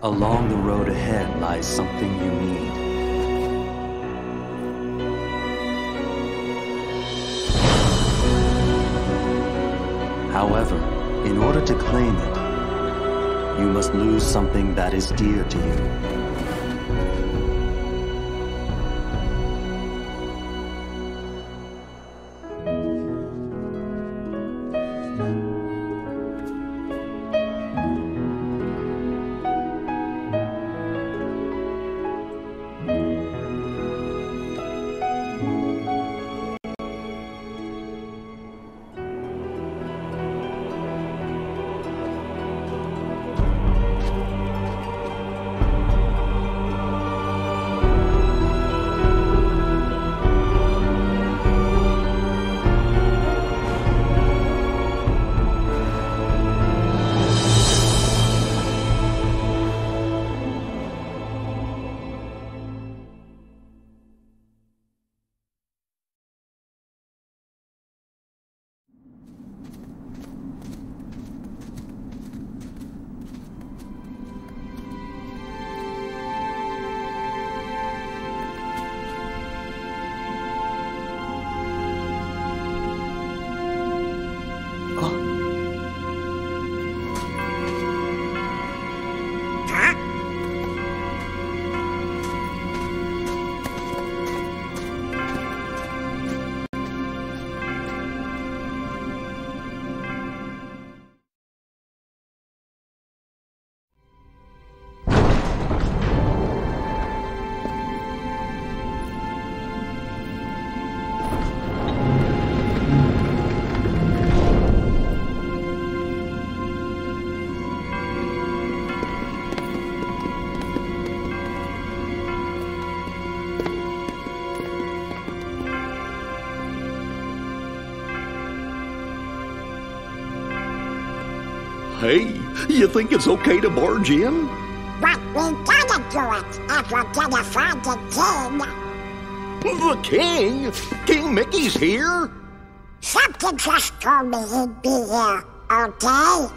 Along the road ahead lies something you need. However, in order to claim it, you must lose something that is dear to you. Hey, you think it's okay to barge in? But we gotta do it if we're gonna find the king. The king? King Mickey's here? Something just told me he'd be here, okay?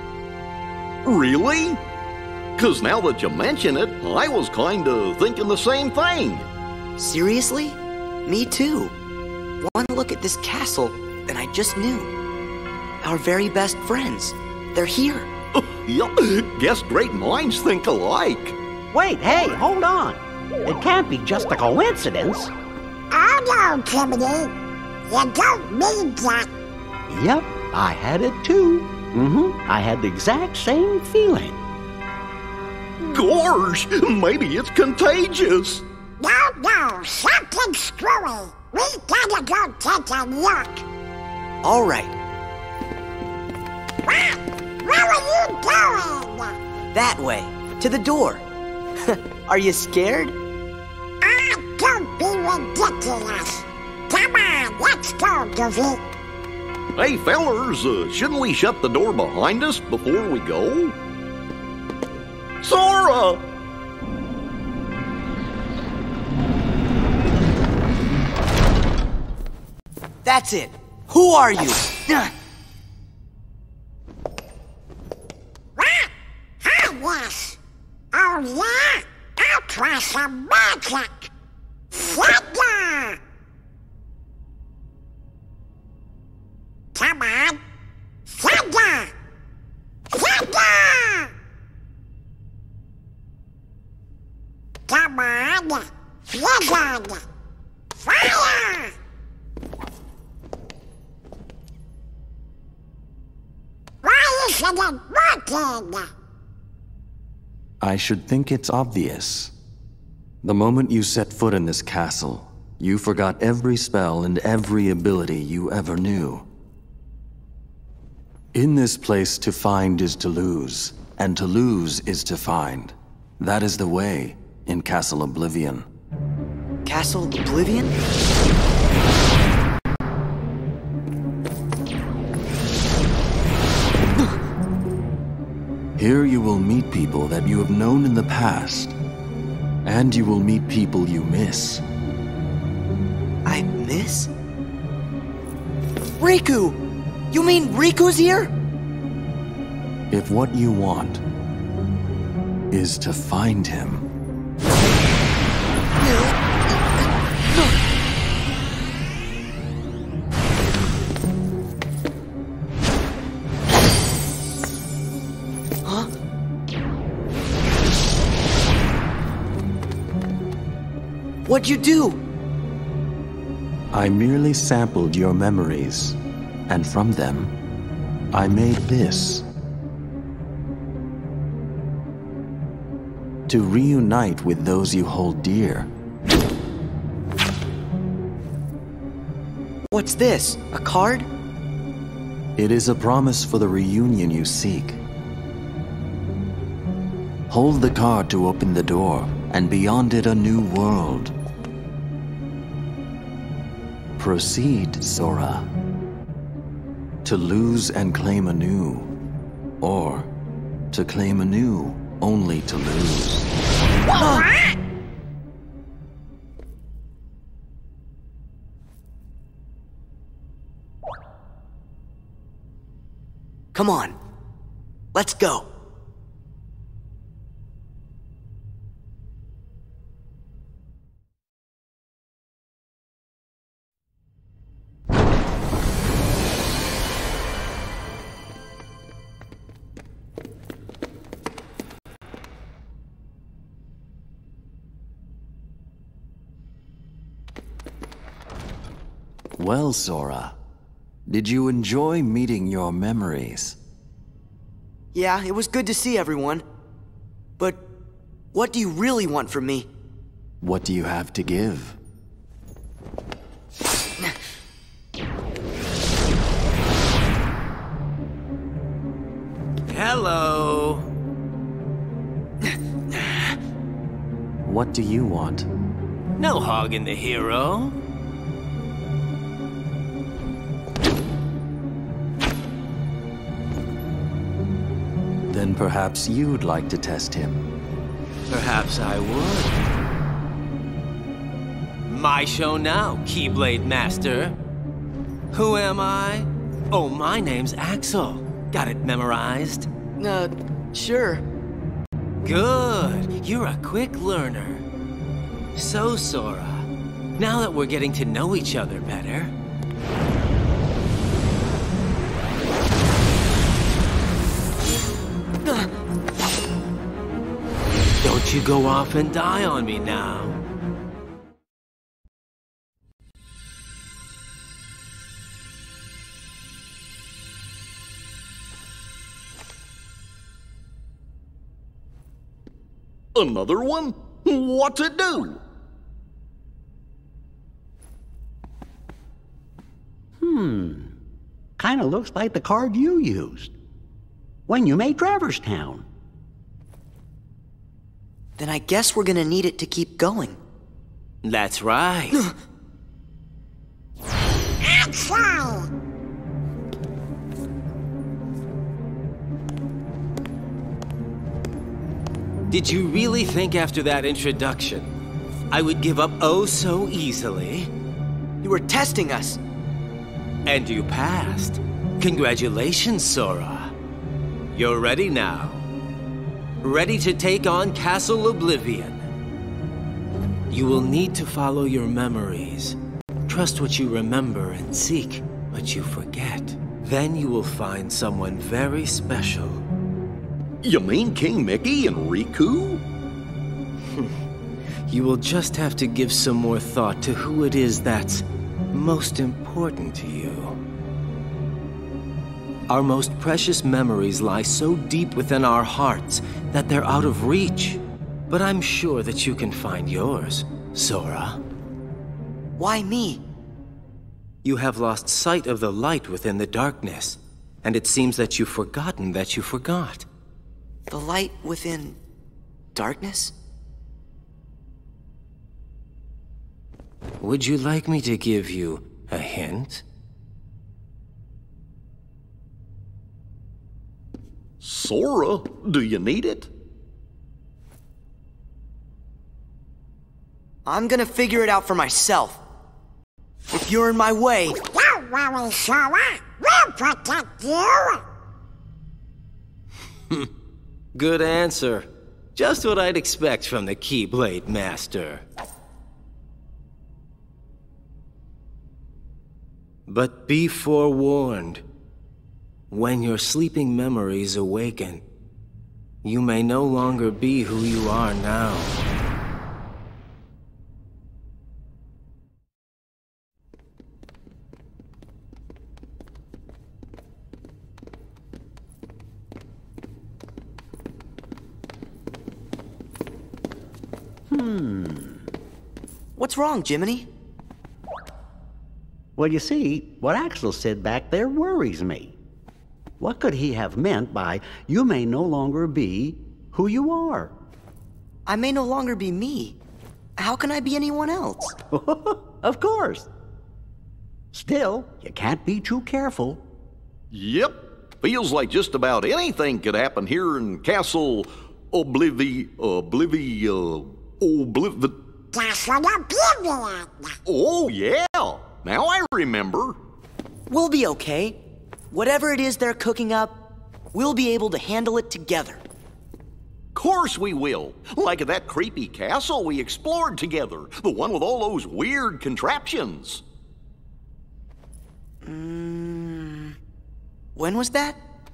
Really? 'Cause now that you mention it, I was kinda thinking the same thing. Seriously? Me too. One look at this castle, and I just knew. Our very best friends. They're here. Yup, guess great minds think alike. Wait, hey, hold on. It can't be just a coincidence. Oh no, Timothy. You don't mean that. Yep, I had it too. I had the exact same feeling. Gorge, maybe it's contagious. No, something's screwy. We gotta go take a look. All right. Where are you going? That way, to the door. Are you scared? Don't be ridiculous. Come on, let's go, Goofy. Hey, fellers, shouldn't we shut the door behind us before we go? Sora! That's it. Who are you? Yes. Oh, yeah? I'll try some magic. Thunder! Come on. Thunder! Thunder! Come on. Blizzard! Fire! Why isn't it working? I should think it's obvious. The moment you set foot in this castle, you forgot every spell and every ability you ever knew. In this place, to find is to lose, and to lose is to find. That is the way in Castle Oblivion. Castle Oblivion? Here you will meet people that you have known in the past, and you will meet people you miss. I miss? Riku! You mean Riku's here? If what you want is to find him. What'd you do? I merely sampled your memories, and from them, I made this. To reunite with those you hold dear. What's this? A card? It is a promise for the reunion you seek. Hold the card to open the door, and beyond it a new world. Proceed, Sora. To lose and claim anew, or to claim anew only to lose. Come on, let's go. Well, Sora, did you enjoy meeting your memories? Yeah, it was good to see everyone. But what do you really want from me? What do you have to give? Hello. What do you want? No hogging the hero. Then perhaps you'd like to test him. Perhaps I would. My show now, Keyblade Master. Who am I? Oh, my name's Axel. Got it memorized? Sure. Good. You're a quick learner. So, Sora, now that we're getting to know each other better, don't you go off and die on me now. Another one? What's it do? Kinda looks like the card you used when you made Traverse Town. Then I guess we're gonna need it to keep going. That's right. Axel! Did you really think after that introduction I would give up oh so easily? You were testing us. And you passed. Congratulations, Sora. You're ready now. Ready to take on Castle Oblivion. You will need to follow your memories. Trust what you remember and seek what you forget. Then you will find someone very special. You mean King Mickey and Riku? You will just have to give some more thought to who it is that's most important to you. Our most precious memories lie so deep within our hearts that they're out of reach. But I'm sure that you can find yours, Sora. Why me? You have lost sight of the light within the darkness, and it seems that you've forgotten that you forgot. The light within darkness? Would you like me to give you a hint? Sora, do you need it? I'm gonna figure it out for myself. If you're in my way... Don't worry, Sora. We'll protect you. Good answer. Just what I'd expect from the Keyblade Master. But be forewarned. When your sleeping memories awaken, you may no longer be who you are now. What's wrong, Jiminy? Well, you see, what Axel said back there worries me. What could he have meant by, you may no longer be who you are? I may no longer be me. How can I be anyone else? Of course. Still, you can't be too careful. Yep. Feels like just about anything could happen here in Castle Castle Oblivion. Oh, yeah. Now I remember. We'll be okay. Whatever it is they're cooking up, we'll be able to handle it together. Course we will. Like at that creepy castle we explored together. The one with all those weird contraptions. When was that?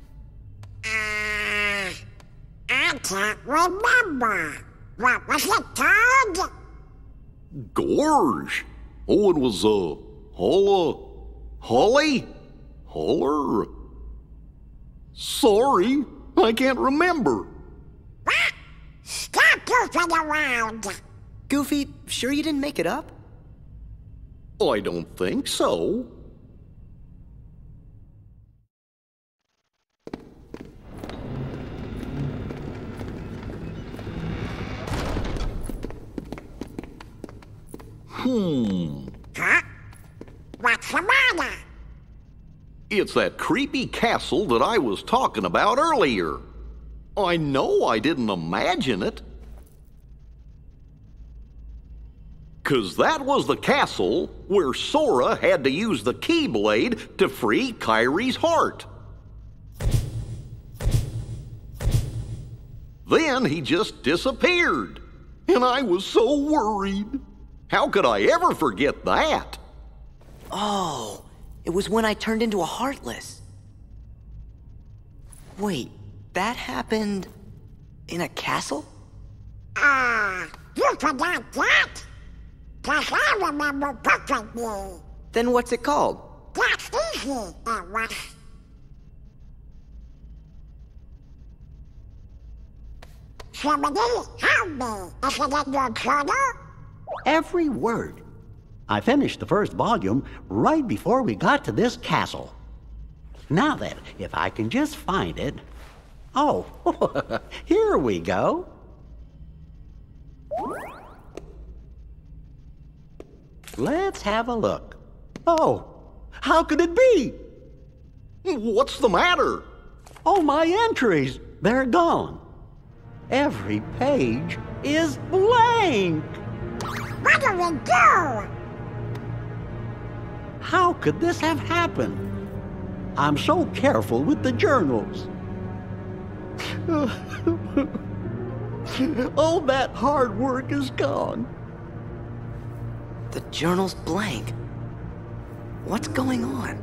I can't remember. What was it called? Gorge. Oh, it was, Holly? Holler? Sorry, I can't remember. What? Stop goofing around. Goofy, sure you didn't make it up? I don't think so. Huh? What's the matter? It's that creepy castle that I was talking about earlier. I know I didn't imagine it. 'Cause that was the castle where Sora had to use the Keyblade to free Kairi's heart. Then he just disappeared, and I was so worried. How could I ever forget that? Oh, it was when I turned into a Heartless. Wait, that happened in a castle? You forgot that? 'Cause I remember perfectly. Then what's it called? That's easy, it was. Somebody help me. Is it in your journal? Every word. I finished the first volume right before we got to this castle. Now then, if I can just find it. Oh, here we go. Let's have a look. Oh, how could it be? What's the matter? Oh, my entries, they're gone. Every page is blank. What do we do? How could this have happened? I'm so careful with the journals. All that hard work is gone. The journal's blank. What's going on?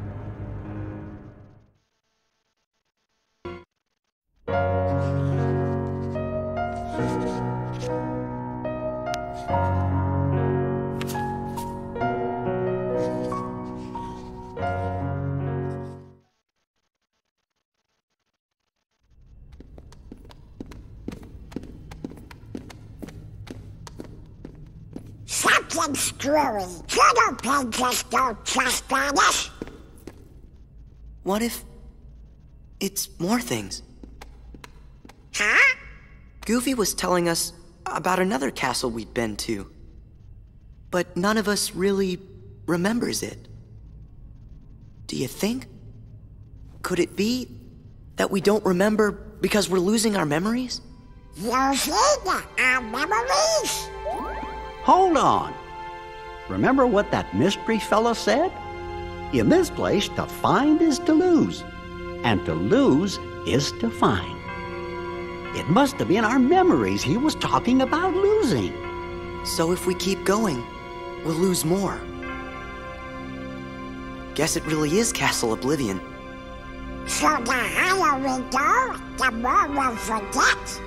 Something's screwy. Journal pages don't just vanish. What if it's more things? Huh? Goofy was telling us about another castle we'd been to, but none of us really remembers it. Do you think? Could it be that we don't remember because we're losing our memories? Losing our memories? Hold on. Remember what that mystery fella said? In this place, to find is to lose, and to lose is to find. It must have been our memories he was talking about losing. So if we keep going, we'll lose more. Guess it really is Castle Oblivion. So the higher we go, the more we'll forget.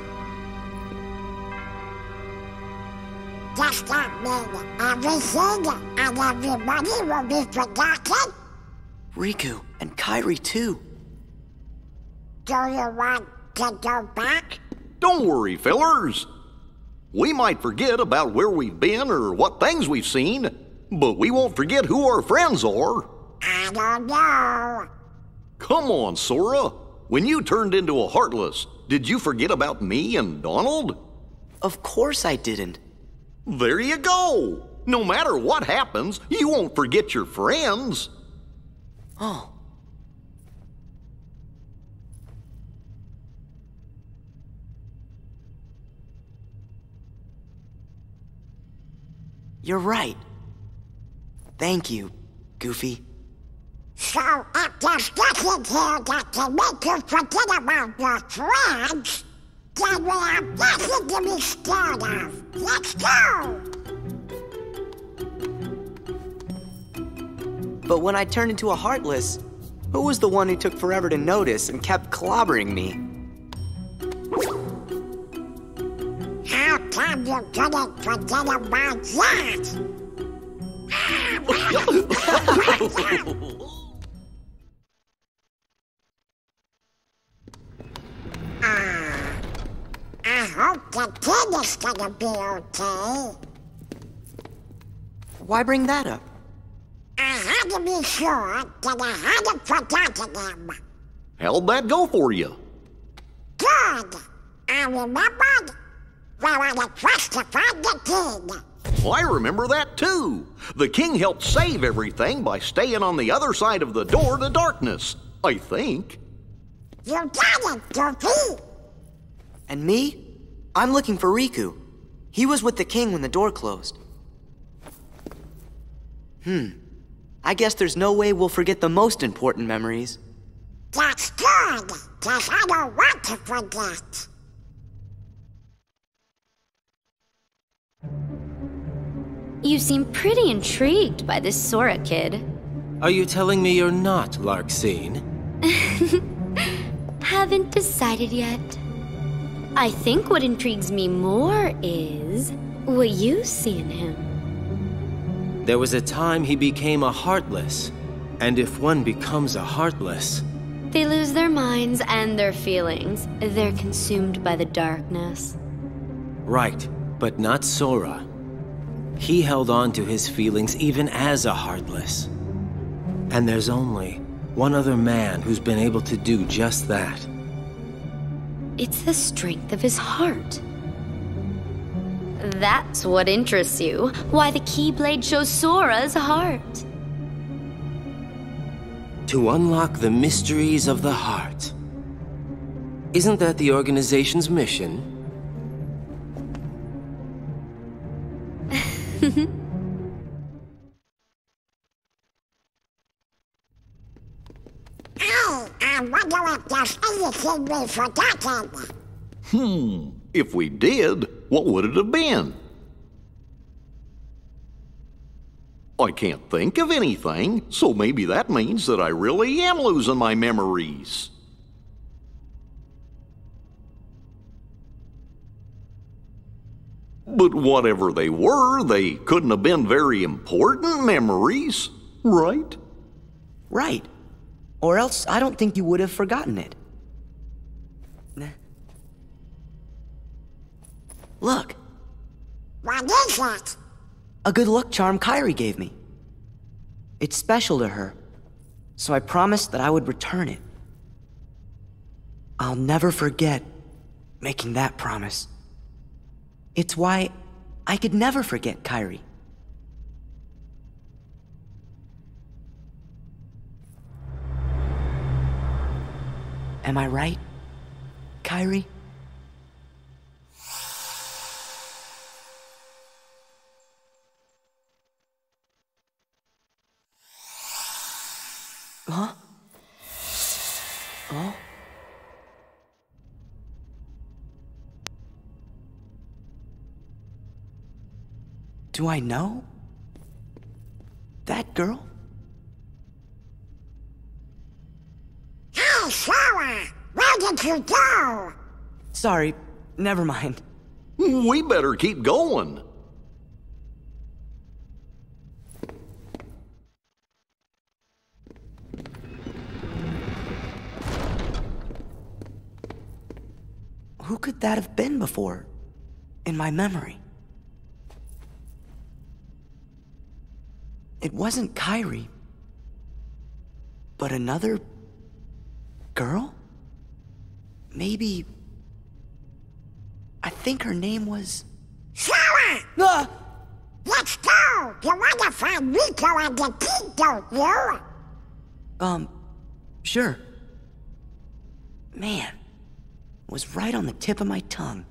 Does that mean everything and everybody will be forgotten? Riku and Kairi too. Do you want to go back? Don't worry, fellers. We might forget about where we've been or what things we've seen, but we won't forget who our friends are. I don't know. Come on, Sora. When you turned into a Heartless, did you forget about me and Donald? Of course I didn't. There you go. No matter what happens, you won't forget your friends. Oh. You're right. Thank you, Goofy. So if there's nothing here that can make you forget about your friends, then we have nothing to be scared of. Let's go! But when I turned into a Heartless, who was the one who took forever to notice and kept clobbering me? How come you couldn't forget about that? I hope the kid is gonna be okay. Why bring that up? I had to be sure that I hadn't forgotten him. How'd that go for you? Good. I remembered where I had first to find the king. Well, I remember that too. The king helped save everything by staying on the other side of the door to darkness, I think. You got it, Goofy. And me? I'm looking for Riku. He was with the king when the door closed. I guess there's no way we'll forget the most important memories. That's good, 'cause I don't want to forget. You seem pretty intrigued by this Sora kid. Are you telling me you're not Larxene? Haven't decided yet. I think what intrigues me more is what you see in him. There was a time he became a Heartless. And if one becomes a Heartless, They lose their minds and their feelings. They're consumed by the darkness. right, but not Sora. He held on to his feelings even as a Heartless. And there's only one other man who's been able to do just that. It's the strength of his heart. That's what interests you. Why the Keyblade shows Sora's heart. To unlock the mysteries of the heart. Isn't that the organization's mission? Hey, I wonder if there's anything we've forgotten. If we did, what would it have been? I can't think of anything, so maybe that means that I really am losing my memories. But whatever they were, they couldn't have been very important memories, right? Right. Or else I don't think you would have forgotten it. Look, What is it? a good luck charm Kairi gave me. It's special to her, so I promised that I would return it. I'll never forget making that promise. It's why I could never forget Kairi. Am I right, Kairi? Huh? Oh? Do I know? That girl? Hey, Sora! Where did you go? Sorry, never mind. We better keep going. Who could that have been before, in my memory? It wasn't Kairi, but another girl? Maybe... I think her name was... Sora! Ah! Let's go! You want to find Riku and the kid, don't you? Sure. Man, it was right on the tip of my tongue.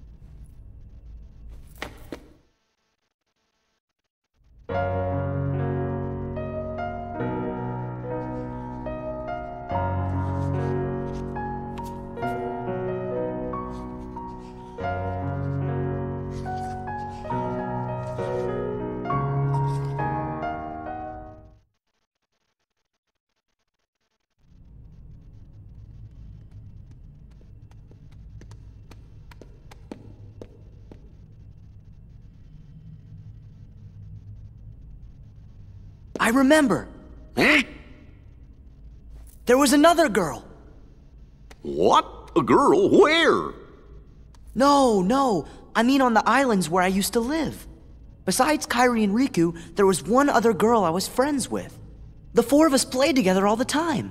I remember. Huh? There was another girl. What? A girl? Where? No. I mean on the islands where I used to live. Besides Kairi and Riku, there was one other girl I was friends with. The four of us played together all the time.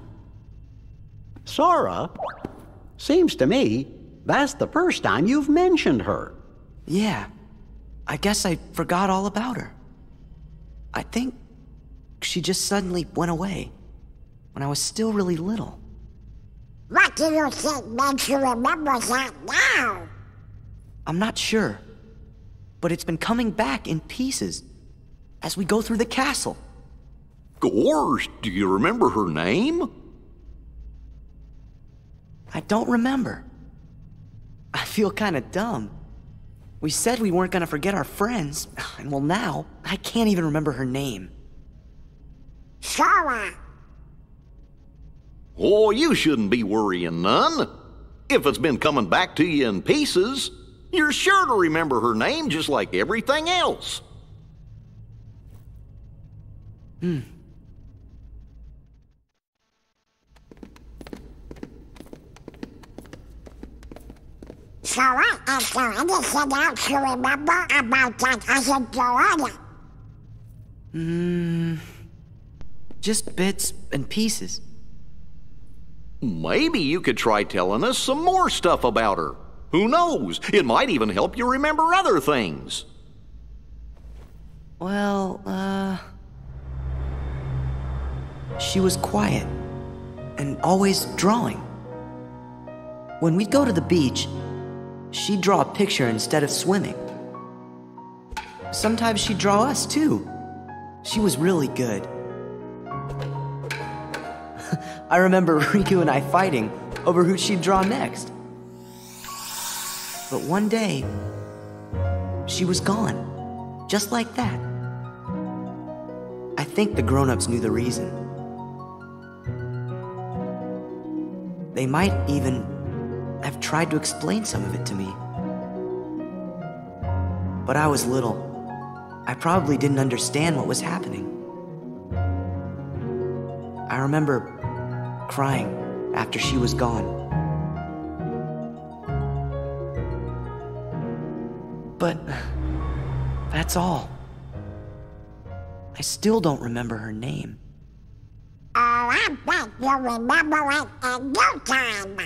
Sora? Seems to me that's the first time you've mentioned her. Yeah. I guess I forgot all about her. I think she just suddenly went away when I was still really little. What do you think makes you remember that now? I'm not sure, but it's been coming back in pieces as we go through the castle. Gorge, do you remember her name? I don't remember. I feel kinda dumb. We said we weren't gonna forget our friends, and well now, I can't even remember her name. Sora! Oh, you shouldn't be worrying none. If it's been coming back to you in pieces, you're sure to remember her name just like everything else. Sora, is there anything else you remember about that other girl? Just bits and pieces. Maybe you could try telling us some more stuff about her. Who knows? It might even help you remember other things. Well, she was quiet and always drawing. When we'd go to the beach, she'd draw a picture instead of swimming. Sometimes she'd draw us too. She was really good. I remember Riku and I fighting over who she'd draw next. But one day, she was gone, just like that. I think the grown-ups knew the reason. They might even have tried to explain some of it to me. But I was little. I probably didn't understand what was happening. I remember crying after she was gone. But that's all. I still don't remember her name. Oh, I bet you'll remember it in no time.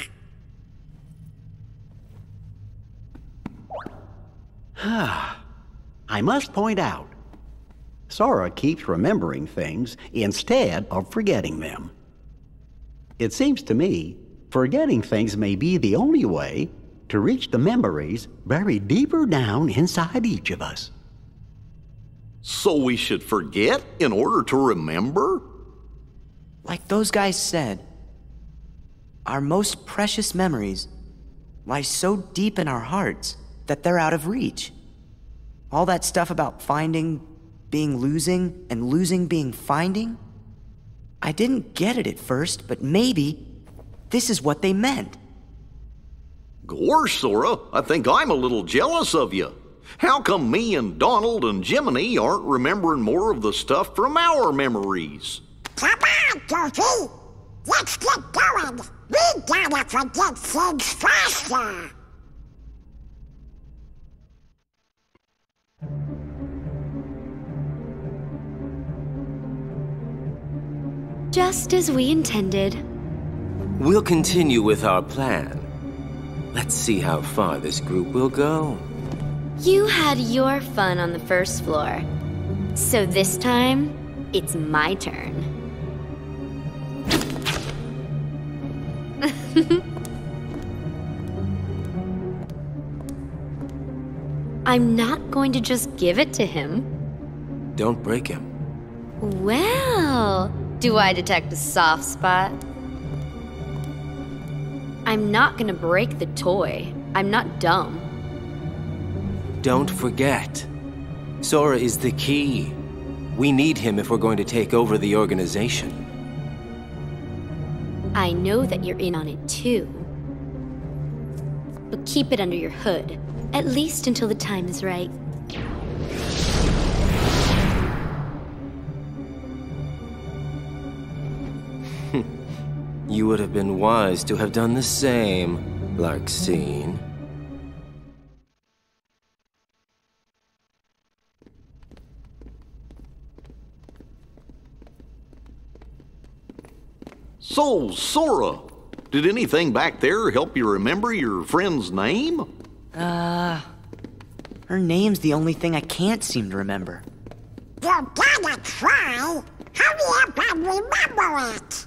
I must point out, Sora keeps remembering things instead of forgetting them. It seems to me forgetting things may be the only way to reach the memories buried deeper down inside each of us. So we should forget in order to remember? Like those guys said, our most precious memories lie so deep in our hearts that they're out of reach. All that stuff about finding being losing, and losing being finding? I didn't get it at first, but maybe this is what they meant. Gosh, Sora, I think I'm a little jealous of you. How come me and Donald and Jiminy aren't remembering more of the stuff from our memories? Come on, Goofy! Let's get going! We gotta forget things faster! Just as we intended. We'll continue with our plan. Let's see how far this group will go. You had your fun on the first floor. So this time, it's my turn. I'm not going to just give it to him. Don't break him. Well, do I detect a soft spot? I'm not gonna break the toy. I'm not dumb. Don't forget, Sora is the key. We need him if we're going to take over the organization. I know that you're in on it too. But keep it under your hood, at least until the time is right. You would have been wise to have done the same, Larxene. So, Sora, did anything back there help you remember your friend's name? Her name's the only thing I can't seem to remember. You gotta try! Hurry up and remember it!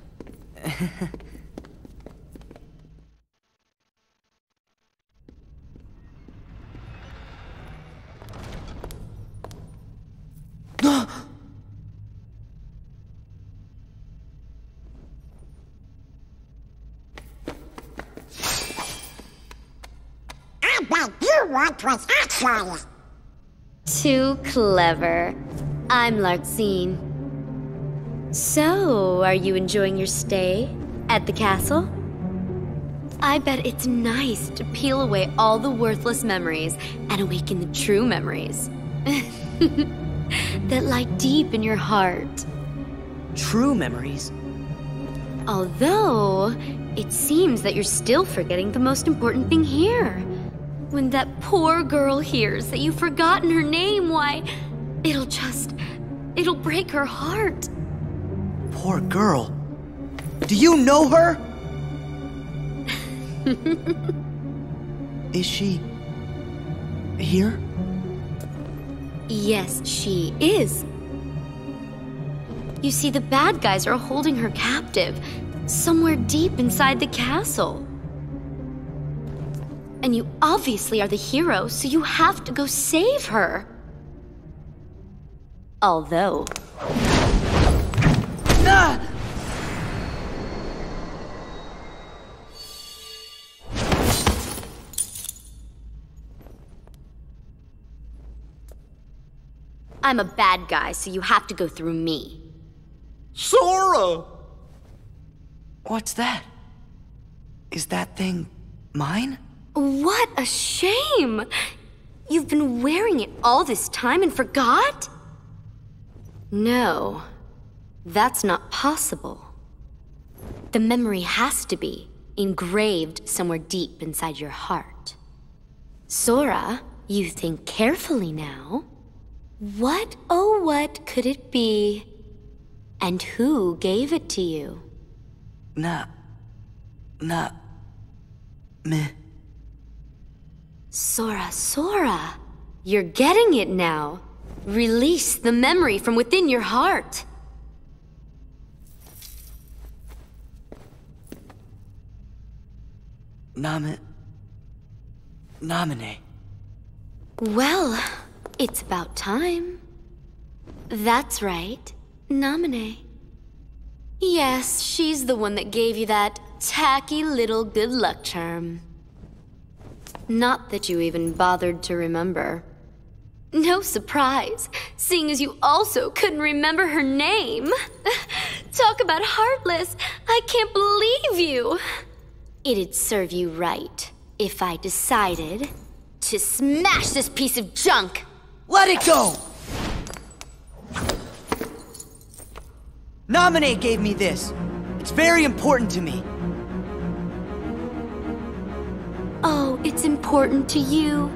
I bet you want what's actually. Too clever. I'm Larxene. So, are you enjoying your stay at the castle? I bet it's nice to peel away all the worthless memories and awaken the true memories that lie deep in your heart. True memories? Although, it seems that you're still forgetting the most important thing here. When that poor girl hears that you've forgotten her name, why, it'll break her heart. Poor girl. Do you know her? Is she here? Yes, she is. You see, the bad guys are holding her captive, somewhere deep inside the castle. And you obviously are the hero, so you have to go save her. Although... Ah! I'm a bad guy, so you have to go through me. Sora! What's that? Is that thing mine? What a shame! You've been wearing it all this time and forgot? No, that's not possible. The memory has to be engraved somewhere deep inside your heart. Sora, you think carefully now. What, oh what could it be? And who gave it to you? Meh. Sora, you're getting it now. Release the memory from within your heart. Naminé. Well, it's about time. That's right, Naminé. Yes, she's the one that gave you that tacky little good luck charm. Not that you even bothered to remember. No surprise, seeing as you also couldn't remember her name. Talk about heartless. I can't believe you. It'd serve you right if I decided to smash this piece of junk. Let it go! Naminé gave me this. It's very important to me. Oh, it's important to you.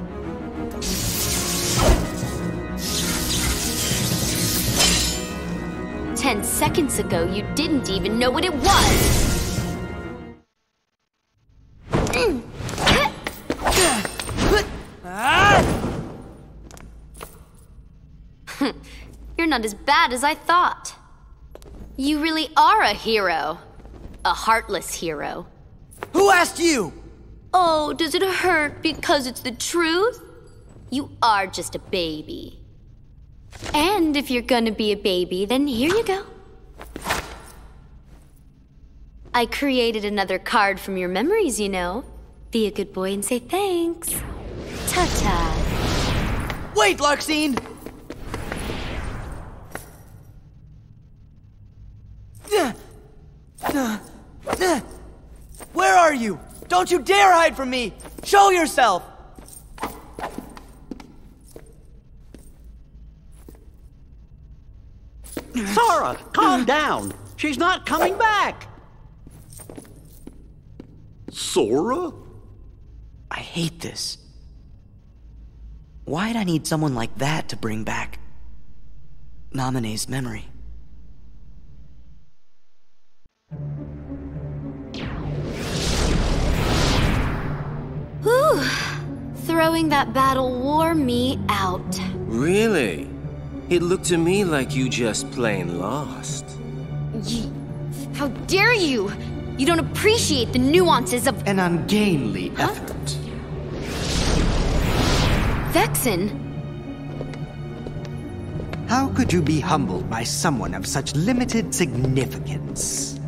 Ten seconds ago, you didn't even know what it was. You're not as bad as I thought. You really are a hero. A heartless hero. Who asked you? Oh, does it hurt because it's the truth? You are just a baby. And if you're gonna be a baby, then here you go. I created another card from your memories, you know. Be a good boy and say thanks. Ta-ta. Wait, Larxene! Where are you? Don't you dare hide from me! Show yourself! Sora, calm down. She's not coming back. Sora? I hate this. Why'd I need someone like that to bring back Naminé's memory? Whew. Throwing that battle wore me out. Really? It looked to me like you just plain lost. How dare you! You don't appreciate the nuances of An ungainly effort. Vexen. How could you be humbled by someone of such limited significance?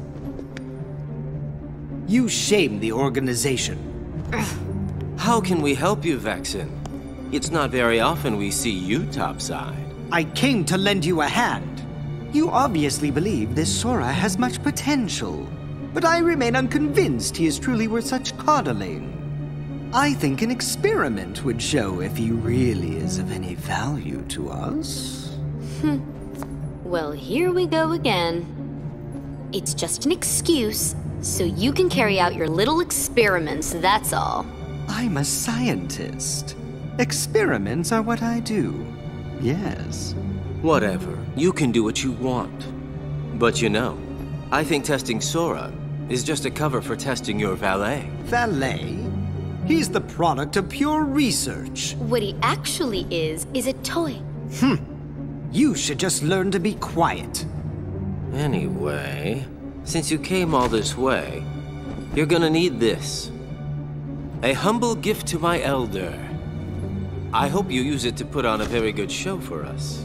You shame the organization. How can we help you, Vexen? It's not very often we see you topside. I came to lend you a hand. You obviously believe this Sora has much potential, but I remain unconvinced he is truly worth such coddling. I think an experiment would show if he really is of any value to us. Well, here we go again. It's just an excuse, so you can carry out your little experiments, that's all. I'm a scientist. Experiments are what I do. Yes. Whatever. You can do what you want. But you know, I think testing Sora is just a cover for testing your valet. Valet? He's the product of pure research. What he actually is a toy. You should just learn to be quiet. Anyway, since you came all this way, you're gonna need this. A humble gift to my elder. I hope you use it to put on a very good show for us.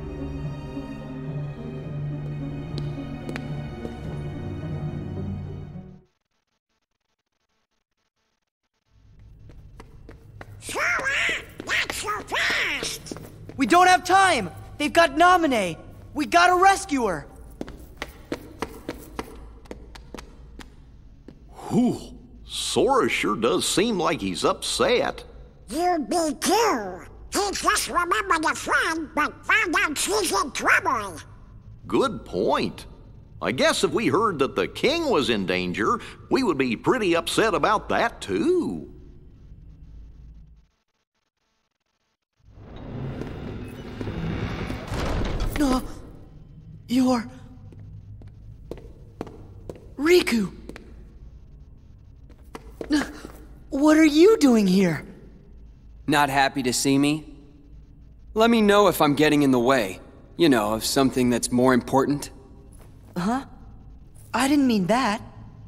Sora, not so fast! We don't have time! They've got Naminé! We gotta rescue her! Whew. Sora sure does seem like he's upset. You be too. He just remembered a friend, but found out she's in trouble. Good point. I guess if we heard that the king was in danger, we would be pretty upset about that too. No, you're... Riku! What are you doing here? Not happy to see me? Let me know if I'm getting in the way. You know, of something that's more important. Huh? I didn't mean that.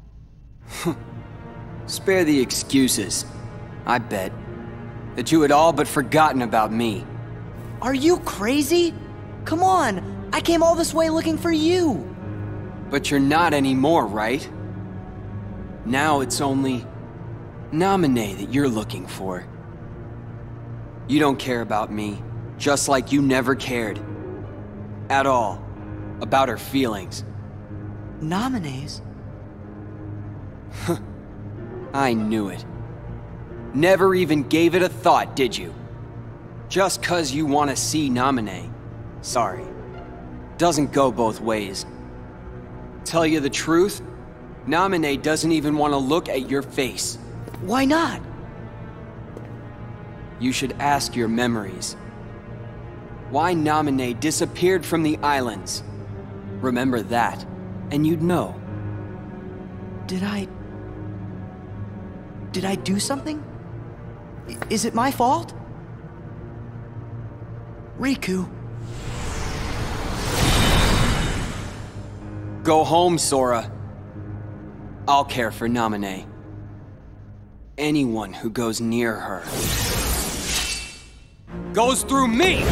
Spare the excuses. I bet that you had all but forgotten about me. Are you crazy? Come on, I came all this way looking for you. But you're not anymore, right? Now it's only Naminé that you're looking for. You don't care about me. Just like you never cared. At all. About her feelings. Naminé's? I knew it. Never even gave it a thought, did you? Just 'cause you want to see Naminé. Sorry. Doesn't go both ways. Tell you the truth, Naminé doesn't even want to look at your face. Why not? You should ask your memories. Why Naminé disappeared from the islands. Remember that, and you'd know. Did I do something? Is it my fault? Riku. Go home, Sora. I'll care for Naminé. Anyone who goes near her goes through me!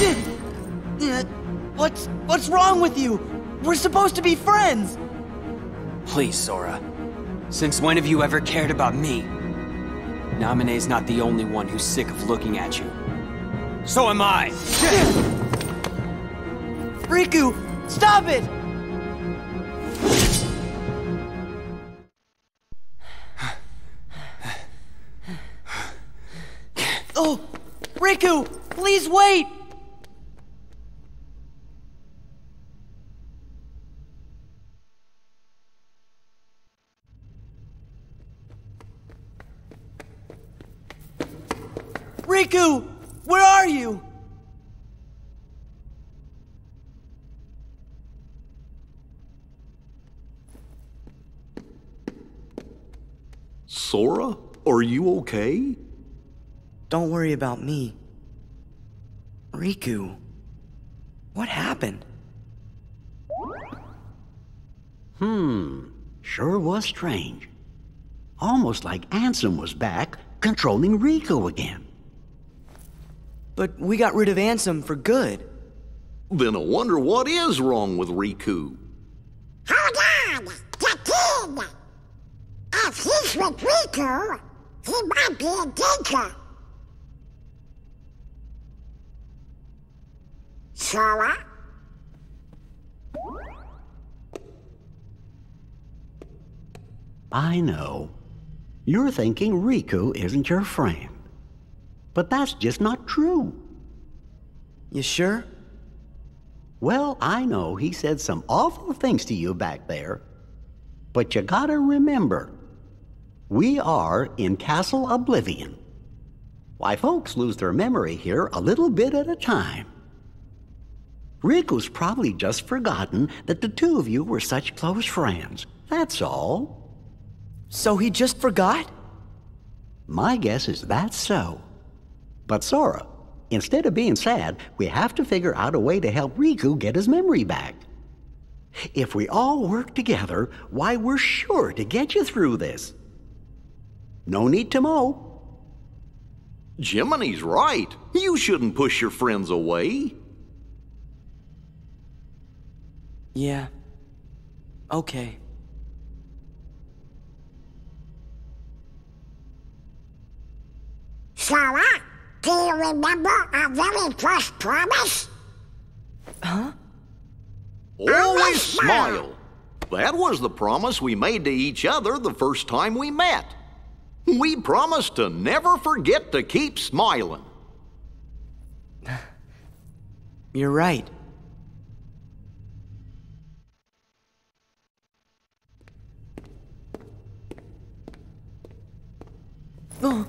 What's wrong with you? We're supposed to be friends! Please, Sora. Since when have you ever cared about me? Naminé's not the only one who's sick of looking at you. So am I! Riku, stop it! Oh, Riku, please wait! Riku, where are you? Sora, are you okay? Don't worry about me. Riku, what happened? Sure was strange. Almost like Ansem was back, controlling Riku again. But we got rid of Ansem for good. Then I wonder what is wrong with Riku. Hold on! The kid! If he's with Riku, he might be in danger. Sora? I know. You're thinking Riku isn't your friend. But that's just not true. You sure? Well, I know he said some awful things to you back there. But you gotta remember, we are in Castle Oblivion. Why, folks lose their memory here a little bit at a time. Riku's probably just forgotten that the two of you were such close friends. That's all. So he just forgot? My guess is that's so. But Sora, instead of being sad, we have to figure out a way to help Riku get his memory back. If we all work together, why, we're sure to get you through this. No need to mow. Jiminy's right. You shouldn't push your friends away. Yeah. Okay. Sora, do you remember our very first promise? Huh? Always smile. That was the promise we made to each other the first time we met. We promised to never forget to keep smiling. You're right. Oh.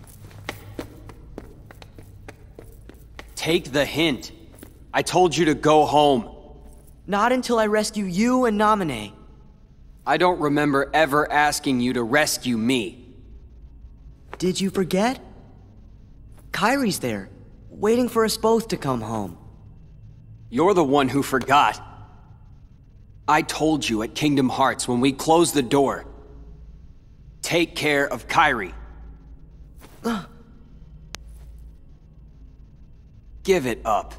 Take the hint. I told you to go home. Not until I rescue you and Naminé. I don't remember ever asking you to rescue me. Did you forget? Kairi's there, waiting for us both to come home. You're the one who forgot. I told you at Kingdom Hearts when we closed the door. Take care of Kairi. Give it up.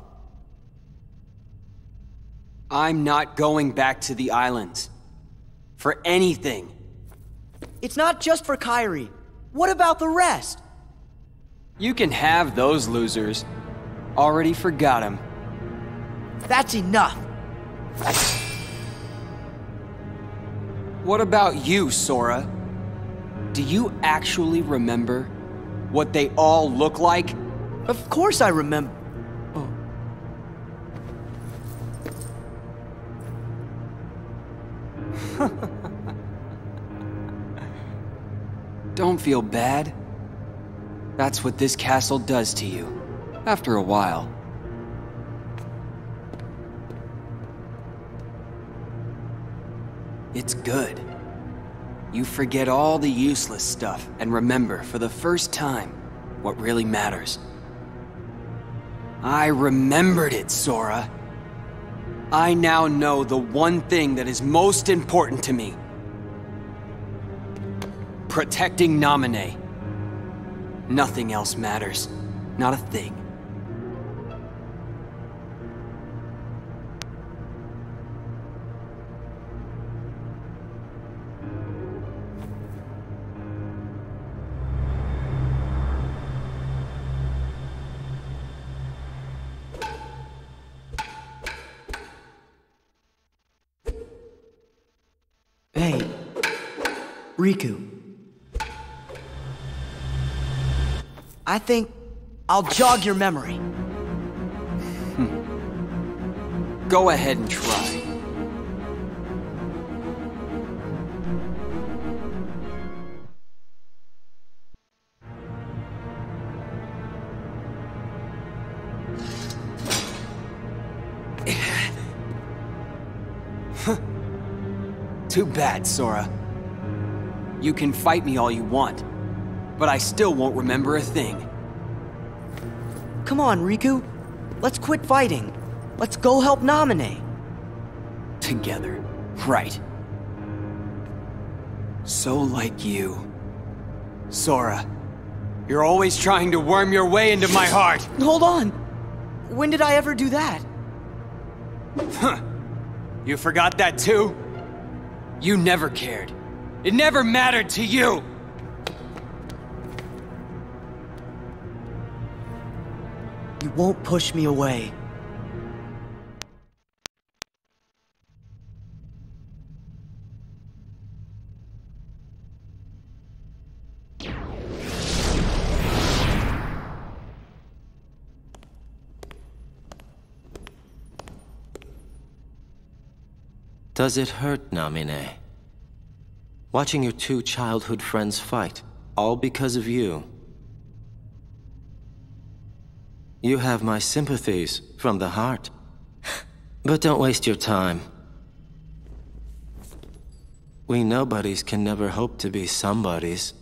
I'm not going back to the islands. For anything. It's not just for Kairi. What about the rest? You can have those losers. Already forgot him. That's enough! What about you, Sora? Do you actually remember what they all look like? Of course I remember. Don't feel bad. That's what this castle does to you, after a while. It's good. You forget all the useless stuff and remember for the first time what really matters. I remembered it, Sora. I now know the one thing that is most important to me. Protecting Naminé. Nothing else matters. Not a thing. Hey, Riku. I think I'll jog your memory. Go ahead and try. Too bad, Sora. You can fight me all you want, but I still won't remember a thing. Come on, Riku. Let's quit fighting. Let's go help Naminé. Together, right. So like you. Sora, you're always trying to worm your way into my heart. Hold on. When did I ever do that? Huh. You forgot that too? You never cared. It never mattered to you! You won't push me away. Does it hurt, Naminé? Watching your two childhood friends fight, all because of you. You have my sympathies from the heart. But don't waste your time. We nobodies can never hope to be somebodies.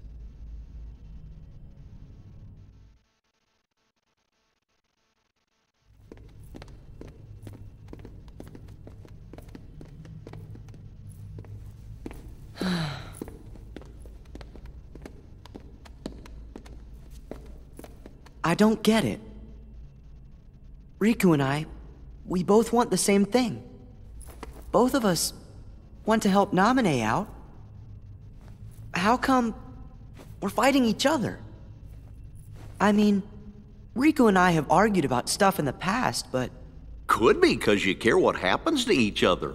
I don't get it. Riku and I, we both want the same thing. Both of us want to help Naminé out. How come we're fighting each other? I mean, Riku and I have argued about stuff in the past, but... Could be because you care what happens to each other.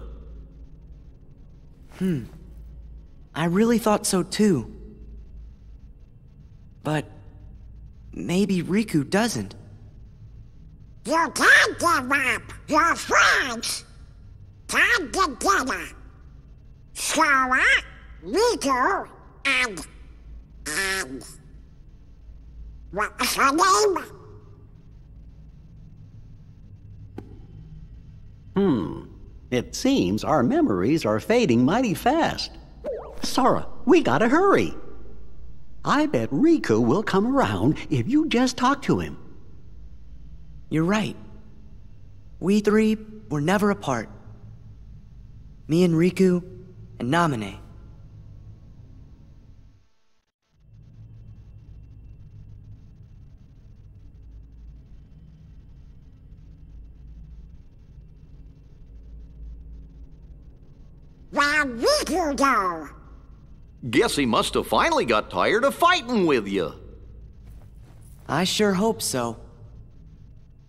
I really thought so too. But maybe Riku doesn't. You can't give up your friends. Come together. Sora, Riku, and... What's her name? It seems our memories are fading mighty fast. Sora, we gotta hurry. I bet Riku will come around if you just talk to him. You're right. We three were never apart. Me and Riku and Naminé. Where'd Riku go? Guess he must have finally got tired of fighting with you. I sure hope so.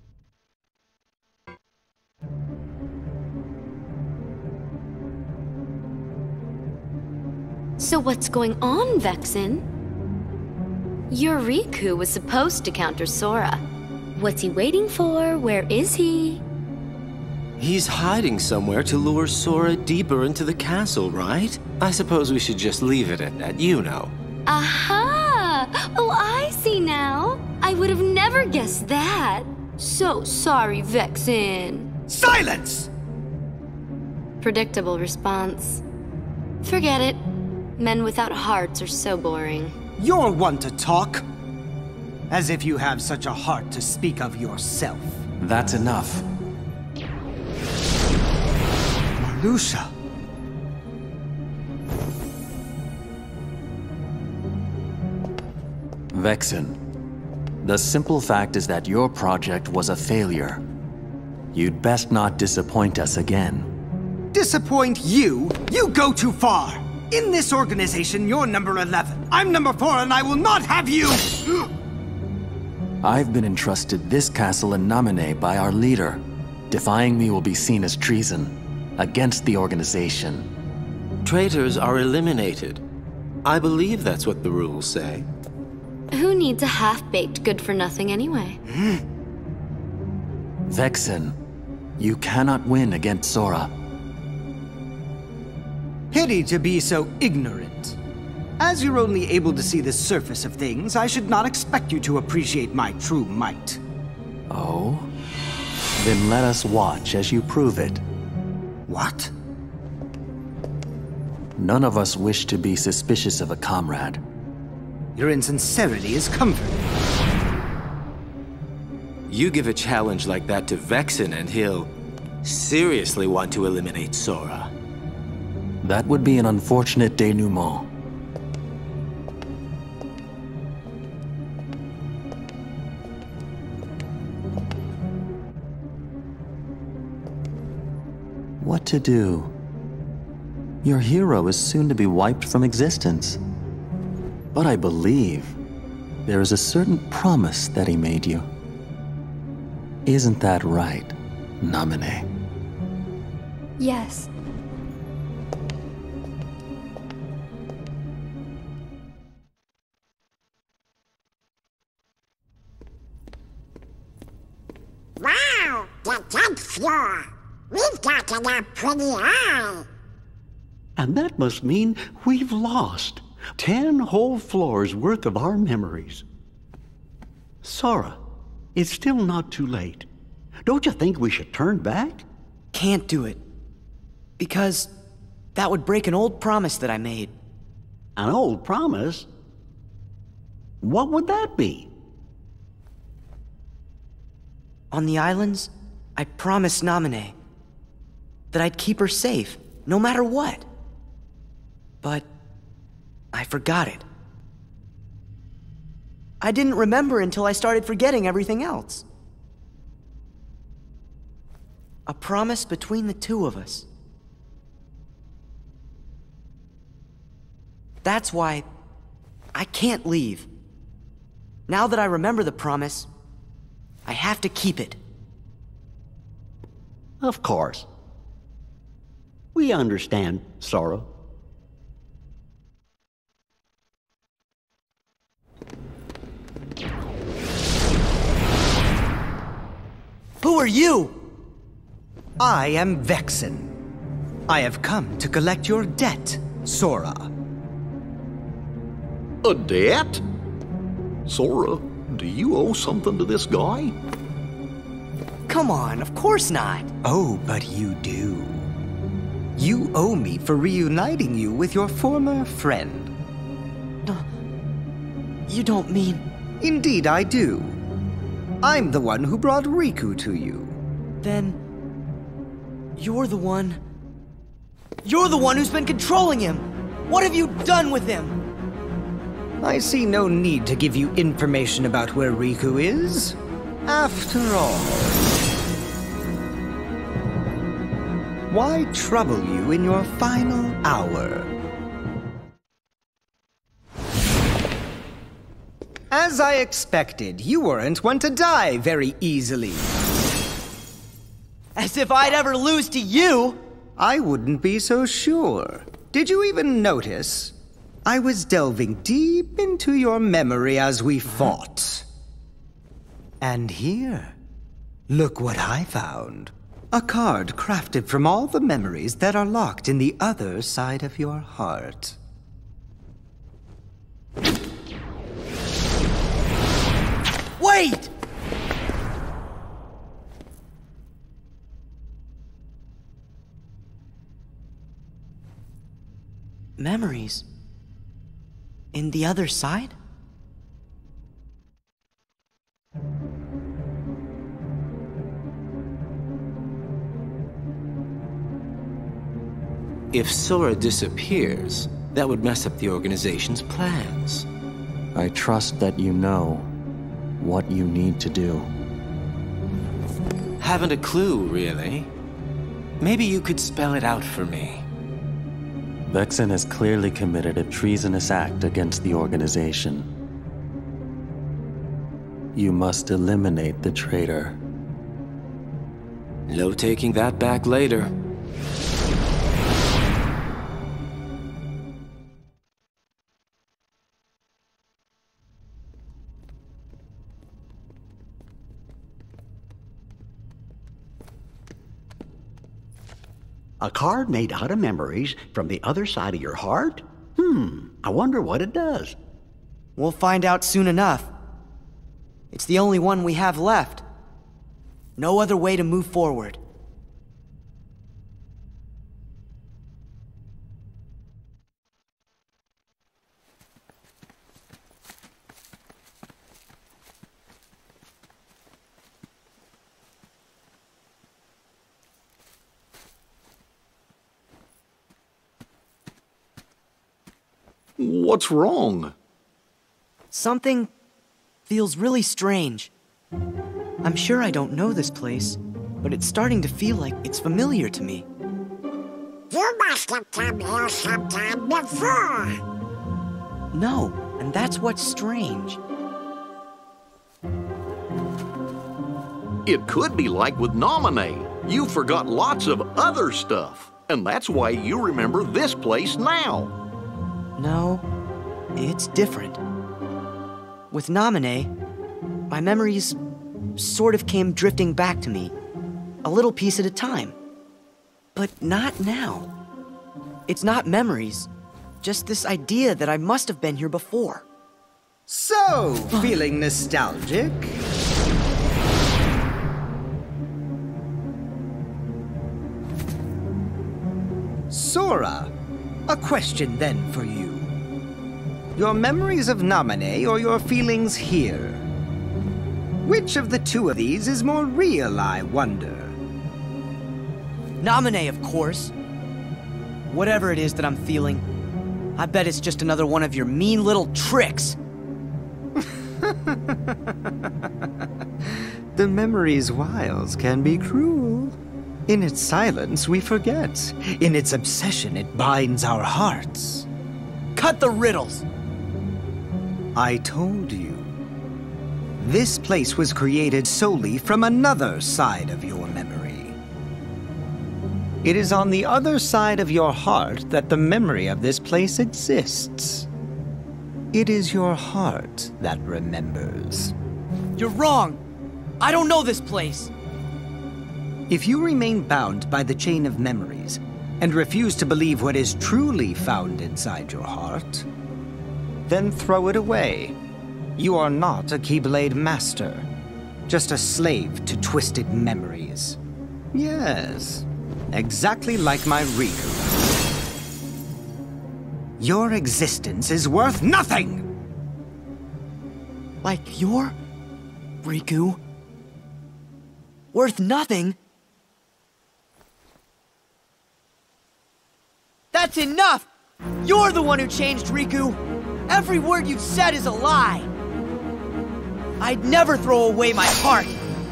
So what's going on, Vexen? Your Riku was supposed to counter Sora. What's he waiting for? Where is he? He's hiding somewhere to lure Sora deeper into the castle, right? I suppose we should just leave it at that, you know. Aha! Oh, I see now. I would have never guessed that. So sorry, Vexen. Silence! Predictable response. Forget it. Men without hearts are so boring. You're one to talk. As if you have such a heart to speak of yourself. That's enough. Marluxia. Vexen, the simple fact is that your project was a failure. You'd best not disappoint us again. Disappoint you? You go too far! In this organization, you're number 11. I'm number 4, and I will not have you! I've been entrusted this castle in Namine by our leader. Defying me will be seen as treason against the organization. Traitors are eliminated. I believe that's what the rules say. Who needs a half-baked good-for-nothing anyway? Vexen, you cannot win against Sora. Pity to be so ignorant. As you're only able to see the surface of things, I should not expect you to appreciate my true might. Oh? Then let us watch as you prove it. What? None of us wish to be suspicious of a comrade. Your insincerity is comforting. You give a challenge like that to Vexen and he'll seriously want to eliminate Sora. That would be an unfortunate denouement. What to do? Your hero is soon to be wiped from existence. But I believe there is a certain promise that he made you. Isn't that right, Namine? Yes. Wow, the 10th floor. We've got a pretty eye. And that must mean we've lost 10 whole floors worth of our memories. Sora, it's still not too late. Don't you think we should turn back? Can't do it. Because that would break an old promise that I made. An old promise? What would that be? On the islands, I promised Namine that I'd keep her safe, no matter what. But I forgot it. I didn't remember until I started forgetting everything else. A promise between the two of us. That's why I can't leave. Now that I remember the promise, I have to keep it. Of course. We understand, Sora. Who are you? I am Vexen. I have come to collect your debt, Sora. A debt? Sora, do you owe something to this guy? Come on, of course not. Oh, but you do. You owe me for reuniting you with your former friend. You don't mean... Indeed I do. I'm the one who brought Riku to you. Then... You're the one who's been controlling him! What have you done with him? I see no need to give you information about where Riku is. After all, why trouble you in your final hour? As I expected, you weren't one to die very easily. As if I'd ever lose to you! I wouldn't be so sure. Did you even notice? I was delving deep into your memory as we fought. And here, look what I found. A card crafted from all the memories that are locked in the other side of your heart. Wait! Memories? In the other side? If Sora disappears, that would mess up the organization's plans. I trust that you know what you need to do. Haven't a clue, really. Maybe you could spell it out for me. Vexen has clearly committed a treasonous act against the organization. You must eliminate the traitor. No taking that back later. A card made out of memories from the other side of your heart? I wonder what it does. We'll find out soon enough. It's the only one we have left. No other way to move forward. What's wrong? Something feels really strange. I'm sure I don't know this place, but it's starting to feel like it's familiar to me. You must have come here sometime before. No, and that's what's strange. It could be like with Naminé. You forgot lots of other stuff, and that's why you remember this place now. No, it's different. With Naminé, my memories sort of came drifting back to me, a little piece at a time. But not now. It's not memories, just this idea that I must have been here before. So, feeling nostalgic? Sora, a question then for you. Your memories of Naminé or your feelings here? Which of the two of these is more real, I wonder? Naminé, of course. Whatever it is that I'm feeling, I bet it's just another one of your mean little tricks. The memory's wiles can be cruel. In its silence, we forget. In its obsession, it binds our hearts. Cut the riddles! I told you. This place was created solely from another side of your memory. It is on the other side of your heart that the memory of this place exists. It is your heart that remembers. You're wrong! I don't know this place! If you remain bound by the chain of memories and refuse to believe what is truly found inside your heart, then throw it away. You are not a Keyblade master, just a slave to twisted memories. Yes, exactly like my Riku. Your existence is worth nothing! Like your Riku? Worth nothing? That's enough! You're the one who changed Riku! Every word you've said is a lie! I'd never throw away my heart!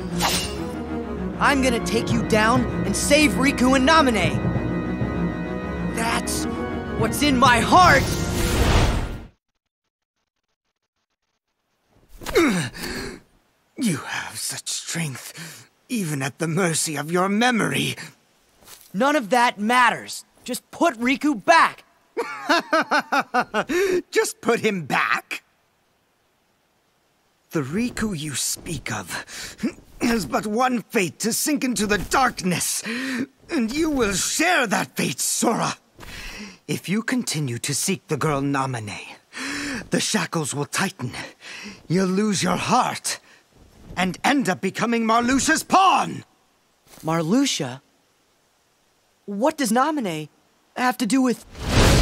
I'm gonna take you down and save Riku and Naminé! That's what's in my heart! You have such strength, even at the mercy of your memory. None of that matters. Just put Riku back! Just put him back. The Riku you speak of has but one fate, to sink into the darkness. And you will share that fate, Sora. If you continue to seek the girl Naminé, the shackles will tighten. You'll lose your heart and end up becoming Marluxia's pawn. Marluxia? What does Naminé have to do with...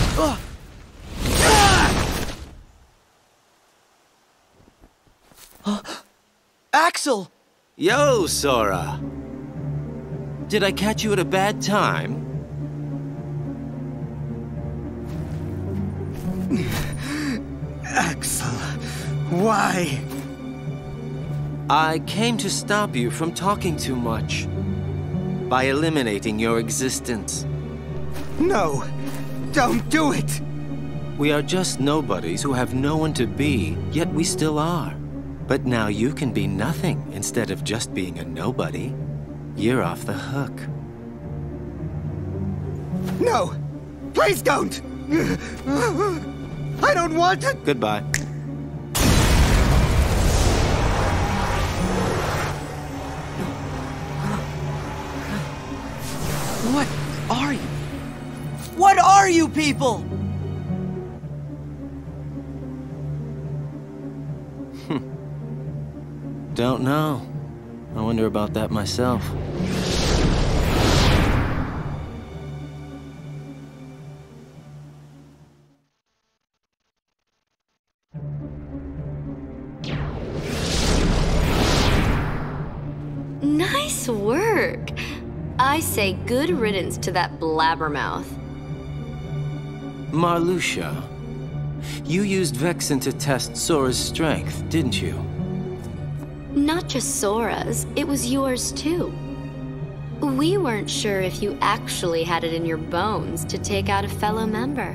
Axel! Yo, Sora! Did I catch you at a bad time? Axel, why? I came to stop you from talking too much. By eliminating your existence. No, don't do it! We are just nobodies who have no one to be, yet we still are. But now you can be nothing instead of just being a nobody. You're off the hook. No! Please don't! I don't want to... Goodbye. What are you? What are you people? Don't know. I wonder about that myself. Nice work. I say good riddance to that blabbermouth. Marluxia, you used Vexen to test Sora's strength, didn't you? Not just Sora's, it was yours too. We weren't sure if you actually had it in your bones to take out a fellow member.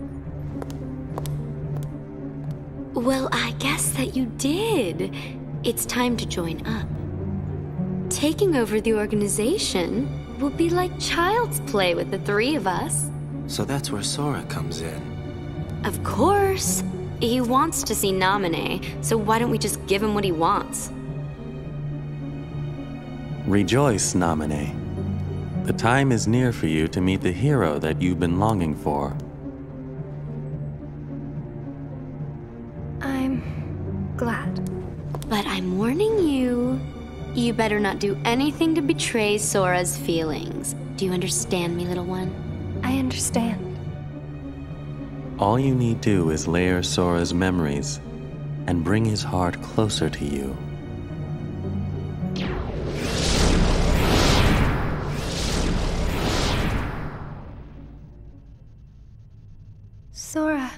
Well, I guess that you did. It's time to join up. Taking over the organization will be like child's play with the three of us. So that's where Sora comes in. Of course. He wants to see Naminé, so why don't we just give him what he wants? Rejoice, Naminé. The time is near for you to meet the hero that you've been longing for. I'm glad. But I'm warning you. You better not do anything to betray Sora's feelings. Do you understand me, little one? I understand. All you need do is layer Sora's memories and bring his heart closer to you. Sora.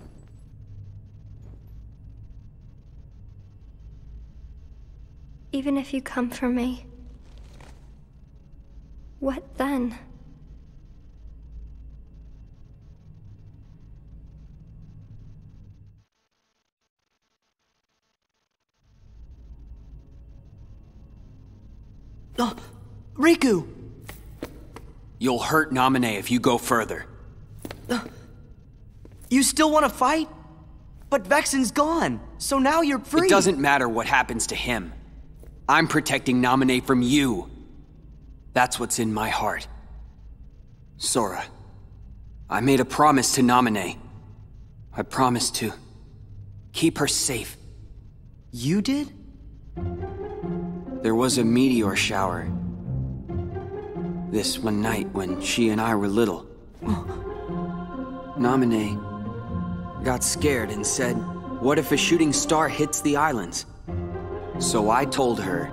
Even if you come for me, what then? Riku! You'll hurt Naminé if you go further. You still want to fight? But Vexen's gone, so now you're free. It doesn't matter what happens to him. I'm protecting Naminé from you. That's what's in my heart. Sora, I made a promise to Naminé. I promised to keep her safe. You did? There was a meteor shower. This one night when she and I were little. Naminé got scared and said, "What if a shooting star hits the islands?" So I told her,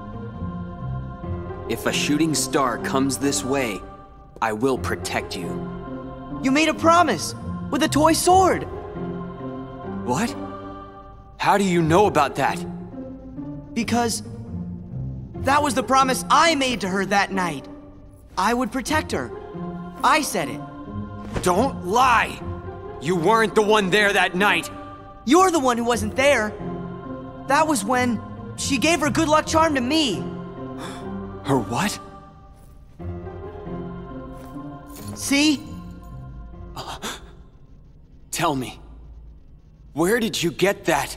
if a shooting star comes this way, I will protect you. You made a promise with a toy sword. What? How do you know about that? Because that was the promise I made to her that night. I would protect her. I said it. Don't lie! You weren't the one there that night! You're the one who wasn't there. That was when she gave her good luck charm to me. Her what? See? Tell me, where did you get that?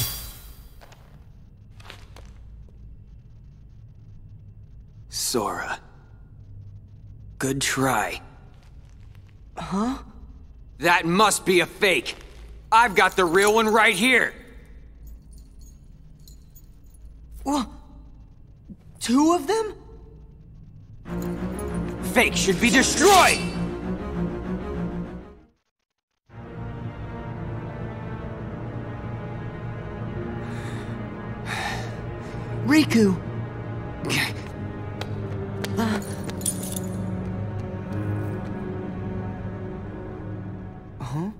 Sora. Good try. Huh? That must be a fake. I've got the real one right here. Well, 2 of them? Fake should be destroyed! Riku! Huh?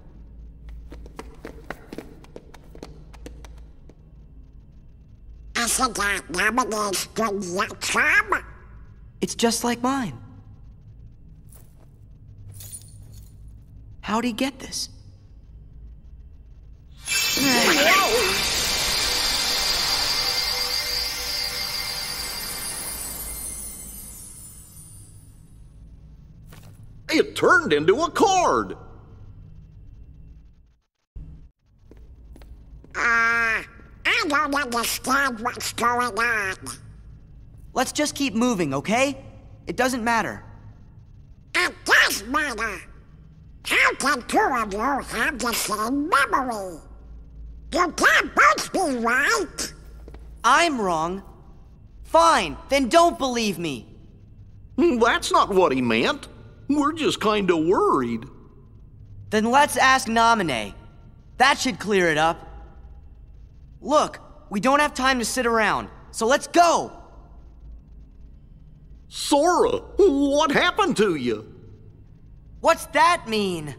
I forgot Nominee's good luck charm. It's just like mine. How'd he get this? It turned into a card. I don't understand what's going on. Let's just keep moving, okay? It doesn't matter. It does matter. How can 2 of you have the same memory? You can't both be right. I'm wrong. Fine, then don't believe me. That's not what he meant. We're just kinda worried. Then let's ask Naminé. That should clear it up. Look, we don't have time to sit around, so let's go! Sora, what happened to you? What's that mean?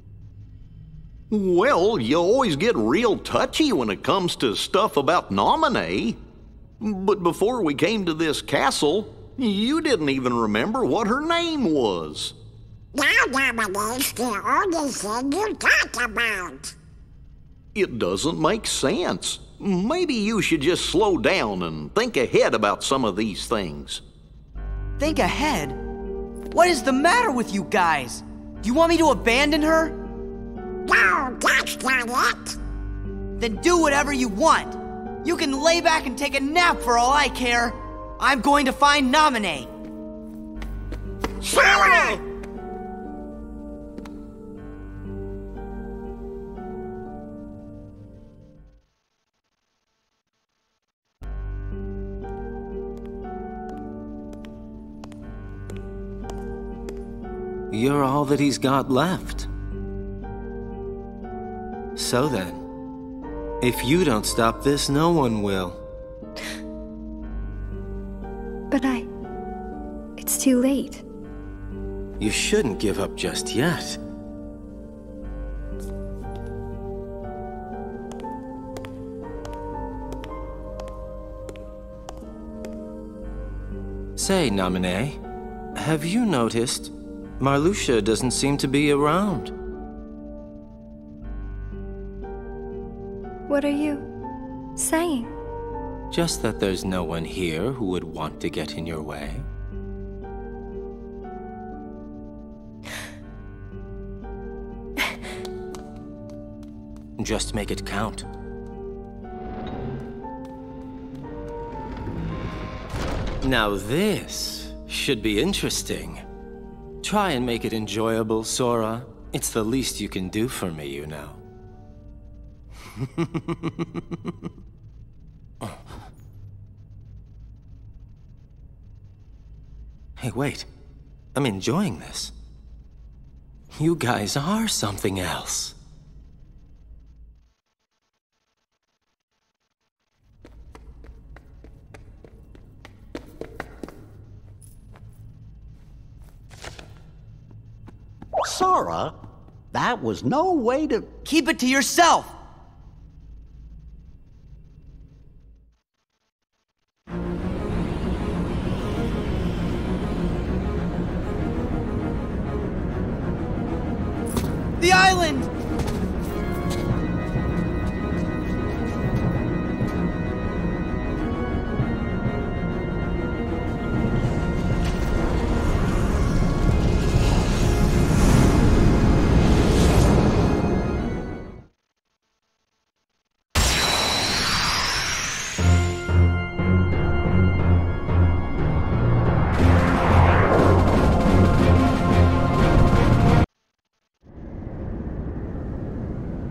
Well, you always get real touchy when it comes to stuff about Naminé. But before we came to this castle, you didn't even remember what her name was. Now Nominee's the only thing you talk about. It doesn't make sense. Maybe you should just slow down and think ahead about some of these things. Think ahead? What is the matter with you guys? Do you want me to abandon her? No, that's not it. Then do whatever you want. You can lay back and take a nap for all I care. I'm going to find Naminé. Sora! You're all that he's got left. So then, if you don't stop this, no one will. But it's too late. You shouldn't give up just yet. Say, Naminé, have you noticed Marluxia doesn't seem to be around? What are you saying? Just that there's no one here who would want to get in your way. Just make it count. Now this should be interesting. Try and make it enjoyable, Sora. It's the least you can do for me, you know. Hey, wait. I'm enjoying this. You guys are something else. Sora, that was no way to... Keep it to yourself! The island!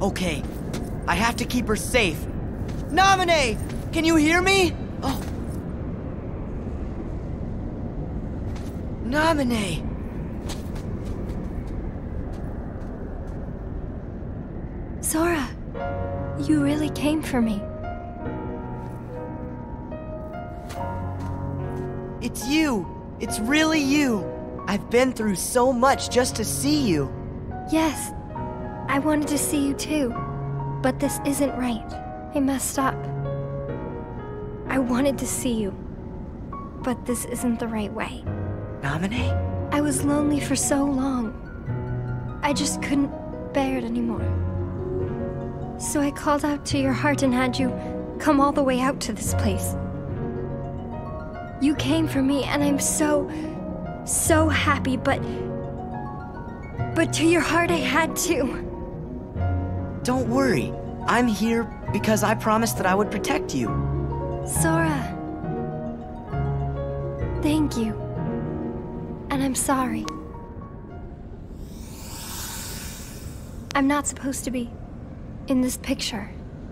Okay, I have to keep her safe. Naminé! Can you hear me? Oh. Naminé! Sora, you really came for me. It's you! It's really you! I've been through so much just to see you. Yes, I wanted to see you too, but this isn't right. I messed up. I wanted to see you, but this isn't the right way. Naminé? I was lonely for so long. I just couldn't bear it anymore. So I called out to your heart and had you come all the way out to this place. You came for me and I'm so happy, but to your heart I had to. Don't worry. I'm here because I promised that I would protect you. Sora. Thank you. And I'm sorry. I'm not supposed to be in this picture.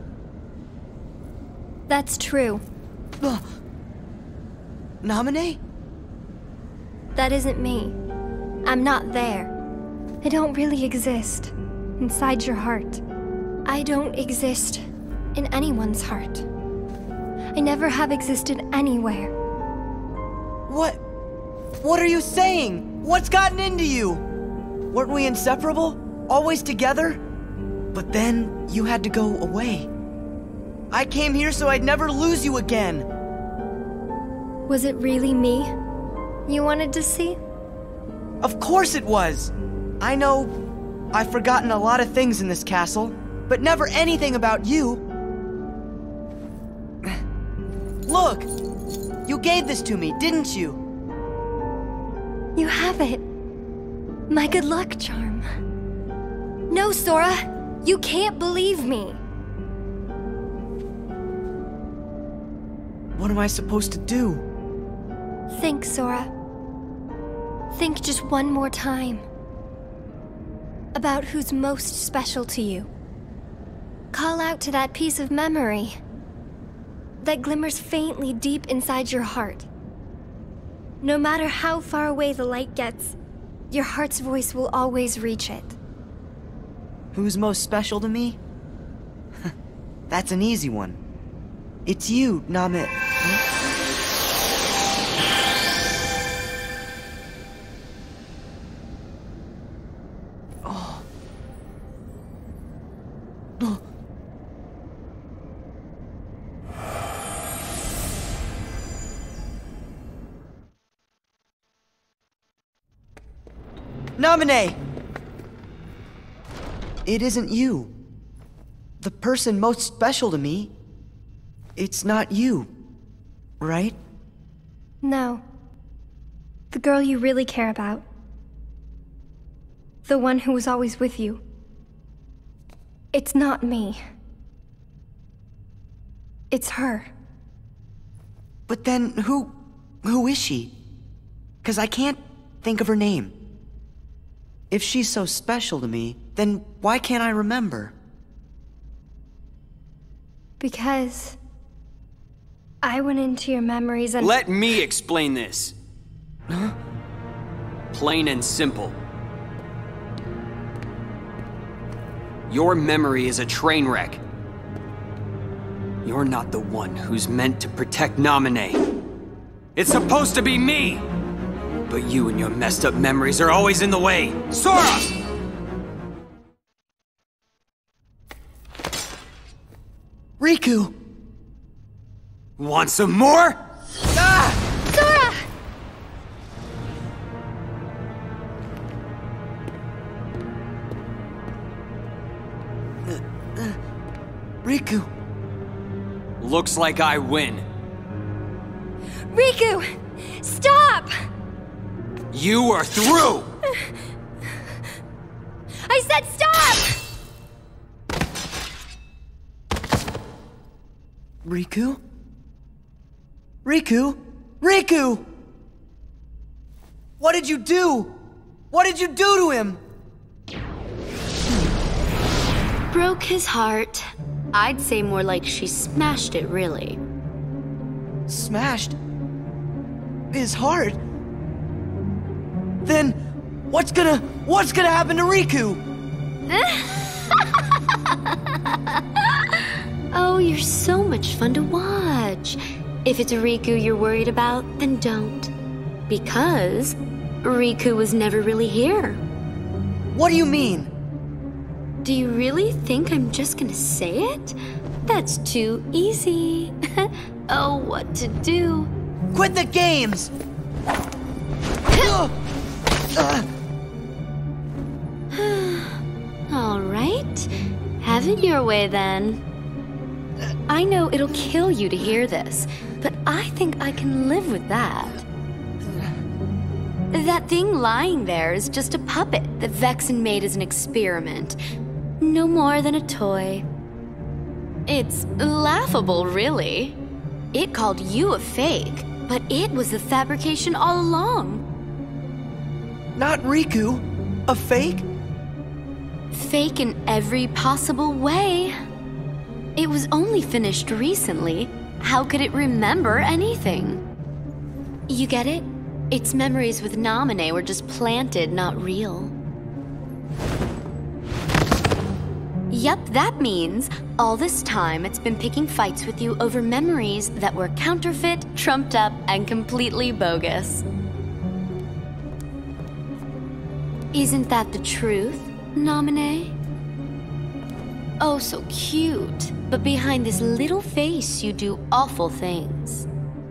That's true. Naminé? That isn't me. I'm not there. I don't really exist inside your heart. I don't exist in anyone's heart. I never have existed anywhere. What are you saying? What's gotten into you? Weren't we inseparable? Always together? But then you had to go away. I came here so I'd never lose you again. Was it really me you wanted to see? Of course it was! I know I've forgotten a lot of things in this castle, but never anything about you. Look! You gave this to me, didn't you? You have it. My good luck charm. No, Sora! You can't believe me! What am I supposed to do? Think, Sora. Think just one more time. About who's most special to you. Call out to that piece of memory that glimmers faintly deep inside your heart. No matter how far away the light gets, your heart's voice will always reach it. Who's most special to me? That's an easy one. It's you, Namit. Oh. Naminé! It isn't you. The person most special to me, it's not you, right? No. The girl you really care about. The one who was always with you. It's not me. It's her. But then who is she? 'Cause I can't think of her name. If she's so special to me, then why can't I remember? Because I went into your memories and— Let me explain this. Huh? Plain and simple. Your memory is a train wreck. You're not the one who's meant to protect Naminé. It's supposed to be me! But you and your messed up memories are always in the way. Sora! Riku! Want some more? Ah! Sora! Riku! Looks like I win. Riku! Stop! You are through! I said stop! Riku? Riku? Riku! What did you do? What did you do to him? Broke his heart. I'd say more like she smashed it, really. Smashed? His heart? Then what's gonna happen to Riku? Oh, you're so much fun to watch. If it's Riku you're worried about, then don't. Because Riku was never really here. What do you mean? Do you really think I'm just gonna say it? That's too easy. Oh, what to do? Quit the games! All right. Have it your way then. I know it'll kill you to hear this, but I think I can live with that. That thing lying there is just a puppet that Vexen made as an experiment. No more than a toy. It's laughable, really. It called you a fake, but it was the fabrication all along. Not Riku. A fake? Fake in every possible way. It was only finished recently. How could it remember anything? You get it? Its memories with Naminé were just planted, not real. Yup, that means all this time it's been picking fights with you over memories that were counterfeit, trumped up, and completely bogus. Isn't that the truth, Naminé? Oh, so cute. But behind this little face, you do awful things.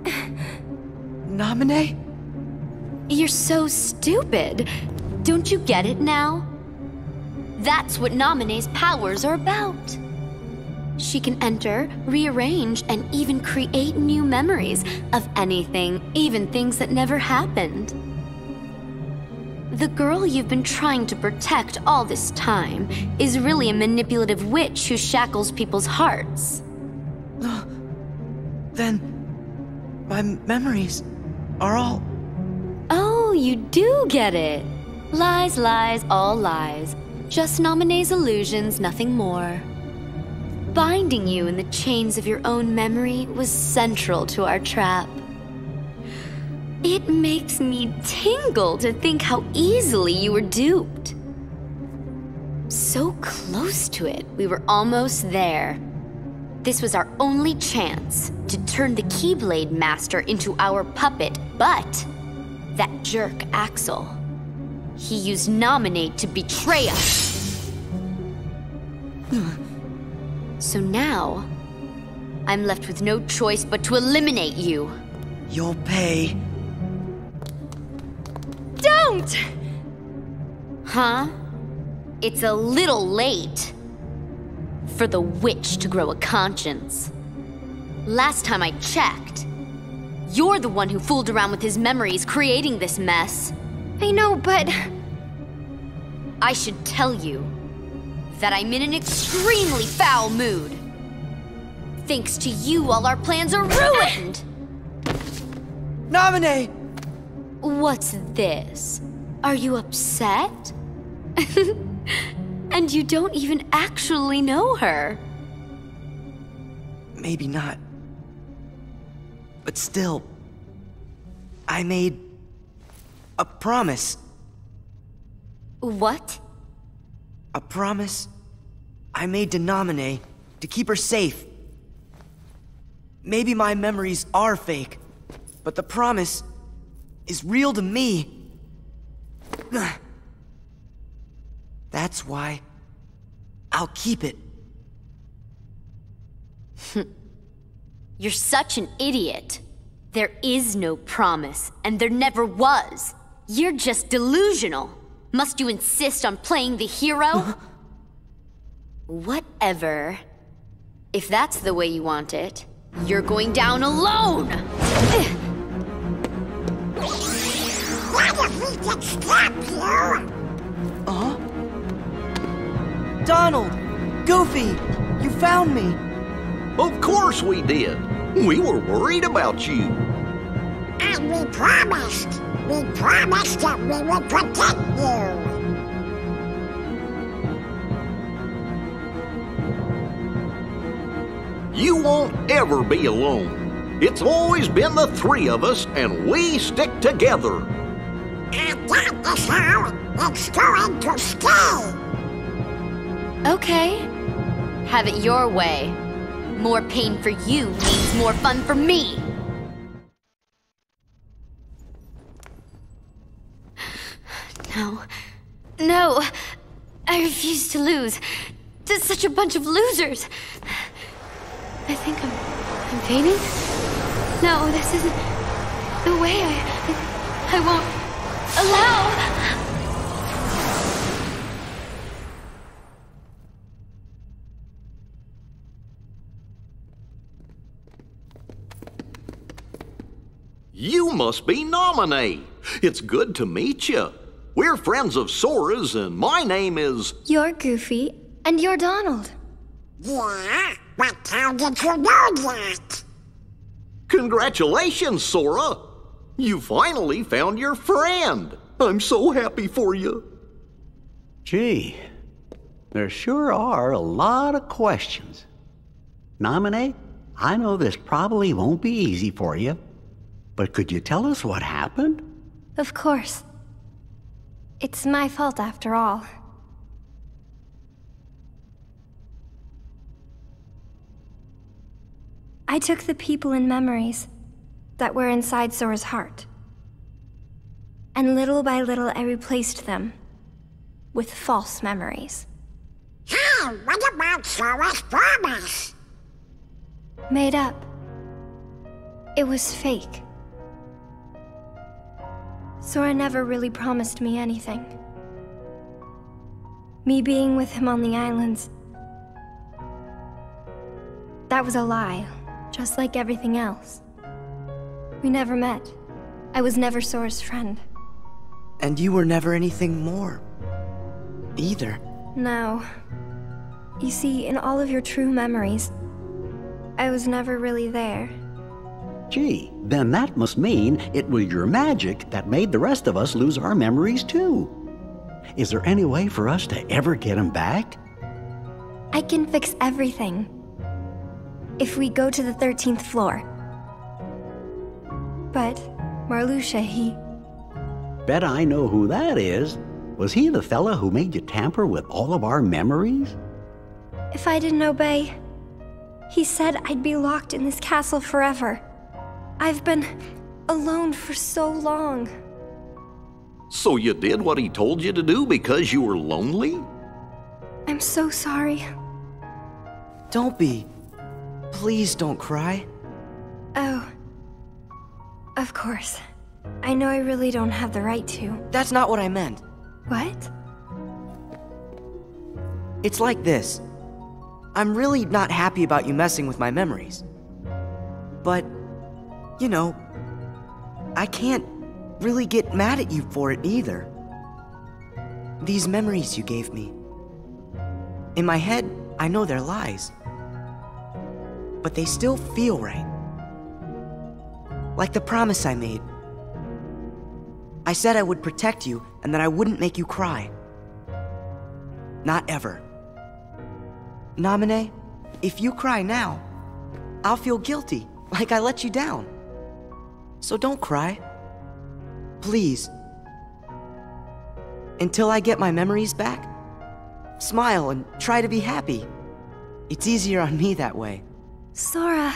Naminé? You're so stupid. Don't you get it now? That's what Naminé's powers are about. She can enter, rearrange, and even create new memories of anything, even things that never happened. The girl you've been trying to protect all this time is really a manipulative witch who shackles people's hearts. Then my memories are all... Oh, you do get it. Lies, lies, all lies. Just Naminé's illusions, nothing more. Binding you in the chains of your own memory was central to our trap. It makes me tingle to think how easily you were duped. So close to it, we were almost there. This was our only chance to turn the Keyblade Master into our puppet, but that jerk Axel, he used Naminé to betray us. So now, I'm left with no choice but to eliminate you. You'll pay. Don't! Huh? It's a little late for the witch to grow a conscience. Last time I checked, you're the one who fooled around with his memories, creating this mess. I know, but... I should tell you that I'm in an extremely foul mood. Thanks to you, all our plans are ruined! Naminé! What's this? Are you upset? And you don't even actually know her. Maybe not. But still, I made a promise. What? A promise I made to Naminé to keep her safe. Maybe my memories are fake, but the promise is real to me. That's why I'll keep it. You're such an idiot. There is no promise, and there never was. You're just delusional. Must you insist on playing the hero? Whatever. If that's the way you want it, you're going down alone! What if we could stop you? Donald! Goofy! You found me! Of course we did. We were worried about you. And we promised that we would protect you. You won't ever be alone. It's always been the three of us, and we stick together. And that is how it's going to stay. Okay. Have it your way. More pain for you means more fun for me. No. No. I refuse to lose. To such a bunch of losers. I think I'm fainting? No, this isn't the way I won't allow. You must be Naminé. It's good to meet you. We're friends of Sora's, and my name is... You're Goofy, and you're Donald. Yeah, but how did you know that? Congratulations, Sora! You finally found your friend. I'm so happy for you. Gee, there sure are a lot of questions. Naminé, I know this probably won't be easy for you, but could you tell us what happened? Of course. It's my fault after all. I took the people and memories that were inside Sora's heart. And little by little I replaced them with false memories. Hey, what about Sora's promise? Made up. It was fake. Sora never really promised me anything. Me being with him on the islands, that was a lie, just like everything else. We never met. I was never Sora's friend. And you were never anything more, either. No. You see, in all of your true memories, I was never really there. Gee, then that must mean it was your magic that made the rest of us lose our memories too. Is there any way for us to ever get them back? I can fix everything. If we go to the 13th floor. But Marluxia, he... Bet I know who that is. Was he the fella who made you tamper with all of our memories? If I didn't obey, he said I'd be locked in this castle forever. I've been alone for so long. So you did what he told you to do because you were lonely? I'm so sorry. Don't be. Please don't cry. Oh. Of course. I know I really don't have the right to. That's not what I meant. What? It's like this. I'm really not happy about you messing with my memories. But, you know, I can't really get mad at you for it either. These memories you gave me. In my head, I know they're lies. But they still feel right. Like the promise I made. I said I would protect you and that I wouldn't make you cry. Not ever. Naminé, if you cry now, I'll feel guilty, like I let you down. So don't cry. Please. Until I get my memories back, smile and try to be happy. It's easier on me that way. Sora.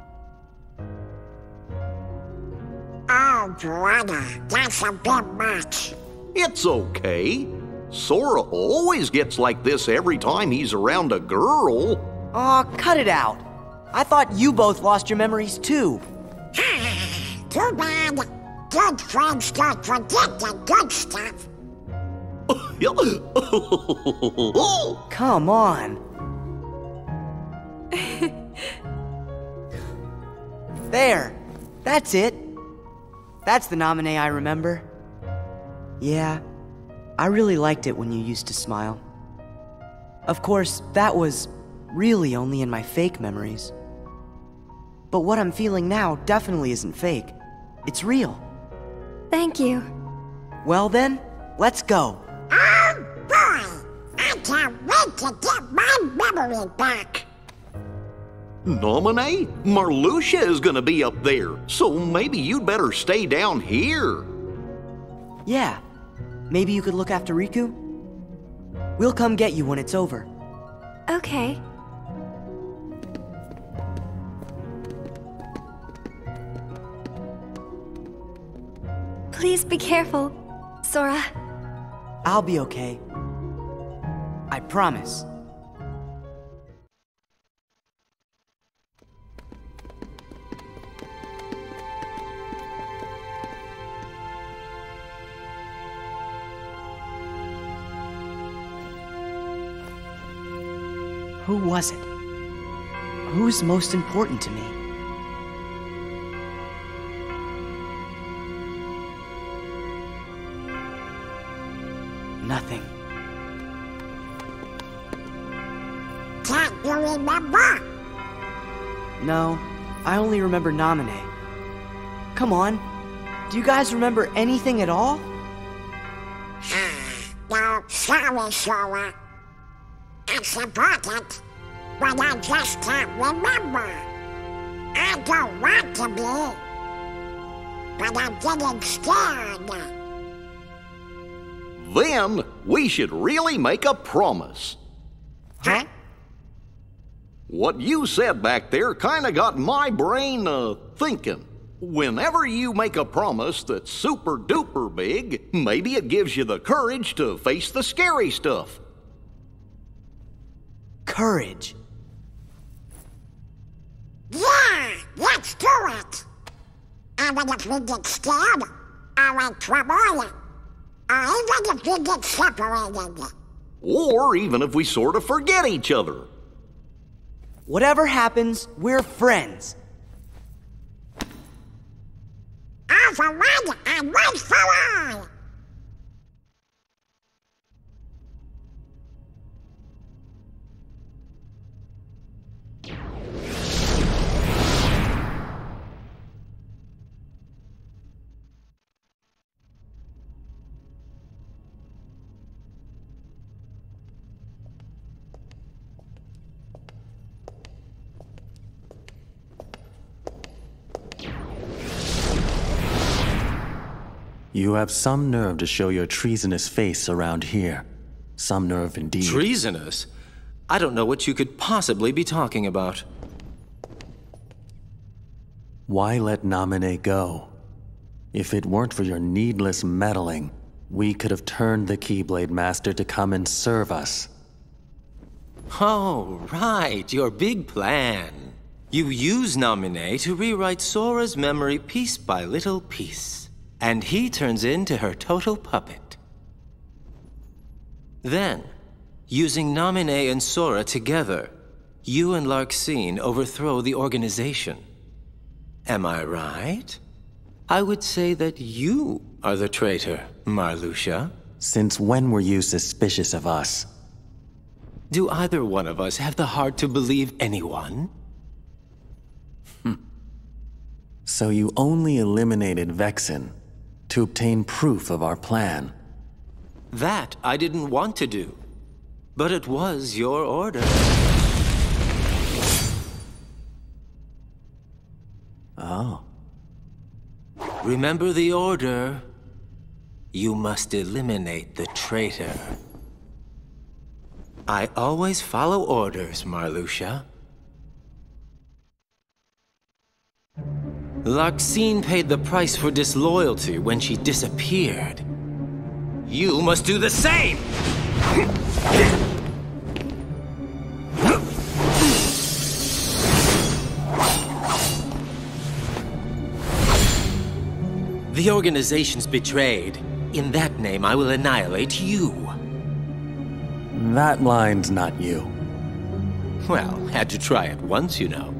Oh, brother, that's a bit much. It's okay. Sora always gets like this every time he's around a girl. Aw, cut it out. I thought you both lost your memories too. Too bad. Good friends don't forget the good stuff. Come on. There. That's it. That's the Naminé I remember. Yeah, I really liked it when you used to smile. Of course, that was really only in my fake memories. But what I'm feeling now definitely isn't fake. It's real. Thank you. Well then, let's go. Oh boy! I can't wait to get my memory back. Naminé? Marluxia is gonna be up there, so maybe you'd better stay down here. Yeah. Maybe you could look after Riku? We'll come get you when it's over. Okay. Please be careful, Sora. I'll be okay. I promise. Who was it? Who's most important to me? Nothing. Can't you remember? No, I only remember Naminé. Come on, do you guys remember anything at all? No, sorry, Sora. It's important, but I just can't remember. I don't want to be, but I'm getting scared. Then we should really make a promise. Huh? What you said back there kinda got my brain, thinking. Whenever you make a promise that's super duper big, maybe it gives you the courage to face the scary stuff. Courage. Yeah, let's do it. Even if we get scared, or in trouble, or even if we get separated. Or even if we sort of forget each other. Whatever happens, we're friends. All for one and one for all. You have some nerve to show your treasonous face around here. Some nerve indeed. Treasonous? I don't know what you could possibly be talking about. Why let Naminé go? If it weren't for your needless meddling, we could have turned the Keyblade Master to come and serve us. Oh, right, your big plan. You use Naminé to rewrite Sora's memory piece by little piece. And he turns into her total puppet. Then, using Naminé and Sora together, you and Larxene overthrow the organization. Am I right? I would say that you are the traitor, Marluxia. Since when were you suspicious of us? Do either one of us have the heart to believe anyone? So you only eliminated Vexen to obtain proof of our plan. That I didn't want to do, but it was your order. Oh. Remember the order. You must eliminate the traitor. I always follow orders, Marluxia. Larxene paid the price for disloyalty when she disappeared. You must do the same! The organization's betrayed. In that name, I will annihilate you. That line's not you. Well, had to try it once, you know.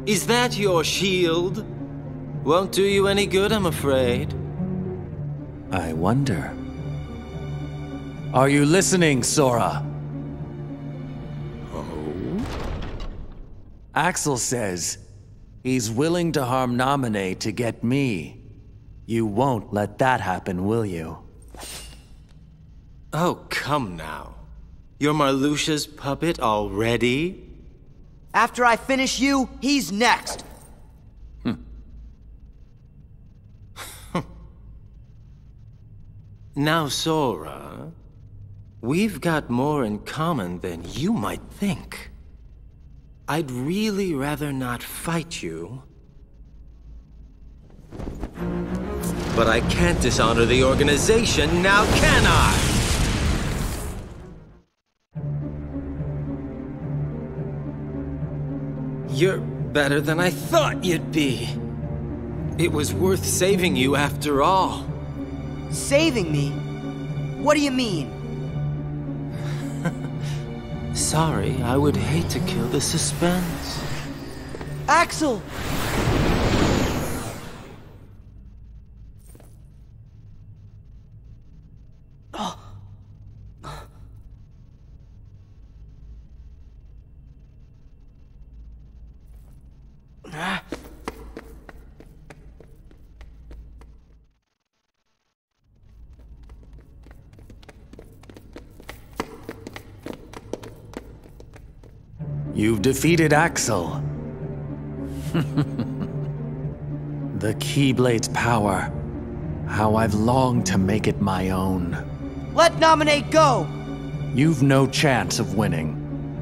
Is that your shield? Won't do you any good, I'm afraid. I wonder. Are you listening, Sora? Oh? Axel says he's willing to harm Naminé to get me. You won't let that happen, will you? Oh, come now. You're Marluxia's puppet already? After I finish you, he's next. Now, Sora, we've got more in common than you might think. I'd really rather not fight you. But I can't dishonor the organization, now can I? You're better than I thought you'd be. It was worth saving you after all. Saving me? What do you mean? Sorry, I would hate to kill the suspense. Axel! You've defeated Axel. The Keyblade's power. How I've longed to make it my own. Let Naminé go! You've no chance of winning.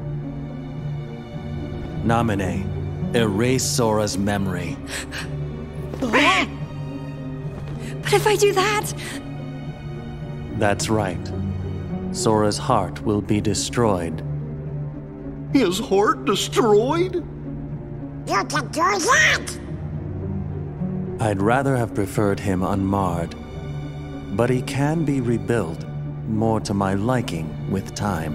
Naminé, erase Sora's memory. But if I do that... That's right. Sora's heart will be destroyed. His heart destroyed? You can do that! I'd rather have preferred him unmarred. But he can be rebuilt, more to my liking, with time.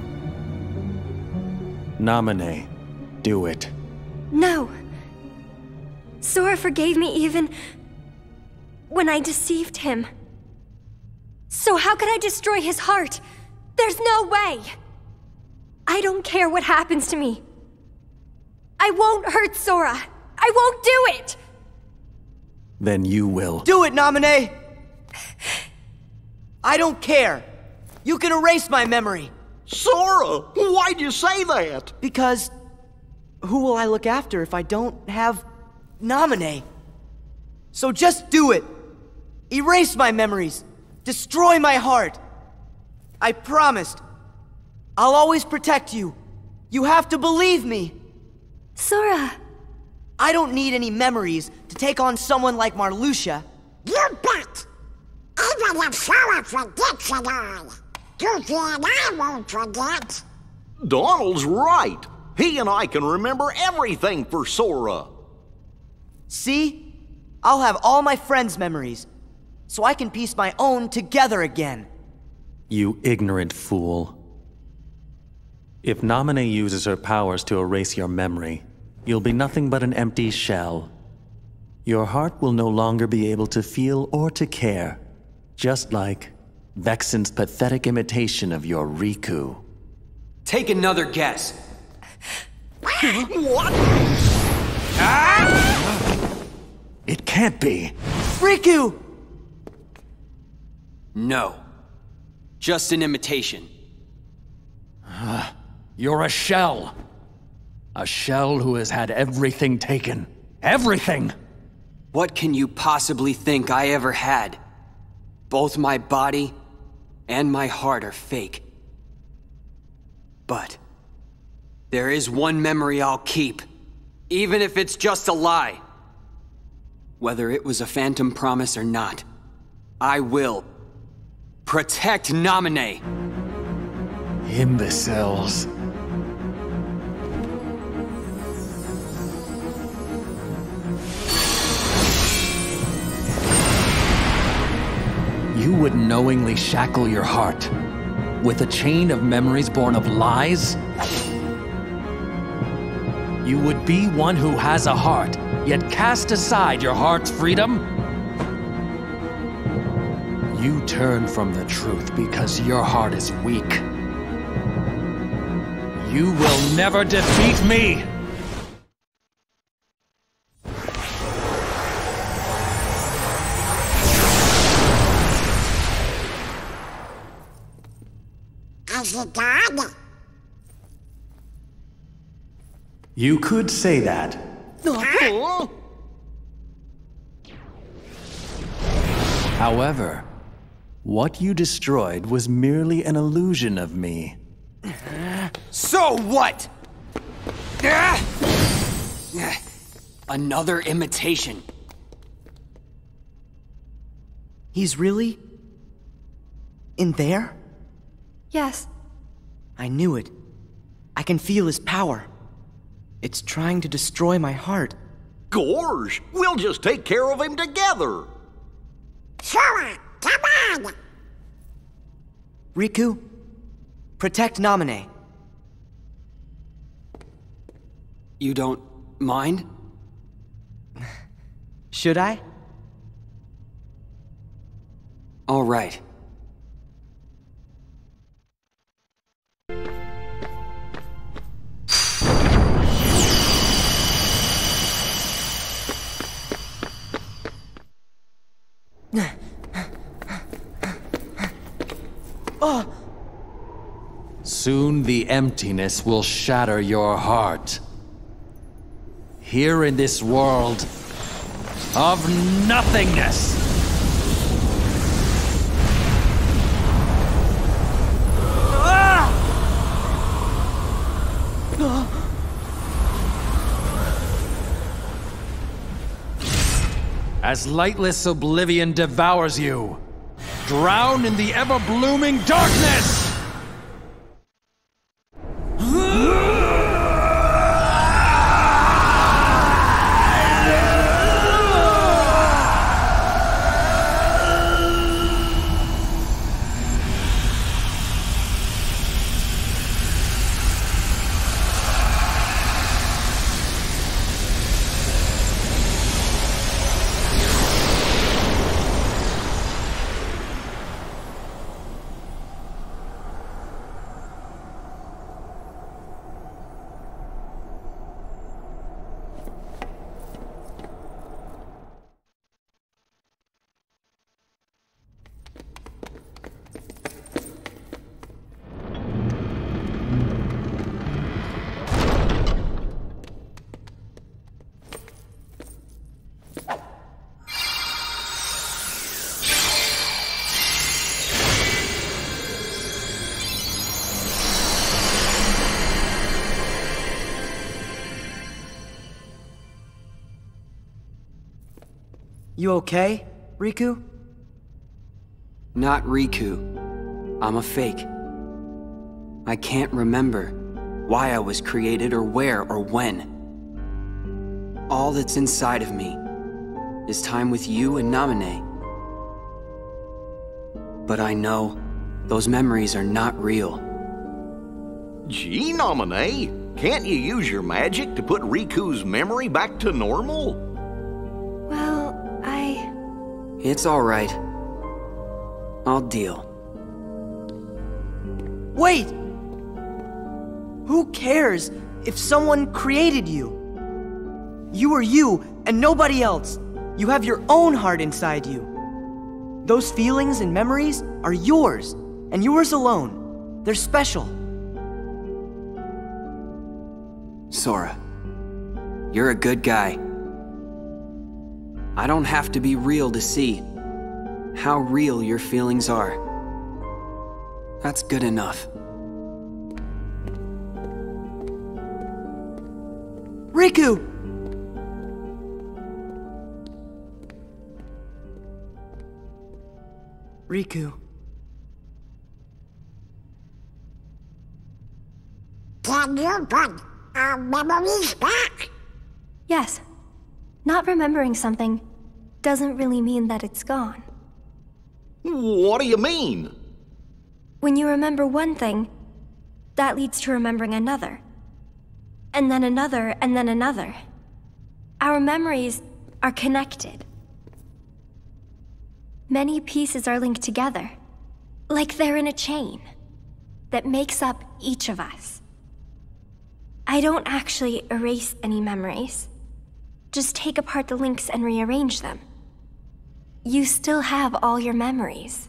Naminé, do it. No. Sora forgave me even... when I deceived him. So how could I destroy his heart? There's no way! I don't care what happens to me. I won't hurt Sora. I won't do it! Then you will. Do it, Naminé! I don't care. You can erase my memory. Sora, why'd you say that? Because who will I look after if I don't have Naminé? So just do it. Erase my memories. Destroy my heart. I promised. I'll always protect you. You have to believe me. Sora. I don't need any memories to take on someone like Marluxia. You bet! Even if Sora forgets it all, Goofy and I won't forget. Donald's right. He and I can remember everything for Sora. See? I'll have all my friends' memories, so I can piece my own together again. You ignorant fool. If Naminé uses her powers to erase your memory, you'll be nothing but an empty shell. Your heart will no longer be able to feel or to care, just like Vexen's pathetic imitation of your Riku. Take another guess. What? It can't be. Riku! No. Just an imitation. You're a shell. A shell who has had everything taken. Everything! What can you possibly think I ever had? Both my body and my heart are fake. But there is one memory I'll keep, even if it's just a lie. Whether it was a phantom promise or not, I will protect Naminé. Imbeciles. You would knowingly shackle your heart with a chain of memories born of lies? You would be one who has a heart, yet cast aside your heart's freedom? You turn from the truth because your heart is weak. You will never defeat me! Is he gone? You could say that. However, what you destroyed was merely an illusion of me. So what? Another imitation. He's really... in there? Yes. I knew it. I can feel his power. It's trying to destroy my heart. Gorge, we'll just take care of him together. Sora, come on! Riku, protect Naminé. You don't mind? Should I? All right. Soon the emptiness will shatter your heart. Here in this world of nothingness. As lightless oblivion devours you, drown in the ever-blooming darkness! You okay, Riku? Not Riku. I'm a fake. I can't remember why I was created or where or when. All that's inside of me is time with you and Naminé. But I know those memories are not real. Gee, Naminé, can't you use your magic to put Riku's memory back to normal? It's all right. I'll deal. Wait! Who cares if someone created you? You are you and nobody else. You have your own heart inside you. Those feelings and memories are yours, and yours alone. They're special. Sora, you're a good guy. I don't have to be real to see how real your feelings are. That's good enough. Riku! Riku. Can you put our memories back? Yes. Not remembering something doesn't really mean that it's gone. What do you mean? When you remember one thing, that leads to remembering another. and then another, and then another. Our memories are connected. Many pieces are linked together, like they're in a chain that makes up each of us. I don't actually erase any memories, just take apart the links and rearrange them. You still have all your memories.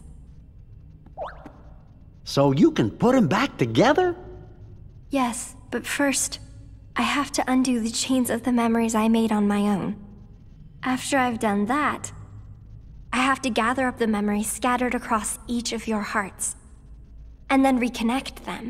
So you can put them back together? Yes, but first, I have to undo the chains of the memories I made on my own. After I've done that, I have to gather up the memories scattered across each of your hearts, and then reconnect them.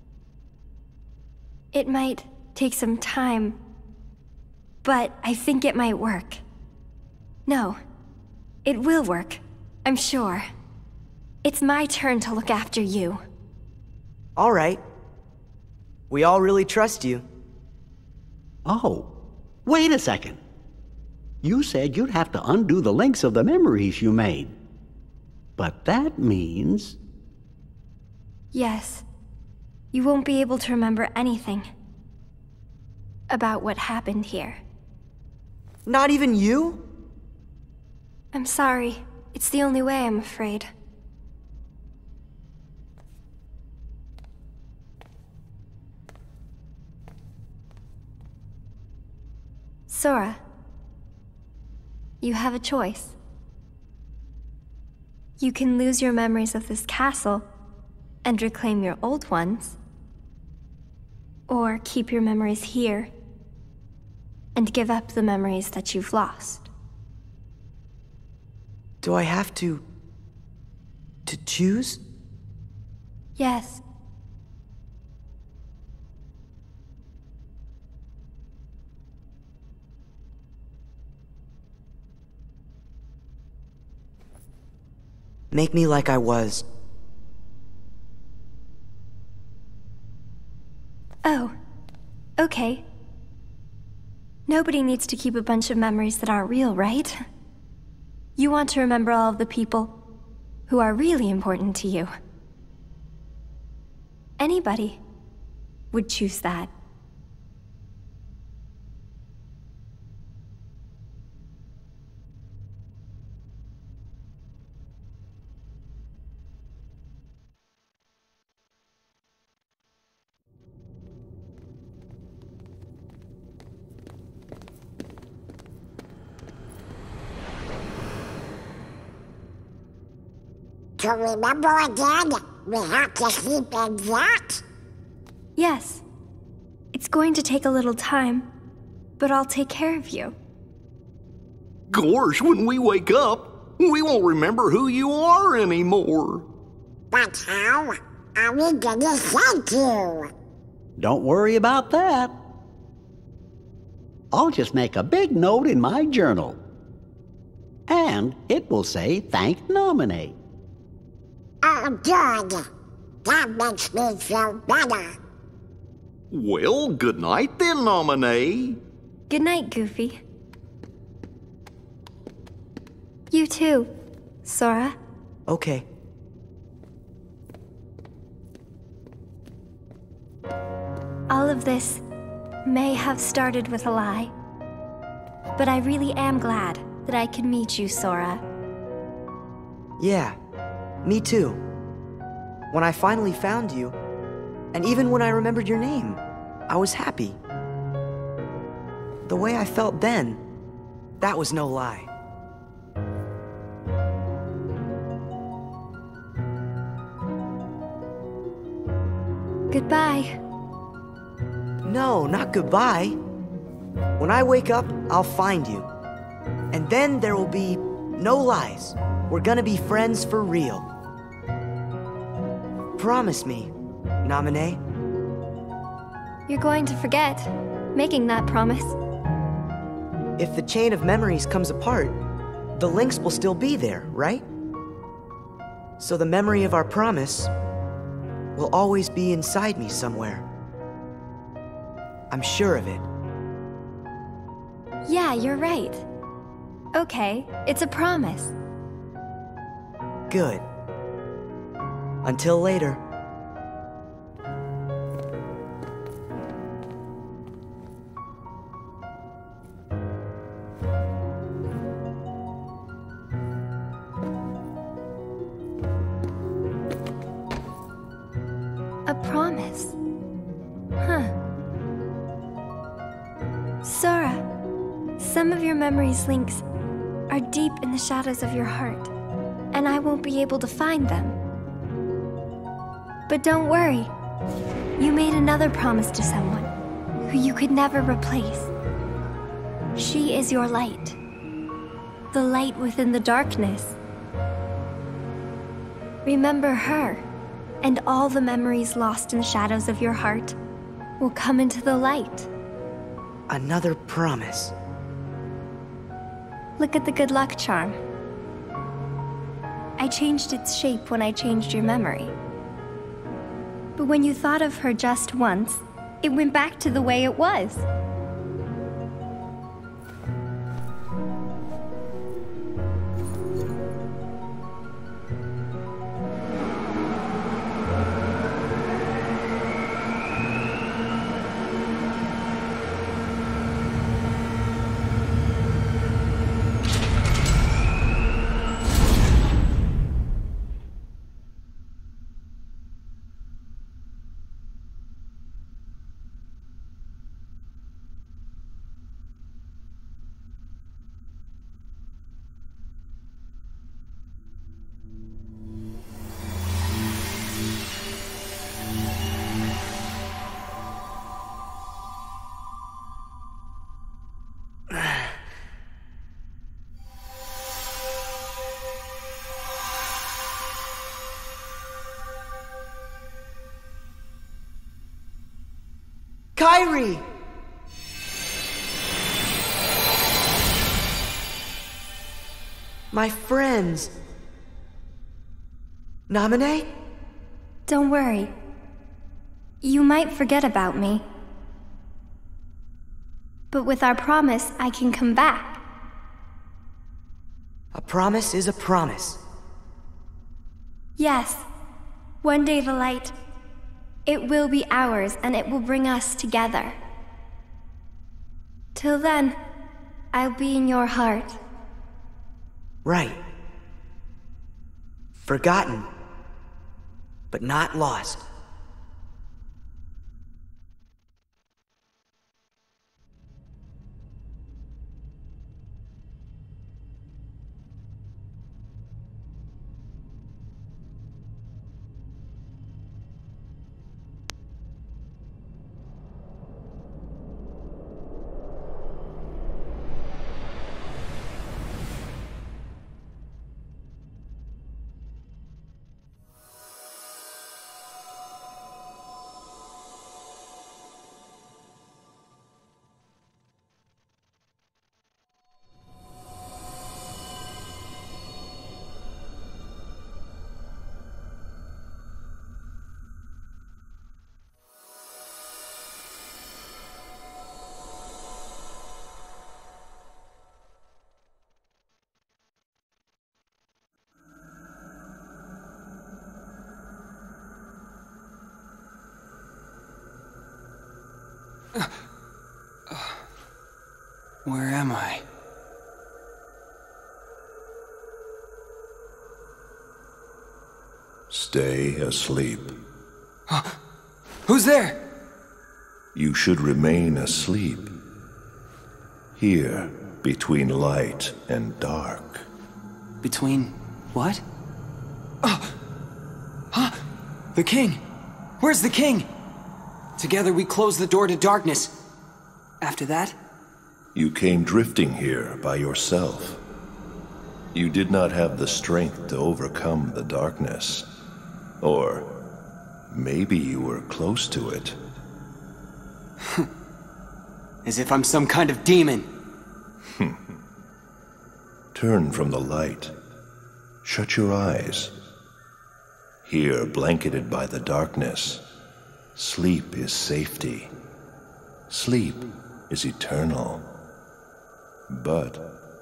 It might take some time, but I think it might work. No, it will work, I'm sure. It's my turn to look after you. All right. We all really trust you. Oh, wait a second. You said you'd have to undo the links of the memories you made. But that means... Yes. You won't be able to remember anything about what happened here. Not even you? I'm sorry. It's the only way, I'm afraid. Sora, you have a choice. You can lose your memories of this castle and reclaim your old ones, or keep your memories here and give up the memories that you've lost. Do I have to choose? Yes. Make me like I was. Oh, okay. Nobody needs to keep a bunch of memories that aren't real, right? You want to remember all of the people who are really important to you. Anybody would choose that. To remember again, we have to sleep in that? Yes. It's going to take a little time, but I'll take care of you. Gosh, when we wake up, we won't remember who you are anymore. But how are we gonna thank you? Don't worry about that. I'll just make a big note in my journal. And it will say, "Thank Naminé." Oh, good. That makes me feel better. Well, good night then, Naminé. Good night, Goofy. You too, Sora. Okay. All of this may have started with a lie, but I really am glad that I could meet you, Sora. Yeah, me too. When I finally found you, and even when I remembered your name, I was happy. The way I felt then, that was no lie. Goodbye. No, not goodbye. When I wake up, I'll find you. And then there will be no lies. We're gonna be friends for real. Promise me, Naminé. You're going to forget making that promise. If the chain of memories comes apart, the links will still be there, right? So the memory of our promise will always be inside me somewhere. I'm sure of it. Yeah, you're right. Okay, it's a promise. Good. Until later. Sora, some of your memory's links are deep in the shadows of your heart, and I won't be able to find them. But don't worry. You made another promise to someone who you could never replace. She is your light. The light within the darkness. Remember her, and all the memories lost in the shadows of your heart will come into the light. Another promise. Look at the good luck charm. I changed its shape when I changed your memory. But when you thought of her just once, it went back to the way it was. Kairi! My friends. Naminé? Don't worry. You might forget about me. But with our promise, I can come back. A promise is a promise. Yes. One day the light, it will be ours and it will bring us together. Till then, I'll be in your heart. Right. Forgotten, but not lost. Where am I? Stay asleep. Who's there? You should remain asleep. Here, between light and dark. Between what? The king! Where's the king? Together we close the door to darkness. After that? You came drifting here by yourself. You did not have the strength to overcome the darkness. Or maybe you were close to it. As if I'm some kind of demon. Turn from the light. Shut your eyes. Here, blanketed by the darkness, sleep is safety. Sleep is eternal. But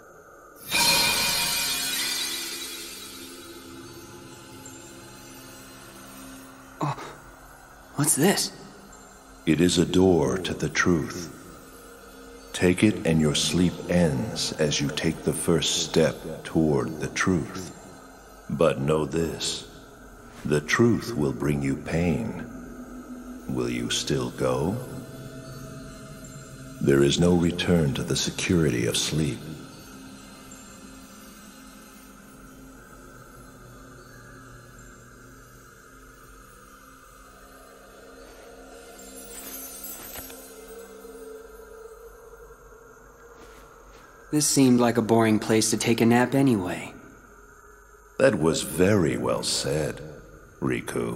what's this? It is a door to the truth. Take it and your sleep ends as you take the first step toward the truth. But know this, the truth will bring you pain. Will you still go? There is no return to the security of sleep. This seemed like a boring place to take a nap anyway. That was very well said, Riku.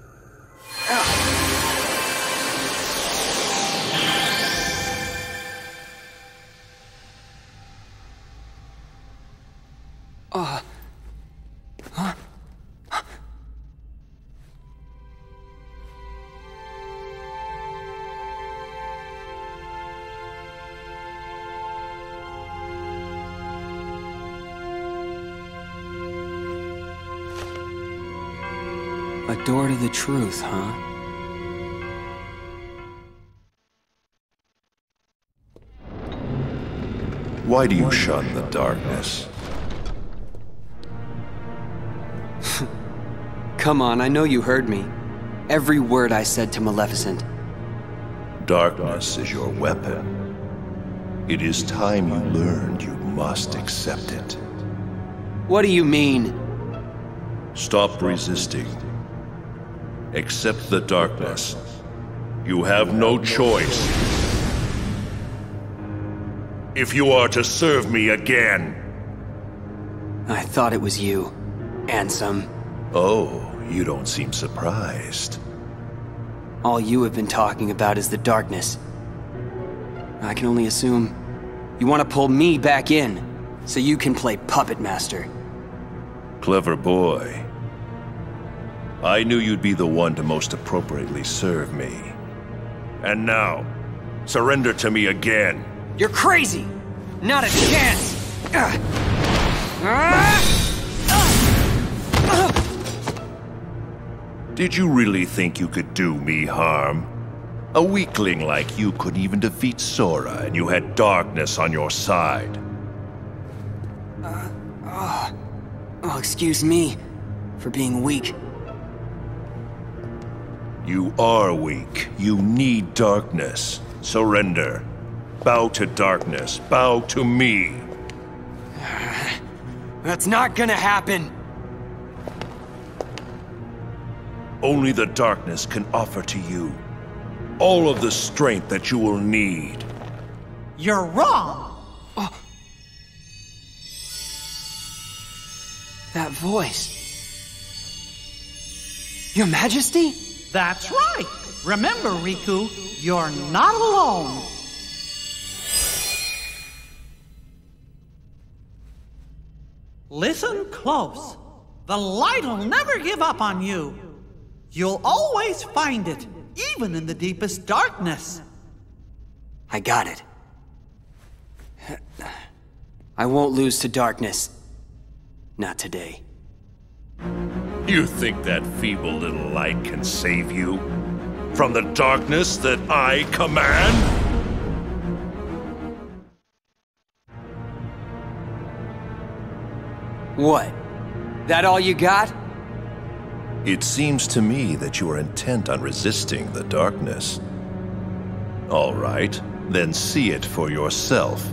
A door to the truth, huh? Why do you shun the darkness? Come on, I know you heard me. Every word I said to Maleficent. Darkness is your weapon. It is time you learned you must accept it. What do you mean? Stop resisting. Accept the darkness. You have no choice. If you are to serve me again. I thought it was you, Ansem. Oh, you don't seem surprised. All you have been talking about is the darkness. I can only assume you want to pull me back in, so you can play puppet master. Clever boy. I knew you'd be the one to most appropriately serve me. And now, surrender to me again. You're crazy! Not a chance! Did you really think you could do me harm? A weakling like you couldn't even defeat Sora, and you had darkness on your side. Oh, excuse me for being weak. You are weak. You need darkness. Surrender. Bow to darkness. Bow to me. That's not gonna happen. Only the darkness can offer to you all of the strength that you will need. You're wrong! That voice. Your Majesty? That's right! Remember, Riku, you're not alone! Listen close. The light'll never give up on you. You'll always find it, even in the deepest darkness. I got it. I won't lose to darkness. Not today. You think that feeble little light can save you? From the darkness that I command? What? That all you got? It seems to me that you are intent on resisting the darkness. All right, then see it for yourself.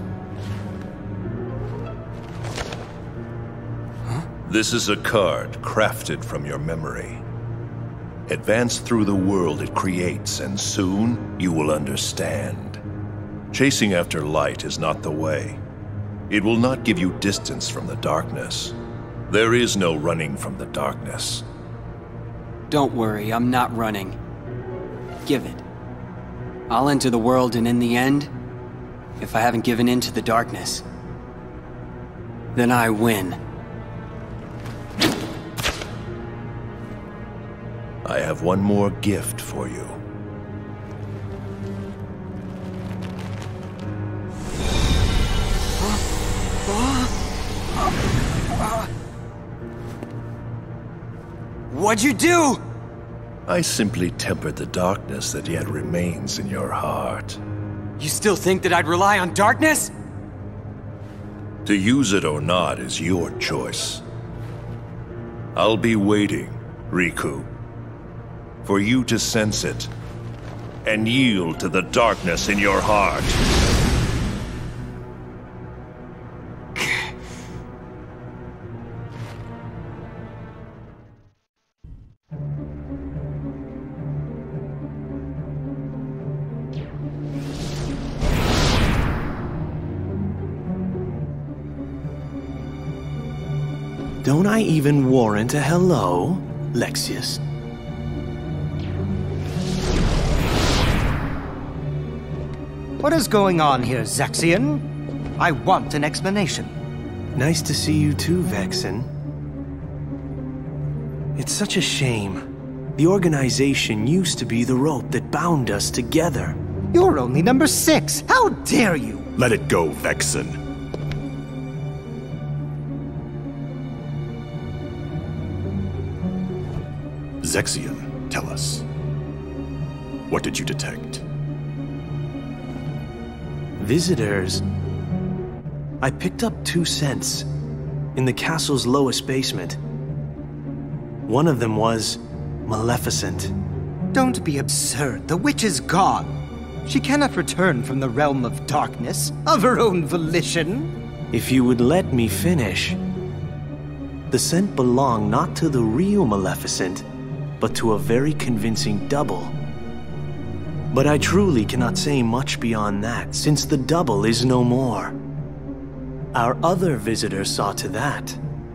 This is a card crafted from your memory. Advance through the world it creates, and soon you will understand. Chasing after light is not the way. It will not give you distance from the darkness. There is no running from the darkness. Don't worry, I'm not running. Give it. I'll enter the world, and in the end, if I haven't given in to the darkness, then I win. I have one more gift for you. What'd you do? I simply tempered the darkness that yet remains in your heart. You still think that I'd rely on darkness? To use it or not is your choice. I'll be waiting, Riku, for you to sense it and yield to the darkness in your heart. Don't I even warrant a hello, Lexaeus? What is going on here, Zexion? I want an explanation. Nice to see you too, Vexen. It's such a shame. The organization used to be the rope that bound us together. You're only number 6. How dare you? Let it go, Vexen. Zexion, tell us. What did you detect? Visitors. I picked up 2 scents in the castle's lowest basement. One of them was Maleficent. Don't be absurd. The witch is gone. She cannot return from the realm of darkness of her own volition. If you would let me finish. The scent belonged not to the real Maleficent, but to a very convincing double. But I truly cannot say much beyond that, since the double is no more. Our other visitor saw to that.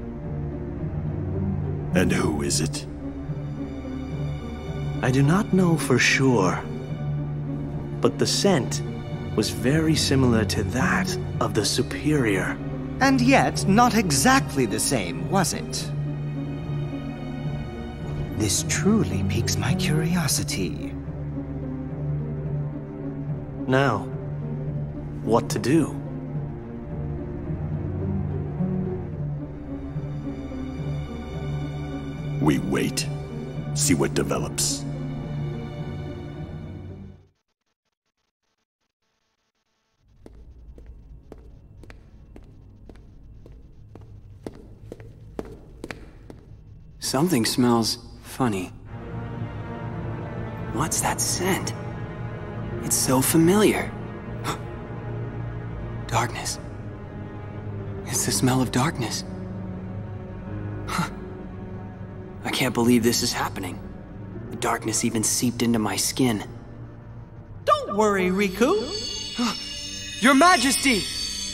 And who is it? I do not know for sure, but the scent was very similar to that of the Superior. And yet, not exactly the same, was it? This truly piques my curiosity. Now, what to do? We wait. See what develops. Something smells funny. What's that scent? It's so familiar. Darkness. It's the smell of darkness. I can't believe this is happening. The darkness even seeped into my skin. Don't worry, Riku. Your Majesty!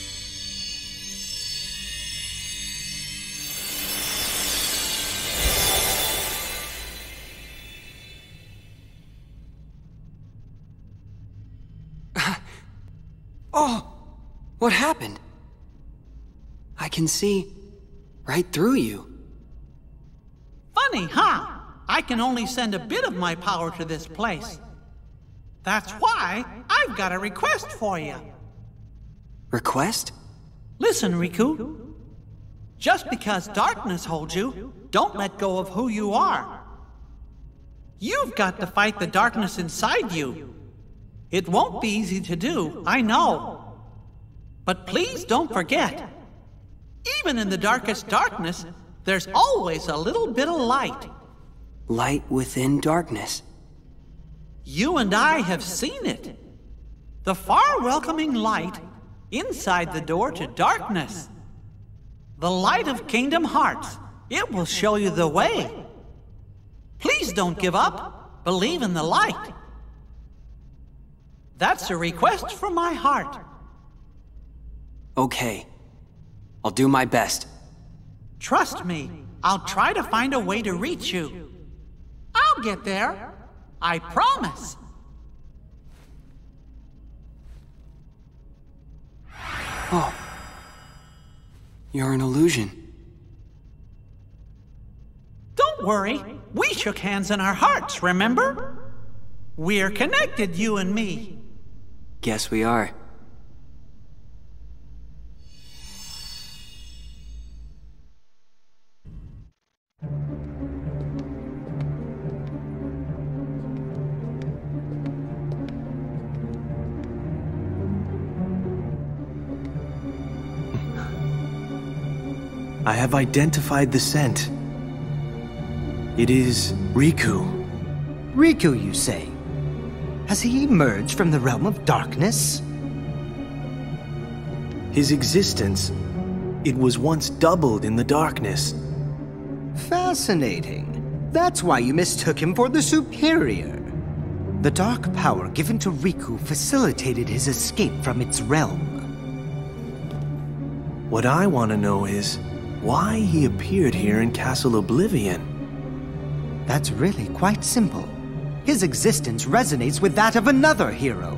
Oh! What happened? I can see right through you. Funny, huh? I can only send a bit of my power to this place. That's why I've got a request for you. Request? Listen, Riku. Just because darkness holds you, don't let go of who you are. You've got to fight the darkness inside you. It won't be easy to do, I know. But please don't forget, even in the darkest darkness, there's always a little bit of light. Light within darkness. You and I have seen it. The far welcoming light inside the door to darkness. The light of Kingdom Hearts. It will show you the way. Please don't give up. Believe in the light. That's a request from my heart. Okay. I'll do my best. Trust me, I'll try to find a way to reach you. I'll get there. I promise. Oh. You're an illusion. Don't worry. We shook hands in our hearts, remember? We're connected, you and me. Guess we are. I have identified the scent. It is Riku. Riku, you say? Has he emerged from the realm of darkness? His existence, it was once doubled in the darkness. Fascinating. That's why you mistook him for the Superior. The dark power given to Riku facilitated his escape from its realm. What I want to know is, why he appeared here in Castle Oblivion. That's really quite simple. His existence resonates with that of another hero.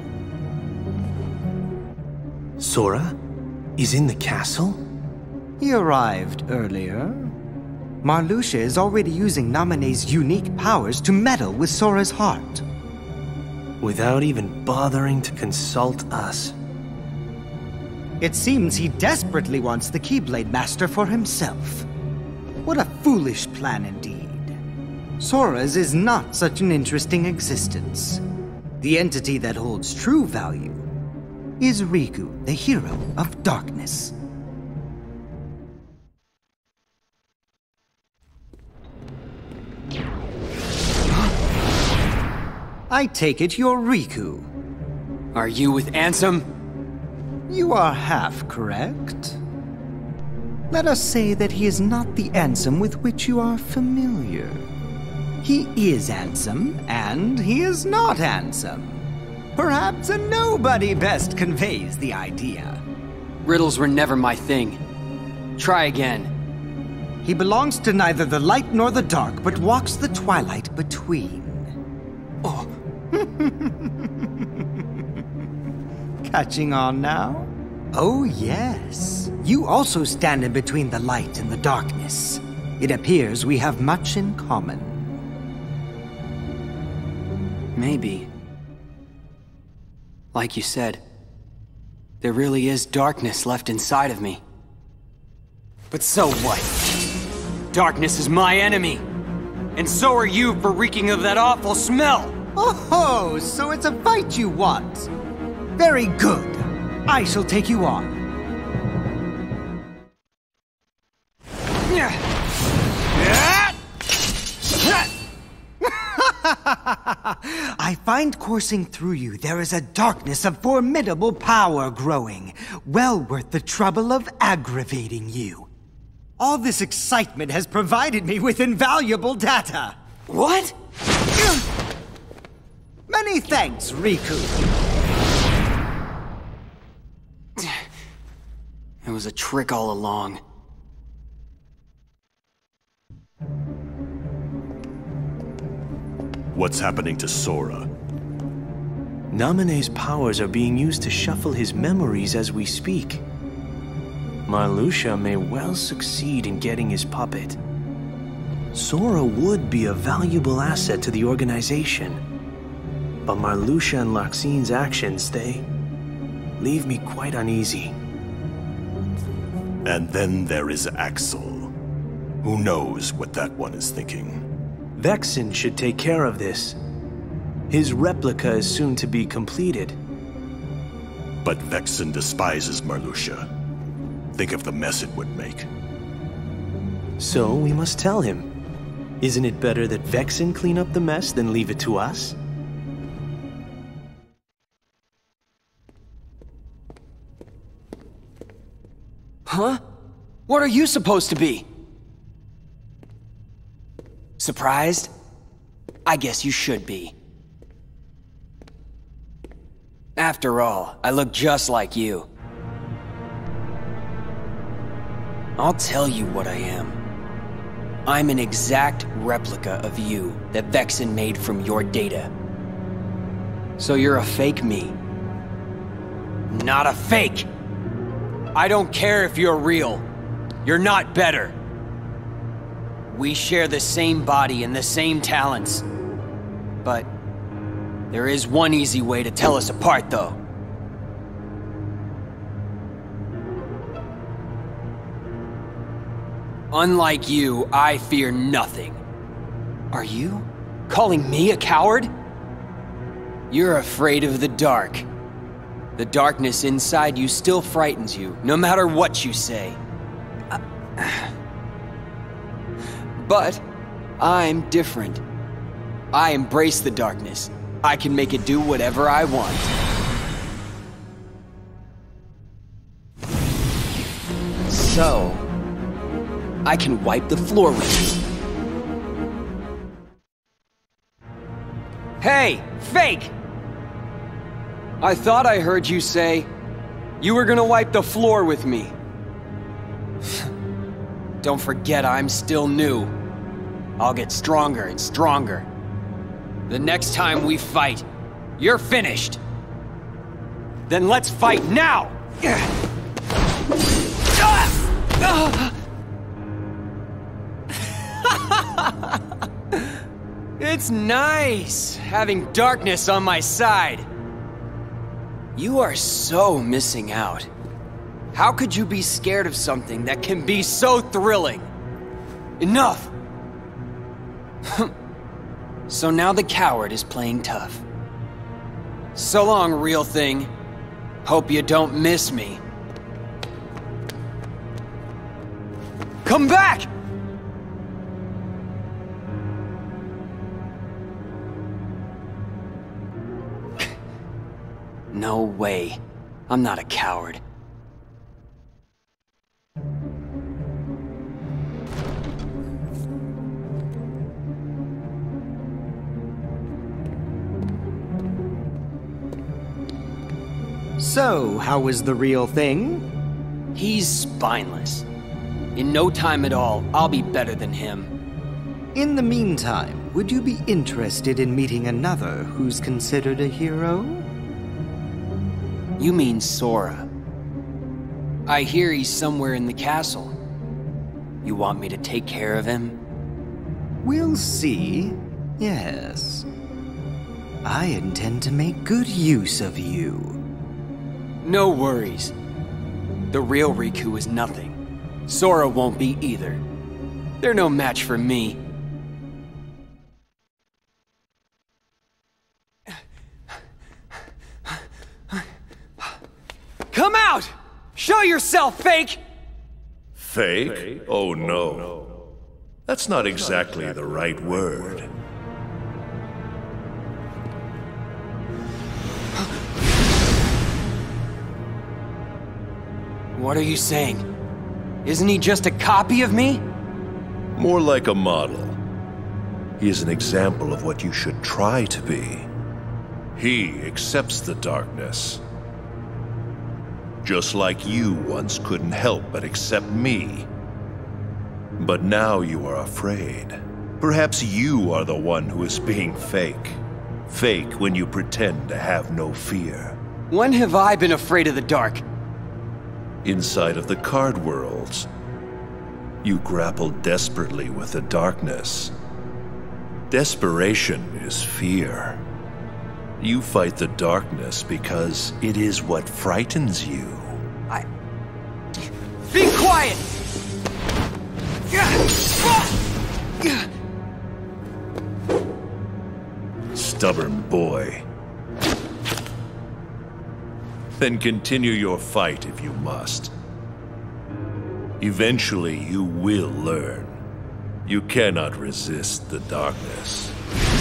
Sora is in the castle? He arrived earlier. Marluxia is already using Naminé's unique powers to meddle with Sora's heart. Without even bothering to consult us. It seems he desperately wants the Keyblade Master for himself. What a foolish plan indeed. Sora's is not such an interesting existence. The entity that holds true value is Riku, the hero of darkness. I take it you're Riku. Are you with Ansem? You are half correct. Let us say that he is not the Ansem with which you are familiar. He is Ansem, and he is not Ansem. Perhaps a nobody best conveys the idea. Riddles were never my thing. Try again. He belongs to neither the light nor the dark, but walks the twilight between. Oh. Catching on now? Oh, yes. You also stand in between the light and the darkness. It appears we have much in common. Maybe. Like you said, there really is darkness left inside of me. But so what? Darkness is my enemy. And so are you for reeking of that awful smell! Oh, so it's a fight you want. Very good. I shall take you on. I find coursing through you there is a darkness of formidable power growing, well worth the trouble of aggravating you. All this excitement has provided me with invaluable data. What? Many thanks, Riku. It was a trick all along. What's happening to Sora? Naminé's powers are being used to shuffle his memories as we speak. Marluxia may well succeed in getting his puppet. Sora would be a valuable asset to the organization. But Marluxia and Larxene's actions, they leave me quite uneasy. And then there is Axel. Who knows what that one is thinking? Vexen should take care of this. His replica is soon to be completed. But Vexen despises Marluxia. Think of the mess it would make. So we must tell him. Isn't it better that Vexen clean up the mess than leave it to us? Huh? What are you supposed to be? Surprised? I guess you should be. After all, I look just like you. I'll tell you what I am. I'm an exact replica of you that Vexen made from your data. So you're a fake me. Not a fake! I don't care if you're real. You're not better. We share the same body and the same talents. But there is one easy way to tell us apart, though. Unlike you, I fear nothing. Are you calling me a coward? You're afraid of the dark. The darkness inside you still frightens you, no matter what you say. But I'm different. I embrace the darkness. I can make it do whatever I want. So, I can wipe the floor with you. Hey, fake! I thought I heard you say you were gonna wipe the floor with me. Don't forget I'm still new. I'll get stronger and stronger. The next time we fight, you're finished. Then let's fight now! It's nice having darkness on my side. You are so missing out. How could you be scared of something that can be so thrilling? Enough! So now the coward is playing tough. So long, real thing. Hope you don't miss me. Come back! No way. I'm not a coward. So, how was the real thing? He's spineless. In no time at all, I'll be better than him. In the meantime, would you be interested in meeting another who's considered a hero? You mean Sora. I hear he's somewhere in the castle. You want me to take care of him? We'll see. Yes. I intend to make good use of you. No worries. The real Riku is nothing. Sora won't be either. They're no match for me. Come out! Show yourself, fake! Fake? Oh no. That's not exactly the right word. What are you saying? Isn't he just a copy of me? More like a model. He is an example of what you should try to be. He accepts the darkness. Just like you once couldn't help but accept me. But now you are afraid. Perhaps you are the one who is being fake. Fake when you pretend to have no fear. When have I been afraid of the dark? Inside of the card worlds, you grapple desperately with the darkness. Desperation is fear. You fight the darkness because it is what frightens you. Be quiet! Stubborn boy. Then continue your fight if you must. Eventually you will learn. You cannot resist the darkness.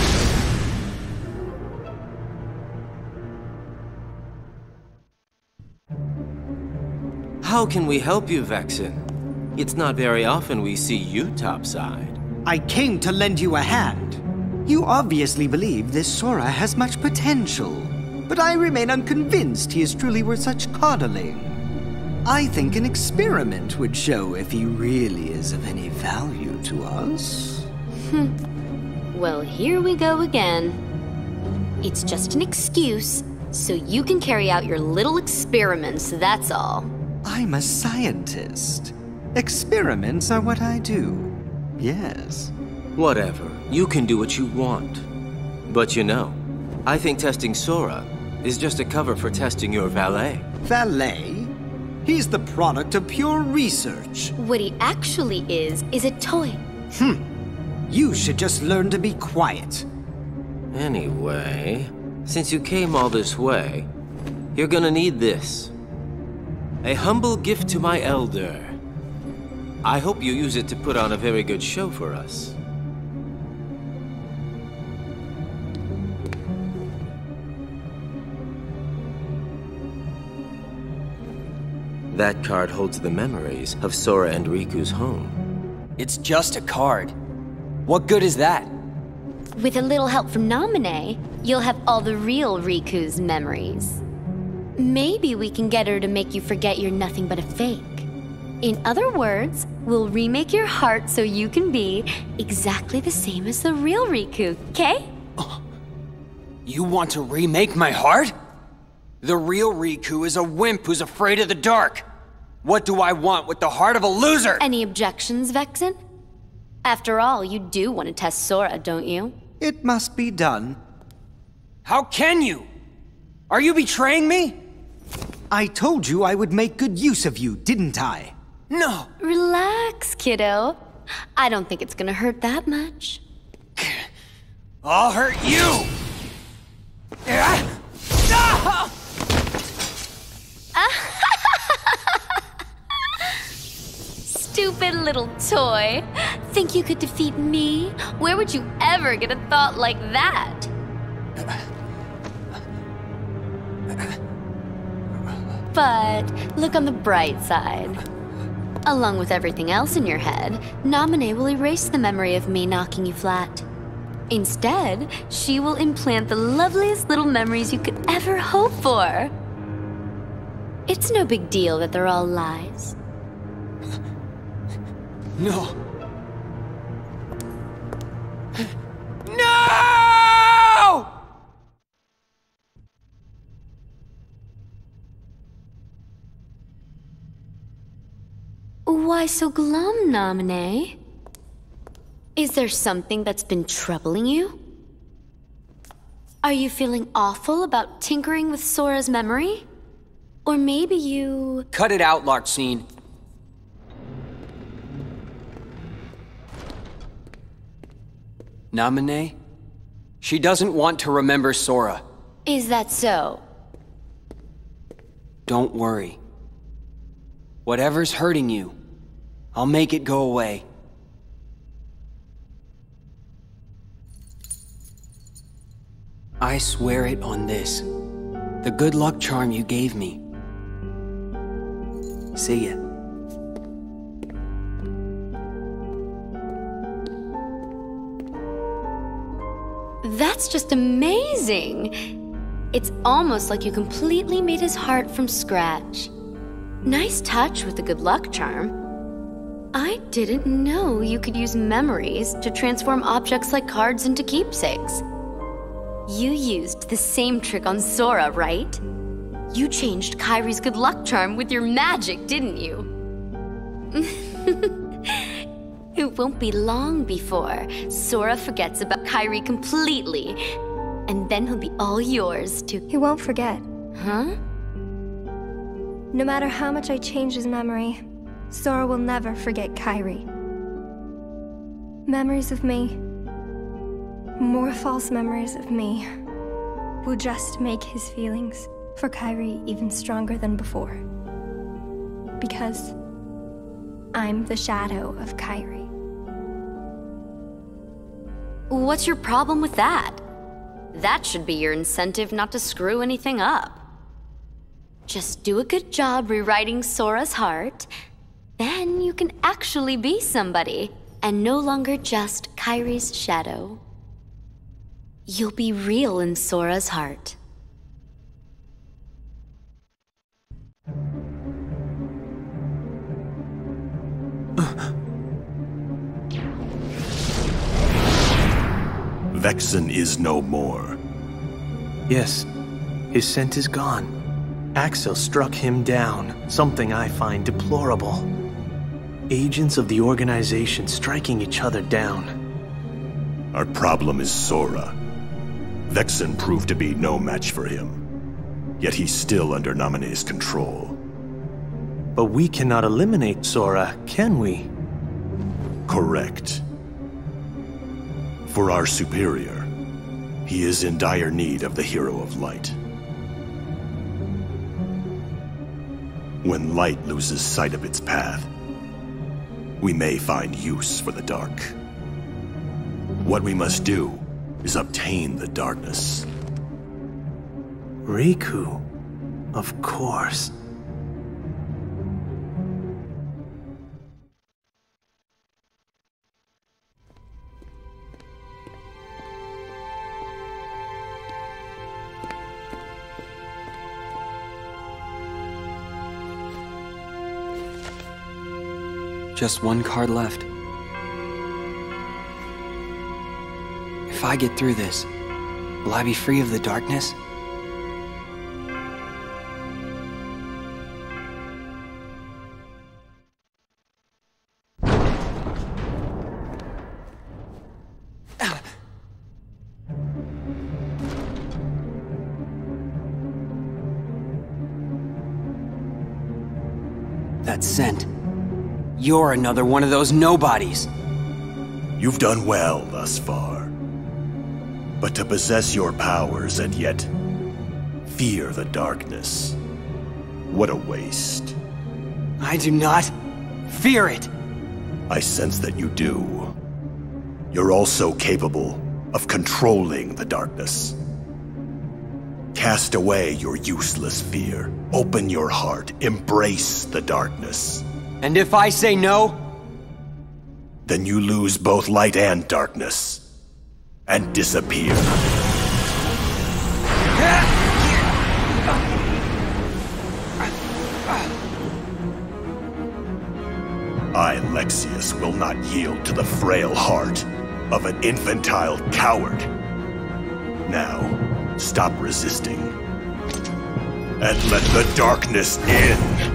How can we help you, Vexen? It's not very often we see you topside. I came to lend you a hand. You obviously believe this Sora has much potential, but I remain unconvinced he is truly worth such coddling. I think an experiment would show if he really is of any value to us. Well, here we go again. It's just an excuse, so you can carry out your little experiments, that's all. I'm a scientist. Experiments are what I do. Yes. Whatever. You can do what you want. But you know, I think testing Sora is just a cover for testing your valet. Valet? He's the product of pure research. What he actually is a toy. You should just learn to be quiet. Anyway, since you came all this way, you're gonna need this. A humble gift to my elder. I hope you use it to put on a very good show for us. That card holds the memories of Sora and Riku's home. It's just a card. What good is that? With a little help from Naminé, you'll have all the real Riku's memories. Maybe we can get her to make you forget you're nothing but a fake. In other words, we'll remake your heart so you can be exactly the same as the real Riku, okay? You want to remake my heart? The real Riku is a wimp who's afraid of the dark. What do I want with the heart of a loser? Any objections, Vexen? After all, you do want to test Sora, don't you? It must be done. How can you? Are you betraying me? I told you I would make good use of you, didn't I? No. Relax, kiddo. I don't think it's gonna hurt that much. I'll hurt you! Stupid little toy. Think you could defeat me? Where would you ever get a thought like that? But look on the bright side. Along with everything else in your head, Naminé will erase the memory of me knocking you flat. Instead, she will implant the loveliest little memories you could ever hope for. It's no big deal that they're all lies. No. No! Why so glum, Naminé? Is there something that's been troubling you? Are you feeling awful about tinkering with Sora's memory? Or maybe you... Cut it out, Larxene. Naminé? She doesn't want to remember Sora. Is that so? Don't worry. Whatever's hurting you, I'll make it go away. I swear it on this. The good luck charm you gave me. See ya. That's just amazing! It's almost like you completely made his heart from scratch. Nice touch with the good luck charm. I didn't know you could use memories to transform objects like cards into keepsakes. You used the same trick on Sora, right? You changed Kairi's good luck charm with your magic, didn't you? It won't be long before Sora forgets about Kairi completely, and then he'll be all yours to... He won't forget. Huh? No matter how much I change his memory, Sora will never forget Kairi. Memories of me, more false memories of me, will just make his feelings for Kairi even stronger than before. Because I'm the shadow of Kairi. What's your problem with that? That should be your incentive not to screw anything up. Just do a good job rewriting Sora's heart, then you can actually be somebody, and no longer just Kairi's shadow. You'll be real in Sora's heart. Vexen is no more. Yes, his scent is gone. Axel struck him down, something I find deplorable. Agents of the organization striking each other down. Our problem is Sora. Vexen proved to be no match for him. Yet he's still under Naminé's control. But we cannot eliminate Sora, can we? Correct. For our superior, he is in dire need of the Hero of Light. When light loses sight of its path, we may find use for the dark. What we must do is obtain the darkness. Riku, of course. Just one card left. If I get through this, will I be free of the darkness? That scent. You're another one of those nobodies. You've done well thus far. But to possess your powers and yet fear the darkness, what a waste. I do not fear it. I sense that you do. You're also capable of controlling the darkness. Cast away your useless fear. Open your heart. Embrace the darkness. And if I say no? Then you lose both light and darkness. And disappear. I, Lexaeus, will not yield to the frail heart of an infantile coward. Now, stop resisting. And let the darkness in!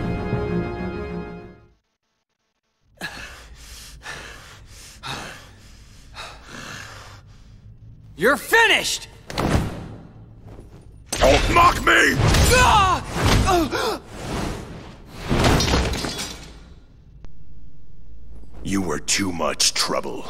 You're finished! Don't mock me! You were too much trouble.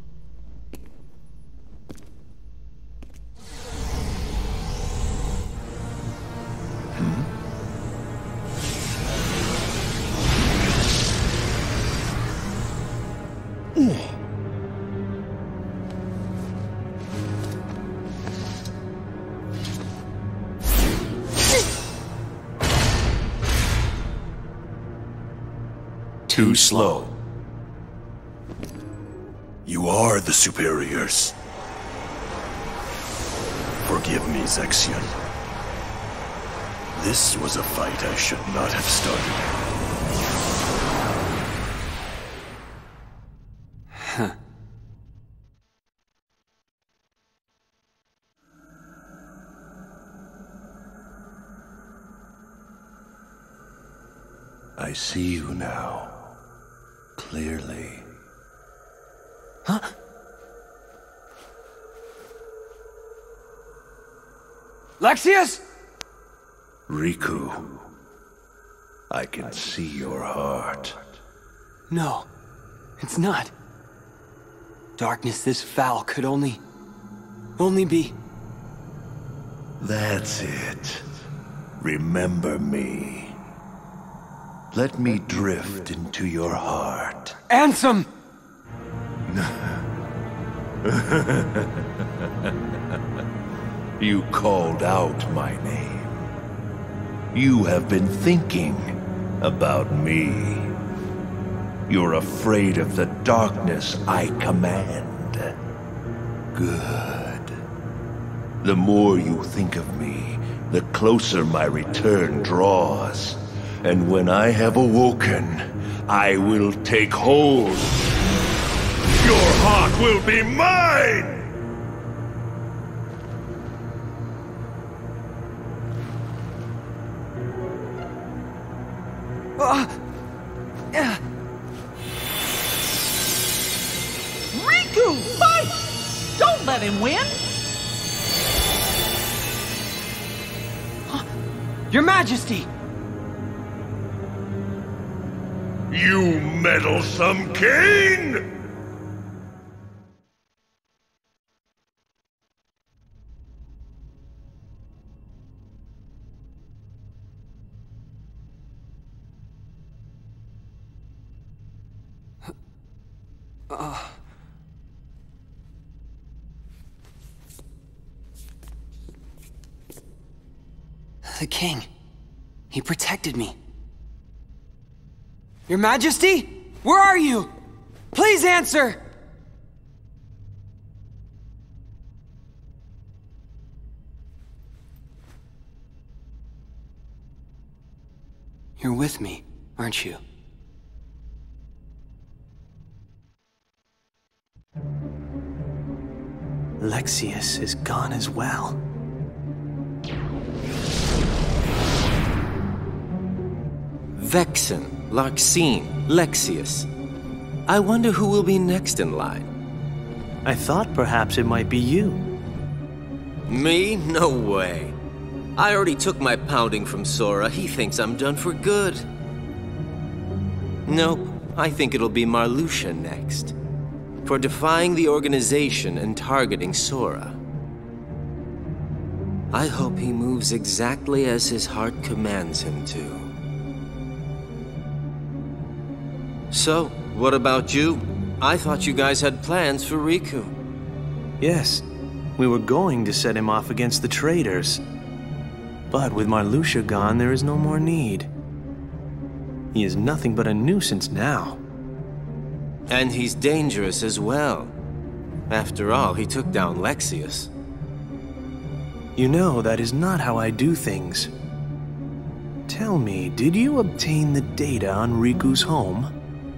Too slow. You are the superiors. Forgive me, Zexion. This was a fight I should not have started. Huh. I see you now. Clearly. Huh? Lexaeus? Riku, I can see your heart. No, it's not. Darkness this foul could only be... That's it. Remember me. Let me drift into your heart. Ansem! You called out my name. You have been thinking about me. You're afraid of the darkness I command. Good. The more you think of me, the closer my return draws. And when I have awoken, I will take hold. Your heart will be mine! Riku, fight! Don't let him win! Your Majesty! You meddlesome king! The king. He protected me. Your Majesty? Where are you? Please answer! You're with me, aren't you? Lexaeus is gone as well. Vexen, Larxene, Lexaeus. I wonder who will be next in line. I thought perhaps it might be you. Me? No way. I already took my pounding from Sora. He thinks I'm done for good. Nope. I think it'll be Marluxia next. For defying the organization and targeting Sora. I hope he moves exactly as his heart commands him to. So, what about you? I thought you guys had plans for Riku. Yes, we were going to set him off against the traitors. But with Marluxia gone, there is no more need. He is nothing but a nuisance now. And he's dangerous as well. After all, he took down Lexaeus. You know, that is not how I do things. Tell me, did you obtain the data on Riku's home?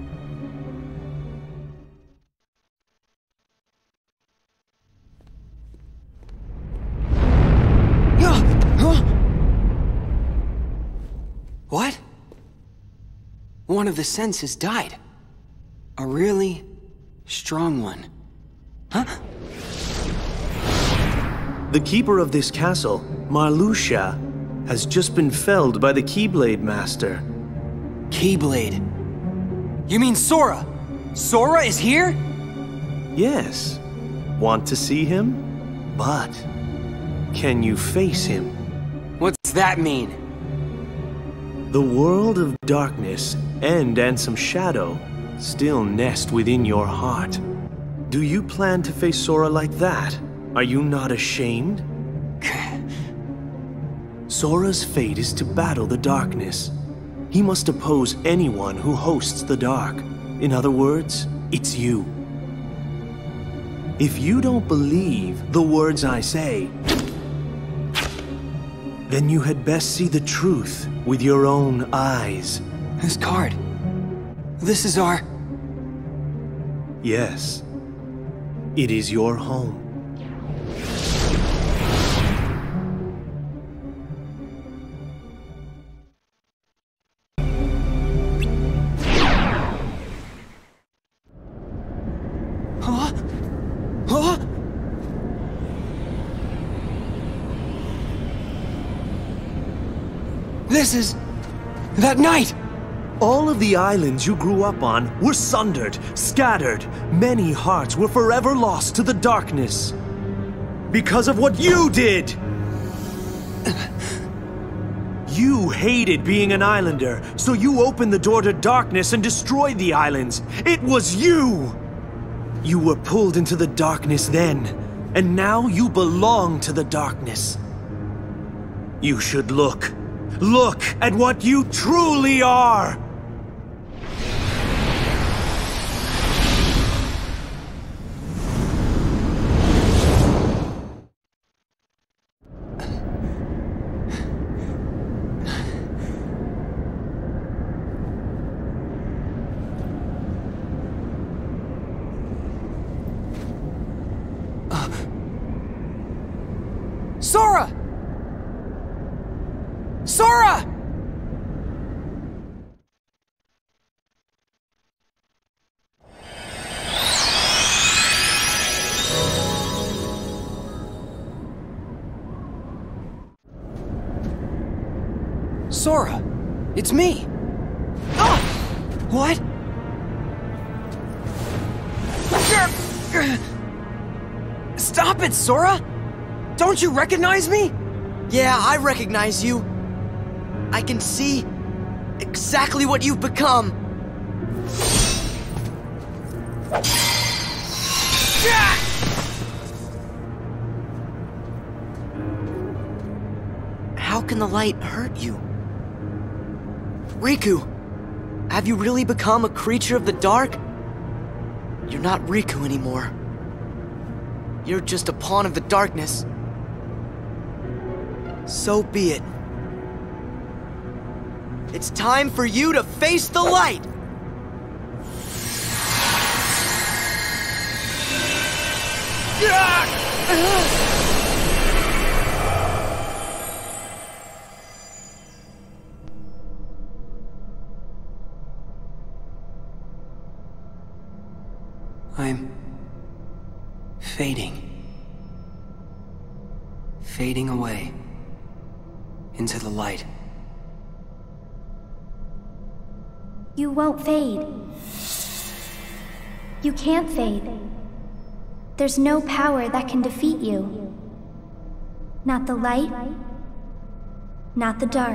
What? One of the senses died. A really strong one. Huh? The keeper of this castle, Marluxia, has just been felled by the Keyblade Master. Keyblade? You mean Sora? Sora is here? Yes. Want to see him? But can you face him? What's that mean? The world of darkness and Ansem Shadow still nest within your heart. Do you plan to face Sora like that? Are you not ashamed? Sora's fate is to battle the darkness. He must oppose anyone who hosts the dark. In other words, it's you. If you don't believe the words I say, then you had best see the truth with your own eyes. This card. This is our... Yes. It is your home. Huh? Huh? This is... that night! All of the islands you grew up on were sundered, scattered. Many hearts were forever lost to the darkness. Because of what you did! You hated being an islander, so you opened the door to darkness and destroyed the islands. It was you! You were pulled into the darkness then, and now you belong to the darkness. You should look. Look at what you truly are! Sora! Sora! Sora! It's me! Ah! What? Stop it, Sora! Don't you recognize me? Yeah, I recognize you. I can see exactly what you've become. How can the light hurt you? Riku, have you really become a creature of the dark? You're not Riku anymore. You're just a pawn of the darkness. So be it. It's time for you to face the light! I'm fading. Fading away into the light. You won't fade. You can't fade. There's no power that can defeat you. Not the light, not the dark.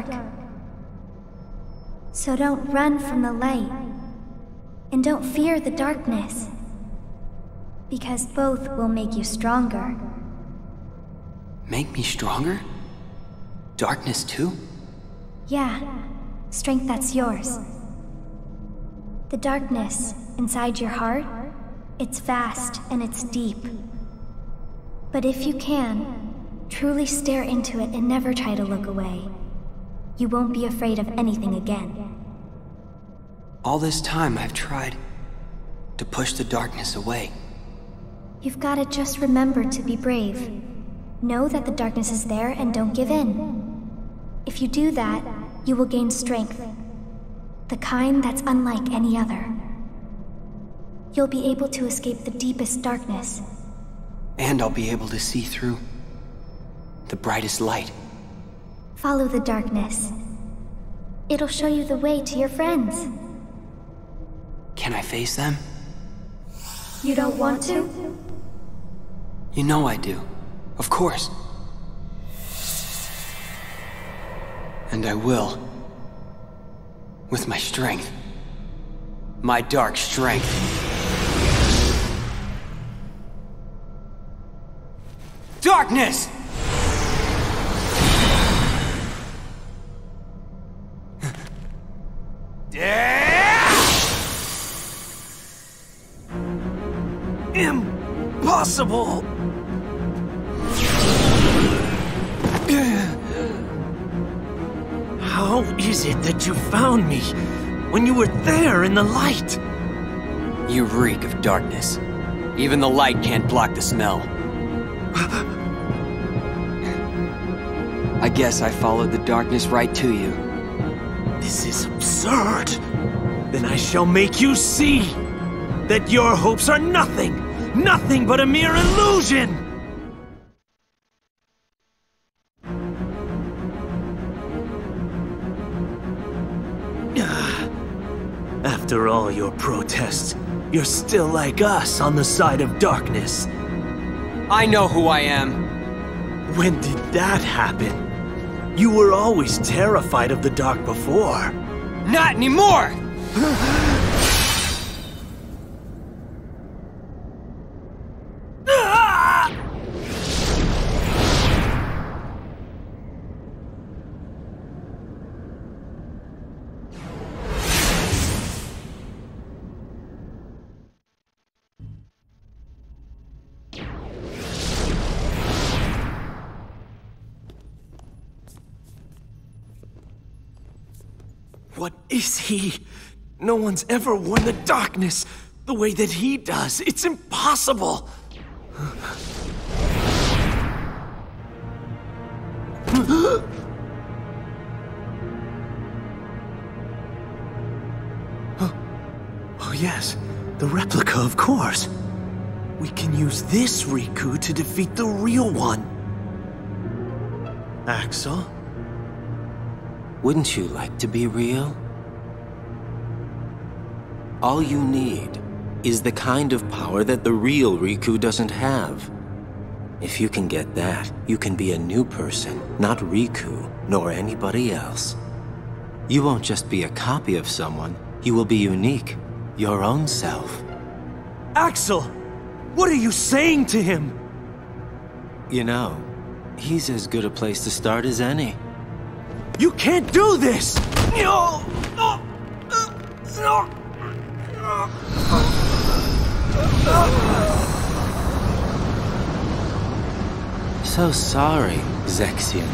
So don't run from the light, and don't fear the darkness, because both will make you stronger. Make me stronger? Darkness too? Yeah, strength that's yours. The darkness inside your heart, it's vast and it's deep. But if you can, truly stare into it and never try to look away, you won't be afraid of anything again. All this time I've tried to push the darkness away. You've gotta just remember to be brave. Know that the darkness is there and don't give in. If you do that, you will gain strength. The kind that's unlike any other. You'll be able to escape the deepest darkness. And I'll be able to see through the brightest light. Follow the darkness. It'll show you the way to your friends. Can I face them? You don't want to? You know I do. Of course. And I will. With my strength. My dark strength. Darkness! Impossible! How is it that you found me when you were there in the light? You reek of darkness. Even the light can't block the smell. I guess I followed the darkness right to you. This is absurd. Then I shall make you see that your hopes are nothing but a mere illusion! After all your protests, you're still like us on the side of darkness. I know who I am. When did that happen? You were always terrified of the dark before. Not anymore! What is he? No one's ever worn the darkness the way that he does. It's impossible. Oh yes, the replica, of course. We can use this Riku to defeat the real one. Axel? Wouldn't you like to be real? All you need is the kind of power that the real Riku doesn't have. If you can get that, you can be a new person, not Riku, nor anybody else. You won't just be a copy of someone, you will be unique, your own self. Axel! What are you saying to him? You know, he's as good a place to start as any. You can't do this! No! So sorry, Zexion.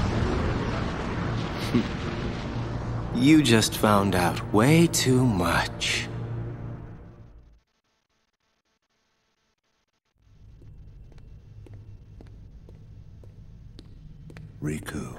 You just found out way too much. Riku.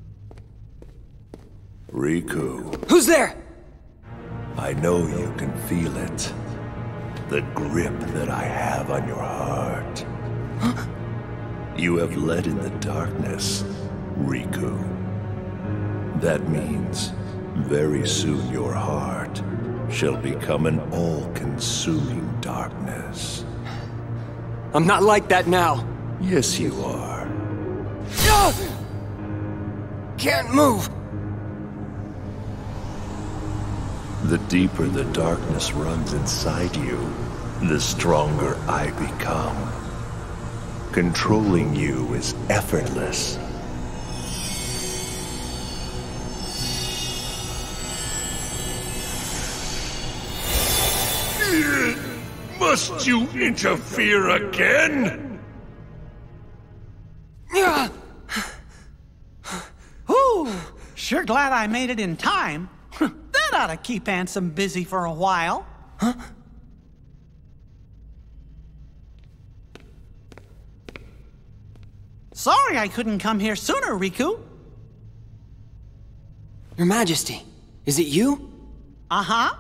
Riku. Who's there? I know you can feel it. The grip that I have on your heart. Huh? You have led in the darkness, Riku. That means very soon your heart shall become an all-consuming darkness. I'm not like that now. Yes, you are. Can't move. The deeper the darkness runs inside you, the stronger I become. Controlling you is effortless. Must you interfere again? Whew, sure glad I made it in time. That ought to keep Ansem busy for a while. Huh? Sorry I couldn't come here sooner, Riku. Your Majesty, is it you? Uh-huh.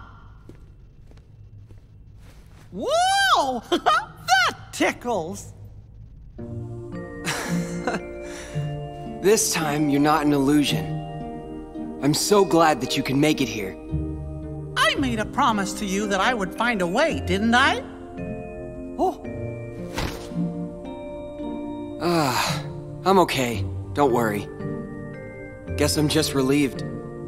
Whoa! That tickles! This time, you're not an illusion. I'm so glad that you can make it here. I made a promise to you that I would find a way, didn't I? Oh. I'm okay. Don't worry. Guess I'm just relieved.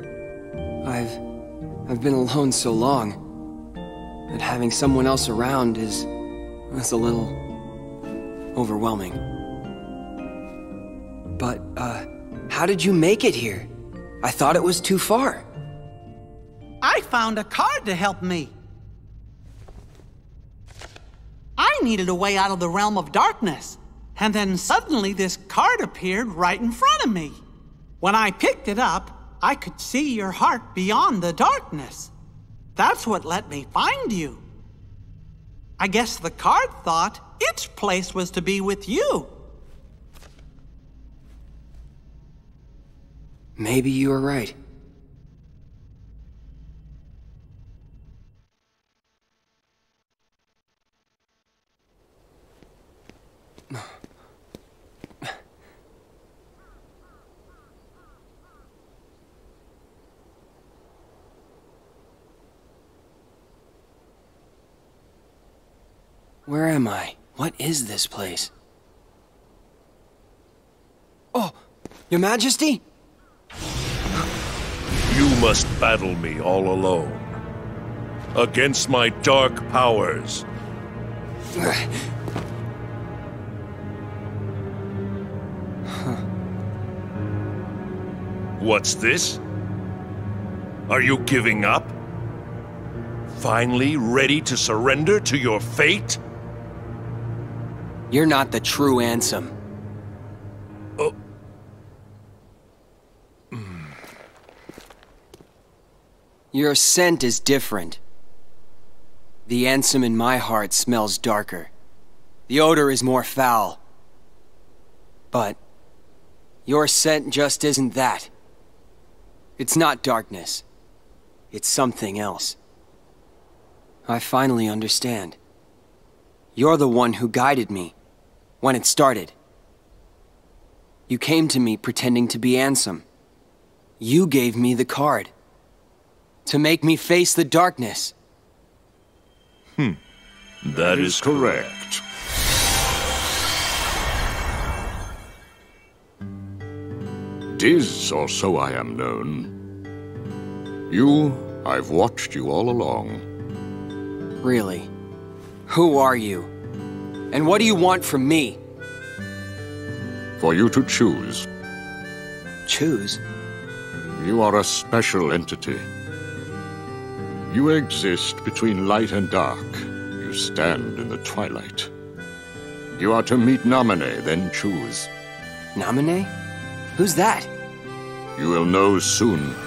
I've been alone so long that having someone else around is a little overwhelming. But, how did you make it here? I thought it was too far. I found a card to help me. I needed a way out of the realm of darkness, and then suddenly this card appeared right in front of me. When I picked it up, I could see your heart beyond the darkness. That's what let me find you. I guess the card thought its place was to be with you. Maybe you were right. Where am I? What is this place? Oh, Your Majesty? You must battle me all alone. Against my dark powers. What's this? Are you giving up? Finally ready to surrender to your fate? You're not the true Ansem. Oh. Your scent is different. The Ansem in my heart smells darker. The odor is more foul. But your scent just isn't that. It's not darkness. It's something else. I finally understand. You're the one who guided me when it started. You came to me pretending to be Ansem. You gave me the card to make me face the darkness. That is correct. "'Tis, or so I am known. I've watched you all along. Really? Who are you? And what do you want from me? For you to choose. Choose? You are a special entity. You exist between light and dark. You stand in the twilight. You are to meet Naminé, then choose. Naminé? Who's that? You will know soon.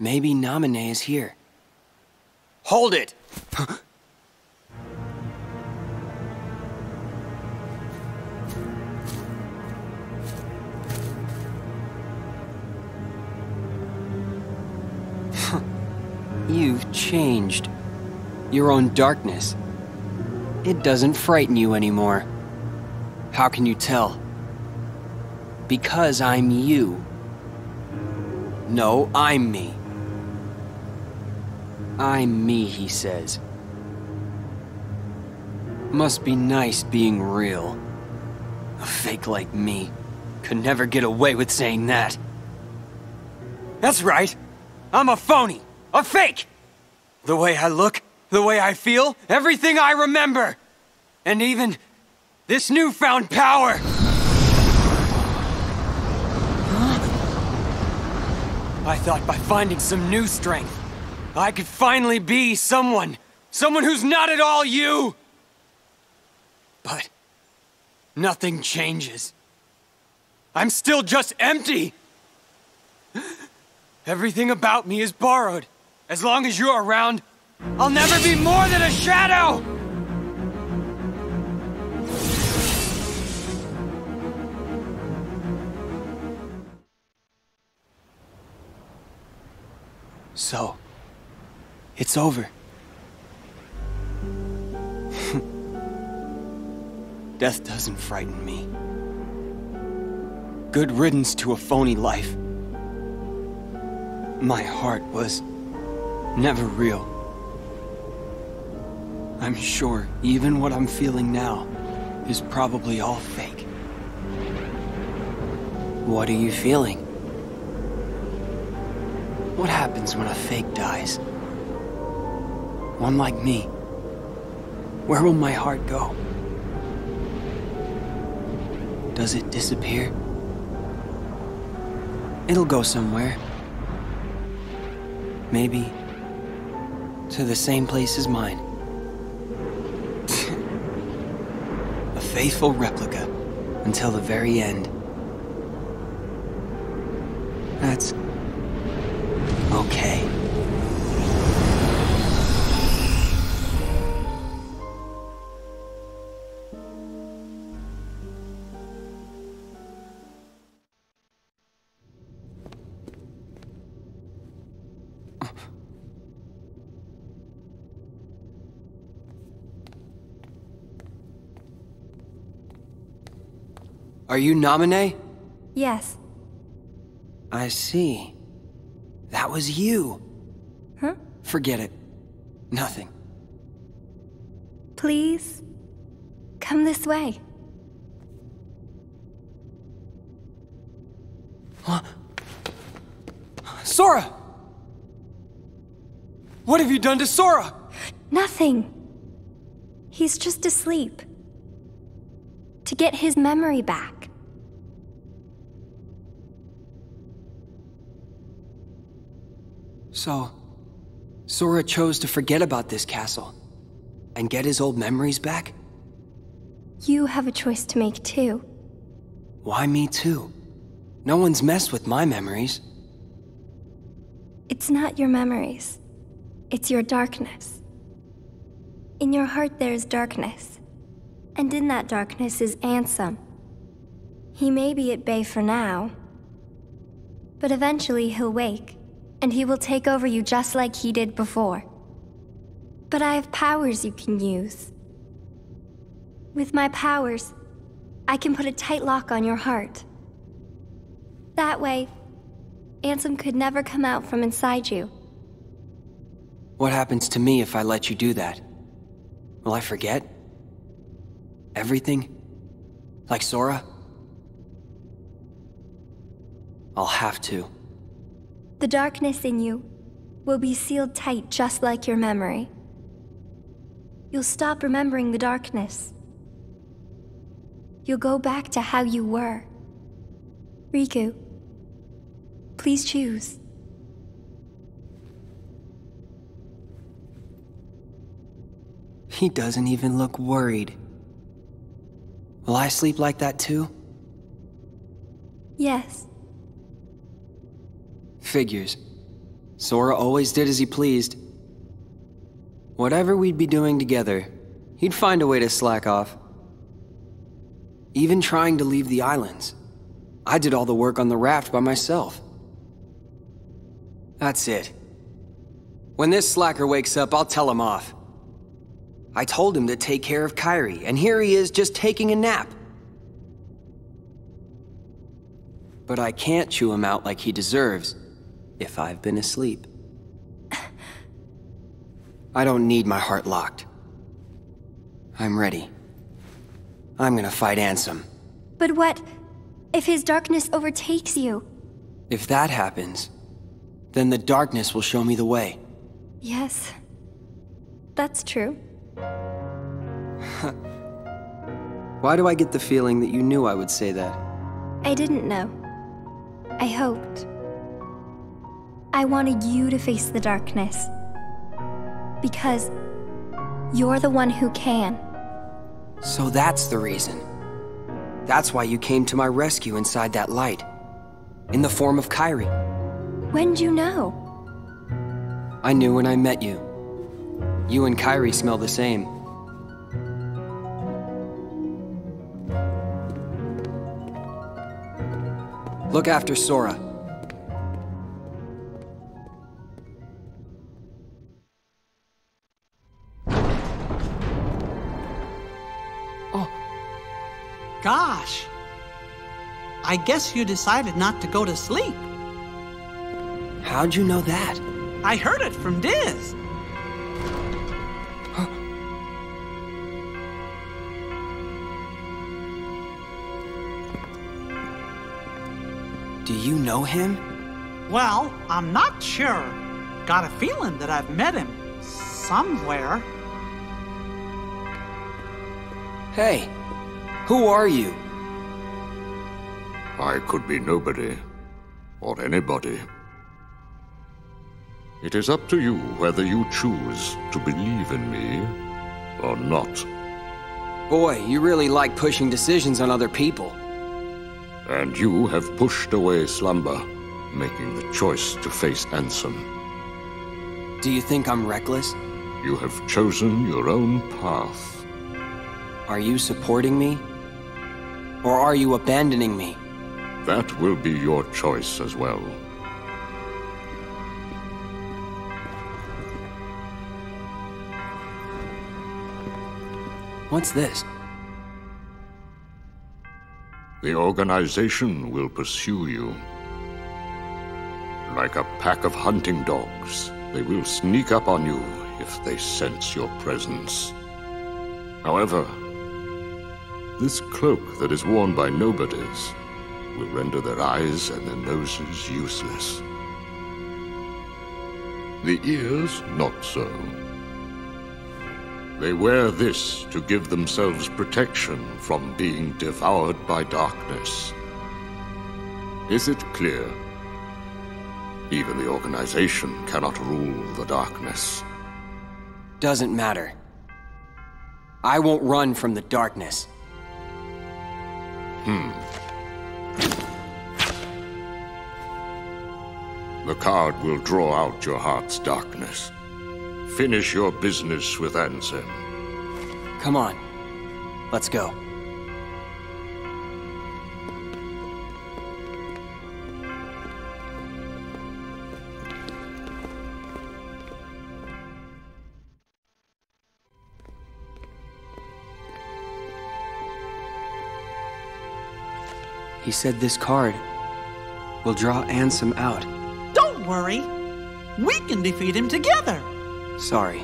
Maybe Naminé is here. Hold it! You've changed. Your own darkness. It doesn't frighten you anymore. How can you tell? Because I'm you. No, I'm me. I'm me, he says. Must be nice being real. A fake like me could never get away with saying that. That's right. I'm a phony. A fake! The way I look, the way I feel, everything I remember. And even this newfound power. I thought by finding some new strength, I could finally be someone who's not at all you. But nothing changes. I'm still just empty. Everything about me is borrowed. As long as you're around, I'll never be more than a shadow! So, it's over. Death doesn't frighten me. Good riddance to a phony life. My heart was never real. I'm sure even what I'm feeling now is probably all fake. What are you feeling? What happens when a fake dies? One like me. Where will my heart go? Does it disappear? It'll go somewhere. Maybe to the same place as mine. A faithful replica until the very end. That's okay. Are you Naminé? Yes. I see. That was you. Huh? Forget it. Nothing. Please, come this way. Huh? Sora! What have you done to Sora? Nothing. He's just asleep. To get his memory back. So, Sora chose to forget about this castle and get his old memories back? You have a choice to make too. Why me too? No one's messed with my memories. It's not your memories. It's your darkness. In your heart there's darkness. And in that darkness is Ansem. He may be at bay for now, but eventually he'll wake, and he will take over you just like he did before. But I have powers you can use. With my powers, I can put a tight lock on your heart. That way, Ansem could never come out from inside you. What happens to me if I let you do that? Will I forget? Everything? Like Sora? I'll have to. The darkness in you will be sealed tight just like your memory. You'll stop remembering the darkness. You'll go back to how you were. Riku, please choose. He doesn't even look worried. Will I sleep like that too? Yes. Figures. Sora always did as he pleased. Whatever we'd be doing together, he'd find a way to slack off. Even trying to leave the islands. I did all the work on the raft by myself. That's it. When this slacker wakes up, I'll tell him off. I told him to take care of Kairi, and here he is just taking a nap. But I can't chew him out like he deserves if I've been asleep. I don't need my heart locked. I'm ready. I'm gonna fight Ansem. But what if his darkness overtakes you? If that happens, then the darkness will show me the way. Yes, that's true. Why do I get the feeling that you knew I would say that? I didn't know. I hoped. I wanted you to face the darkness. Because you're the one who can. So that's the reason. That's why you came to my rescue inside that light. In the form of Kairi. When'd you know? I knew when I met you. You and Kairi smell the same. Look after Sora. Gosh. I guess you decided not to go to sleep. How'd you know that? I heard it from Diz. Do you know him? Well, I'm not sure. Got a feeling that I've met him somewhere. Hey, who are you? I could be nobody, or anybody. It is up to you whether you choose to believe in me or not. Boy, you really like pushing decisions on other people. And you have pushed away slumber, making the choice to face Ansem. Do you think I'm reckless? You have chosen your own path. Are you supporting me? Or are you abandoning me? That will be your choice as well. What's this? The organization will pursue you. Like a pack of hunting dogs, they will sneak up on you if they sense your presence. However, this cloak that is worn by nobodies will render their eyes and their noses useless. The ears, not so. They wear this to give themselves protection from being devoured by darkness. Is it clear? Even the organization cannot rule the darkness. Doesn't matter. I won't run from the darkness. The card will draw out your heart's darkness. Finish your business with Ansem. Come on. Let's go. He said this card will draw Ansem out. Don't worry. We can defeat him together. Sorry.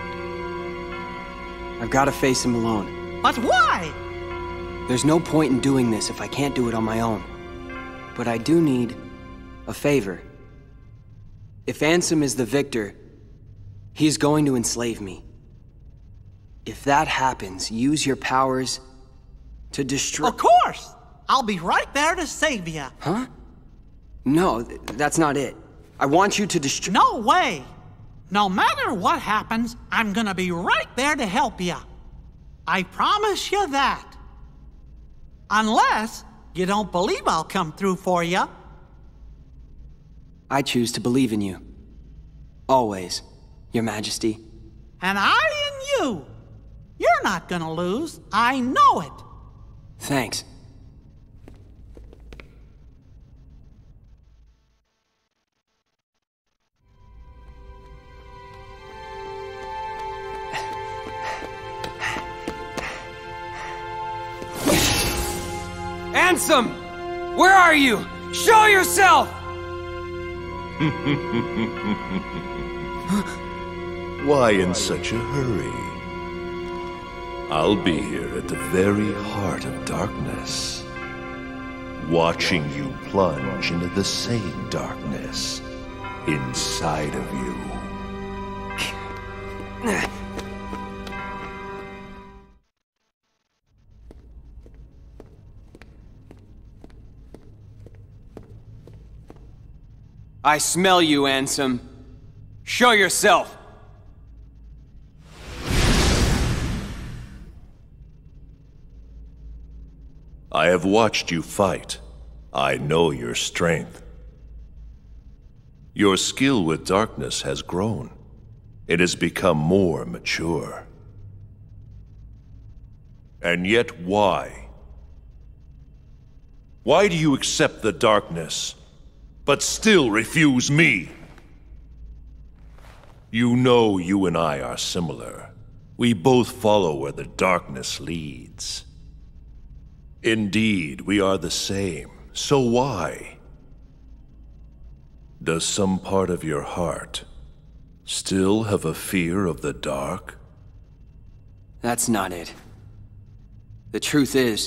I've got to face him alone. But why? There's no point in doing this if I can't do it on my own. But I do need a favor. If Ansem is the victor, he's going to enslave me. If that happens, use your powers to destroy— Of course! I'll be right there to save you. Huh? No, that's not it. I want you to destroy— No way! No matter what happens, I'm gonna be right there to help you. I promise you that. Unless you don't believe I'll come through for you. I choose to believe in you. Always, Your Majesty. And I and you. You're not gonna lose. I know it. Thanks. Ansem! Where are you? Show yourself! Why in such a hurry? I'll be here at the very heart of darkness, watching you plunge into the same darkness inside of you. I smell you, Ansem. Show yourself! I have watched you fight. I know your strength. Your skill with darkness has grown. It has become more mature. And yet why? Why do you accept the darkness, but still refuse me? You know you and I are similar. We both follow where the darkness leads. Indeed, we are the same. So why? Does some part of your heart still have a fear of the dark? That's not it. The truth is,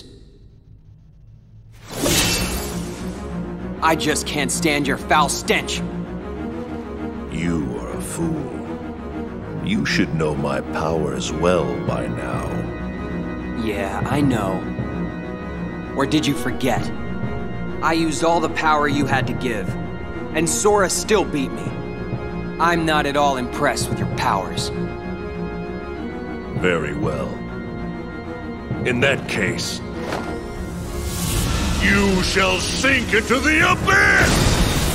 I just can't stand your foul stench. You are a fool. You should know my powers well by now. Yeah, I know. Or did you forget? I used all the power you had to give, and Sora still beat me. I'm not at all impressed with your powers. Very well. In that case, you shall sink into the abyss!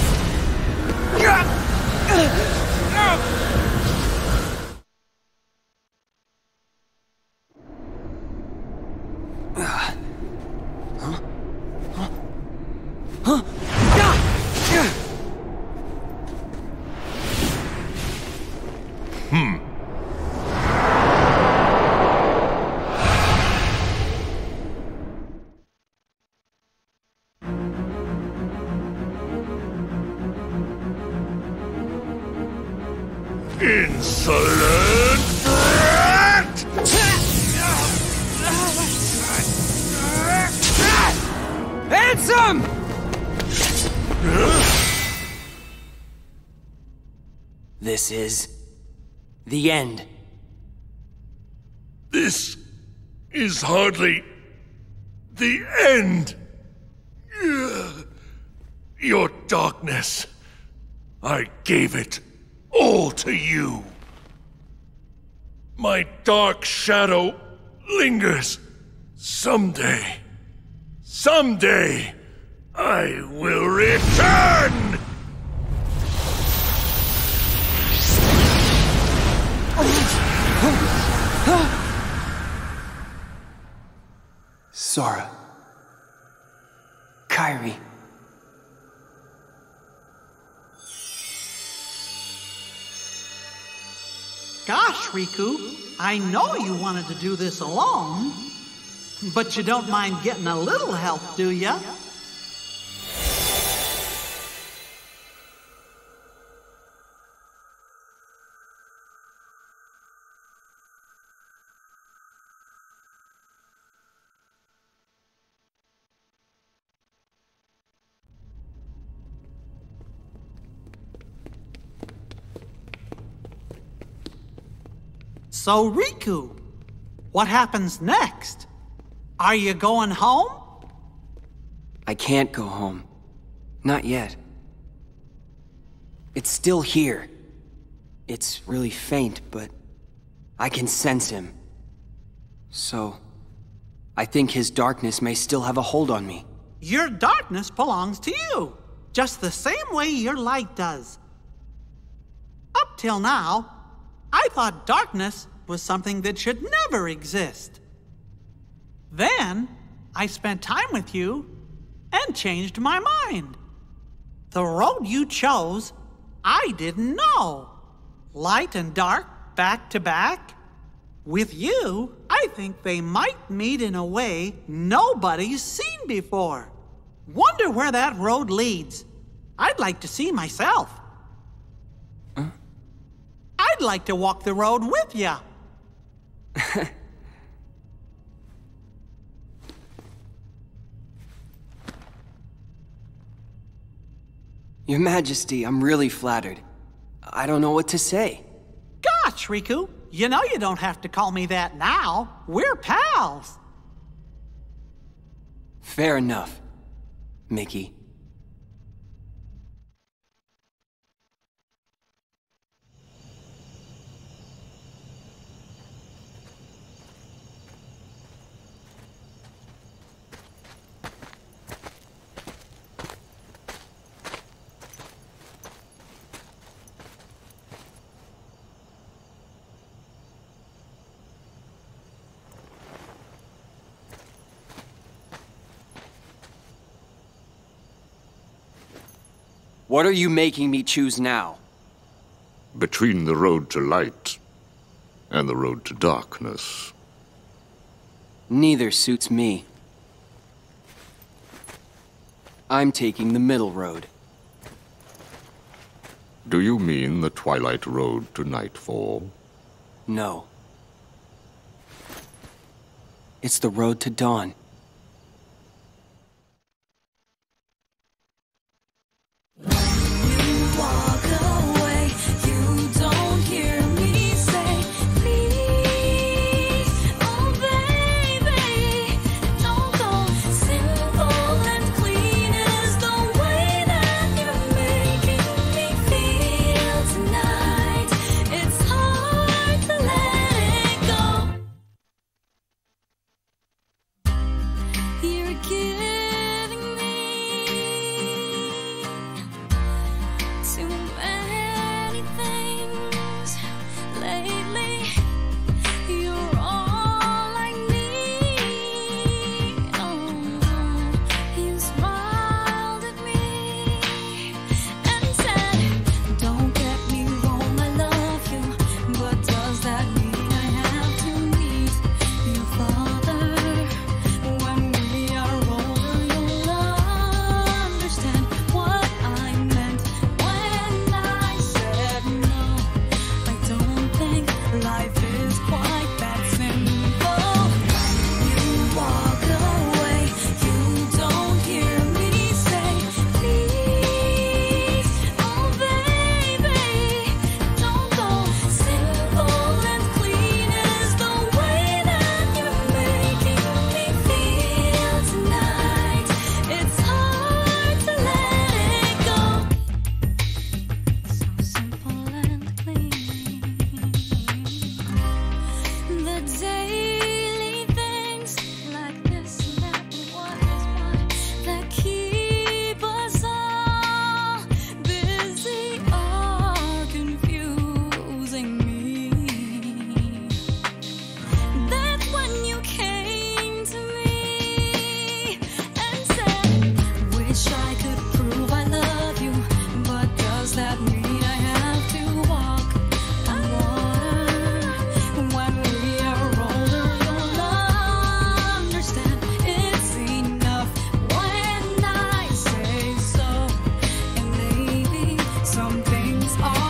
Insolent brat! Ansem! This is the end. This is hardly the end. Your darkness, I gave it all to you. My dark shadow lingers. Someday, I will return! Sora. Kairi. Gosh, Riku, I know you wanted to do this alone, but you don't mind getting a little help, do ya? So, Riku, what happens next? Are you going home? I can't go home. Not yet. It's still here. It's really faint, but I can sense him. So, I think his darkness may still have a hold on me. Your darkness belongs to you, just the same way your light does. Up till now, I thought darkness was something that should never exist. Then, I spent time with you and changed my mind. The road you chose, I didn't know. Light and dark, back to back. With you, I think they might meet in a way nobody's seen before. Wonder where that road leads. I'd like to see myself. I'd like to walk the road with ya. Your Majesty, I'm really flattered. I don't know what to say. Gosh, Riku, you know you don't have to call me that now. We're pals. Fair enough, Mickey. What are you making me choose now? Between the road to light and the road to darkness. Neither suits me. I'm taking the middle road. Do you mean the twilight road to nightfall? No. It's the road to dawn. Some things are